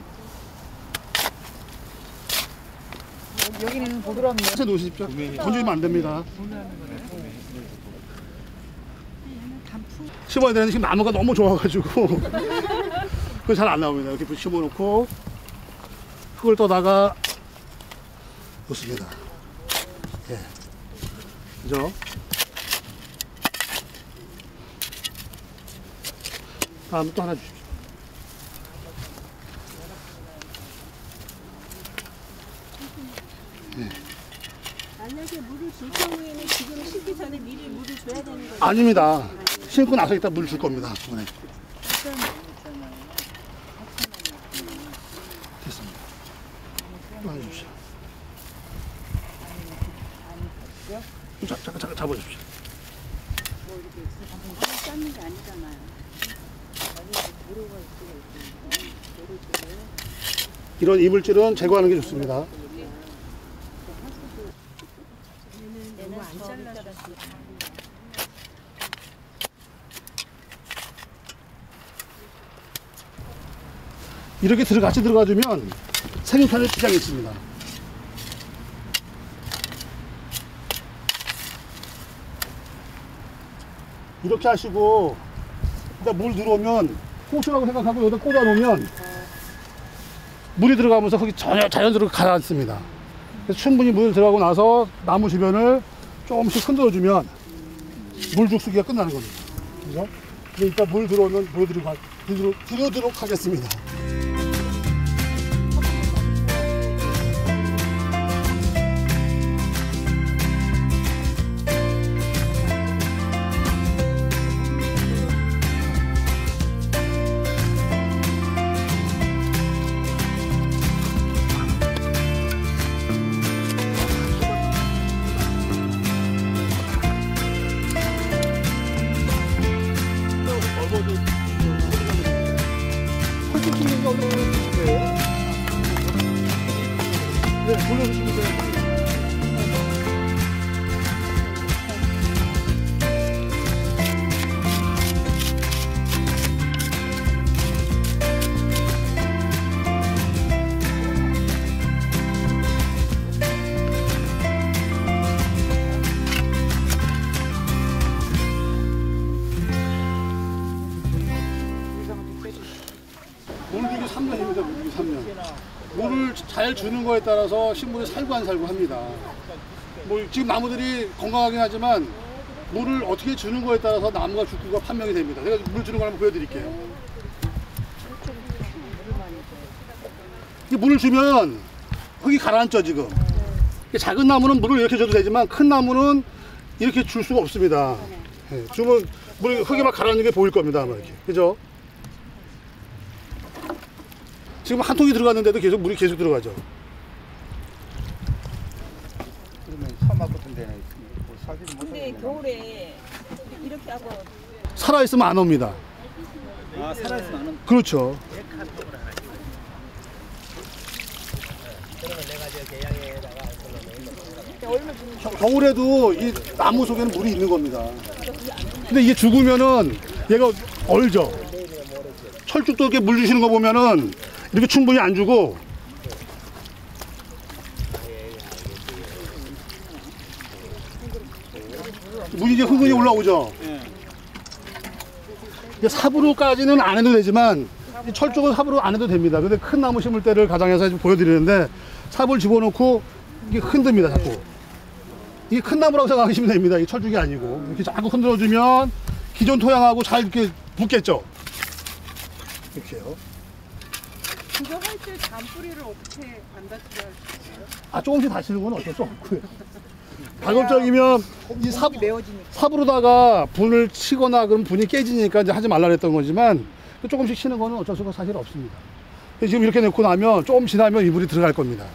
[SPEAKER 2] 여기는 부드럽네요.
[SPEAKER 1] 해 놓으십시오. 던지면 안 됩니다. 심어야 되는데 지금 나무가 너무 좋아가지고 그건 잘 안 나옵니다. 이렇게 심어놓고 흙을 떠다가 놓습니다. 예, 그죠? 다음 또 하나 주십시오. 네.
[SPEAKER 3] 만약에 물을 줄 경우에는 지금 심기 전에 미리 물을 줘야 되는 거죠?
[SPEAKER 1] 아닙니다. 심고 나서 이따 물 줄 겁니다. 네. 됐습니다. 또 하나 주십시오. 좀 자, 잠깐 잠깐 잡아주십시오.
[SPEAKER 3] 쌓는 게 아니잖아요.
[SPEAKER 1] 이런 이물질은 제거하는 게 좋습니다. 이렇게 들어 같이 들어가주면 생육하는 지장이 있습니다. 이렇게 하시고 일단 물 들어오면 호수라고 생각하고 여기다 꽂아 놓으면 물이 들어가면서 거기 전혀 자연스럽게 가라앉습니다. 그래서 충분히 물 들어가고 나서 나무 주변을 조금씩 흔들어 주면 물 죽수기가 끝나는 겁니다. 그죠? 그래서 이따 물 들어오면 보여드리고 드려도록 하겠습니다. 네, 돌려주시면 돼요. 물주기 삼 년입니다. 물주기 삼 년. 물을 잘 주는 거에 따라서 식물이 살고 안 살고 합니다. 뭐 지금 나무들이 건강하긴 하지만 물을 어떻게 주는 거에 따라서 나무가 죽고가 판명이 됩니다. 제가 물 주는 걸 한번 보여드릴게요. 이 물을 주면 흙이 가라앉죠 지금. 작은 나무는 물을 이렇게 줘도 되지만 큰 나무는 이렇게 줄 수가 없습니다. 네, 주면 물이 흙이 막 가라앉는 게 보일 겁니다 아마 이렇게. 그죠? 지금 한 통이 들어갔는데도 계속 물이 계속 들어가죠.
[SPEAKER 4] 그러면 사막 같은 데는 뭐 살지도
[SPEAKER 3] 근데
[SPEAKER 4] 못하겠네.
[SPEAKER 3] 겨울에 이렇게 하고
[SPEAKER 1] 살아있으면 안 옵니다.
[SPEAKER 4] 아, 살아있으면 안 옵니다.
[SPEAKER 1] 그렇죠.
[SPEAKER 3] 그러니까
[SPEAKER 1] 겨- 겨울에도 이 나무 속에는 물이 있는 겁니다. 근데 이게 죽으면은 얘가 얼죠. 철쭉도 이렇게 물 주시는 거 보면은 이렇게 충분히 안 주고 물이 이제 흥건히 올라오죠. 이게 삽으로까지는 안 해도 되지만 이 철쭉은 삽으로 안 해도 됩니다. 근데 큰 나무 심을 때를 가장해서 좀 보여드리는데 삽을 집어넣고 이게 흔듭니다. 자꾸 이게 큰 나무라고 생각하시면 됩니다. 이 철쭉이 아니고 이렇게 자꾸 흔들어주면 기존 토양하고 잘 이렇게 붙겠죠. 이렇게요.
[SPEAKER 3] 그거 할 때 잔뿌리를 어떻게 안 다치게 할 수 있어요?
[SPEAKER 1] 아 조금씩 다치는 건 어쩔 수 없고요. 가급적이면 이 삽,
[SPEAKER 2] 메워지니까.
[SPEAKER 1] 삽으로다가 분을 치거나 그럼 분이 깨지니까 이제 하지 말라 그랬던 거지만 조금씩 치는 거는 어쩔 수가 사실 없습니다. 지금 이렇게 넣고 나면 조금 지나면 이 물이 들어갈 겁니다.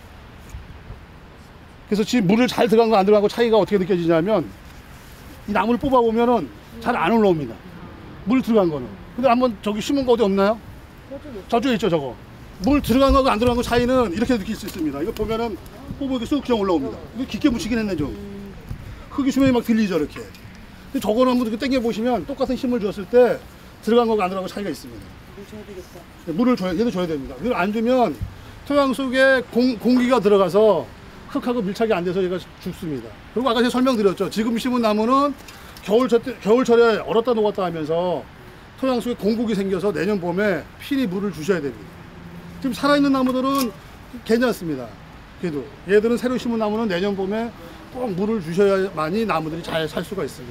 [SPEAKER 1] 그래서 지금 물을 잘 들어간 거 안 들어간 거 차이가 어떻게 느껴지냐면 이 나무를 뽑아 보면은 잘 안 올라옵니다. 물 들어간 거는. 근데 한번 저기 심은 거 어디 없나요? 저쪽에 있죠, 저거. 물 들어간 거하고 안 들어간 거 차이는 이렇게 느낄 수 있습니다. 이거 보면은 뽑으면 쑥 그냥 올라옵니다. 이거 깊게 묻히긴 했네, 좀. 흙이 수면이 막 들리죠, 이렇게. 근데 저거는 한번 이렇게 당겨 보시면 똑같은 힘을 줬을 때 들어간 거하고 안 들어간 거 차이가 있습니다.
[SPEAKER 2] 물 줘야 되겠어.
[SPEAKER 1] 네, 물을 줘야, 얘도 줘야 됩니다. 이걸 안 주면 토양 속에 공, 공기가 들어가서 흙하고 밀착이 안 돼서 얘가 죽습니다. 그리고 아까 제가 설명드렸죠. 지금 심은 나무는 겨울철, 때- 겨울철에 얼었다 녹았다 하면서 토양 속에 공국이 생겨서 내년 봄에 필히 물을 주셔야 됩니다. 지금 살아있는 나무들은 괜찮습니다. 그래도 얘들은 새로 심은 나무는 내년 봄에 꼭 물을 주셔야만이 나무들이 잘 살 수가 있습니다.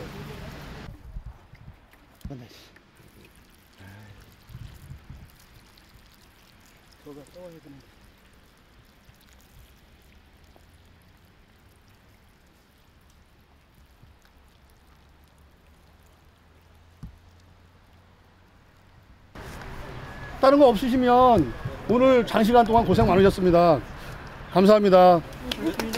[SPEAKER 1] 다른 거 없으시면 오늘 장시간 동안 고생 많으셨습니다. 감사합니다.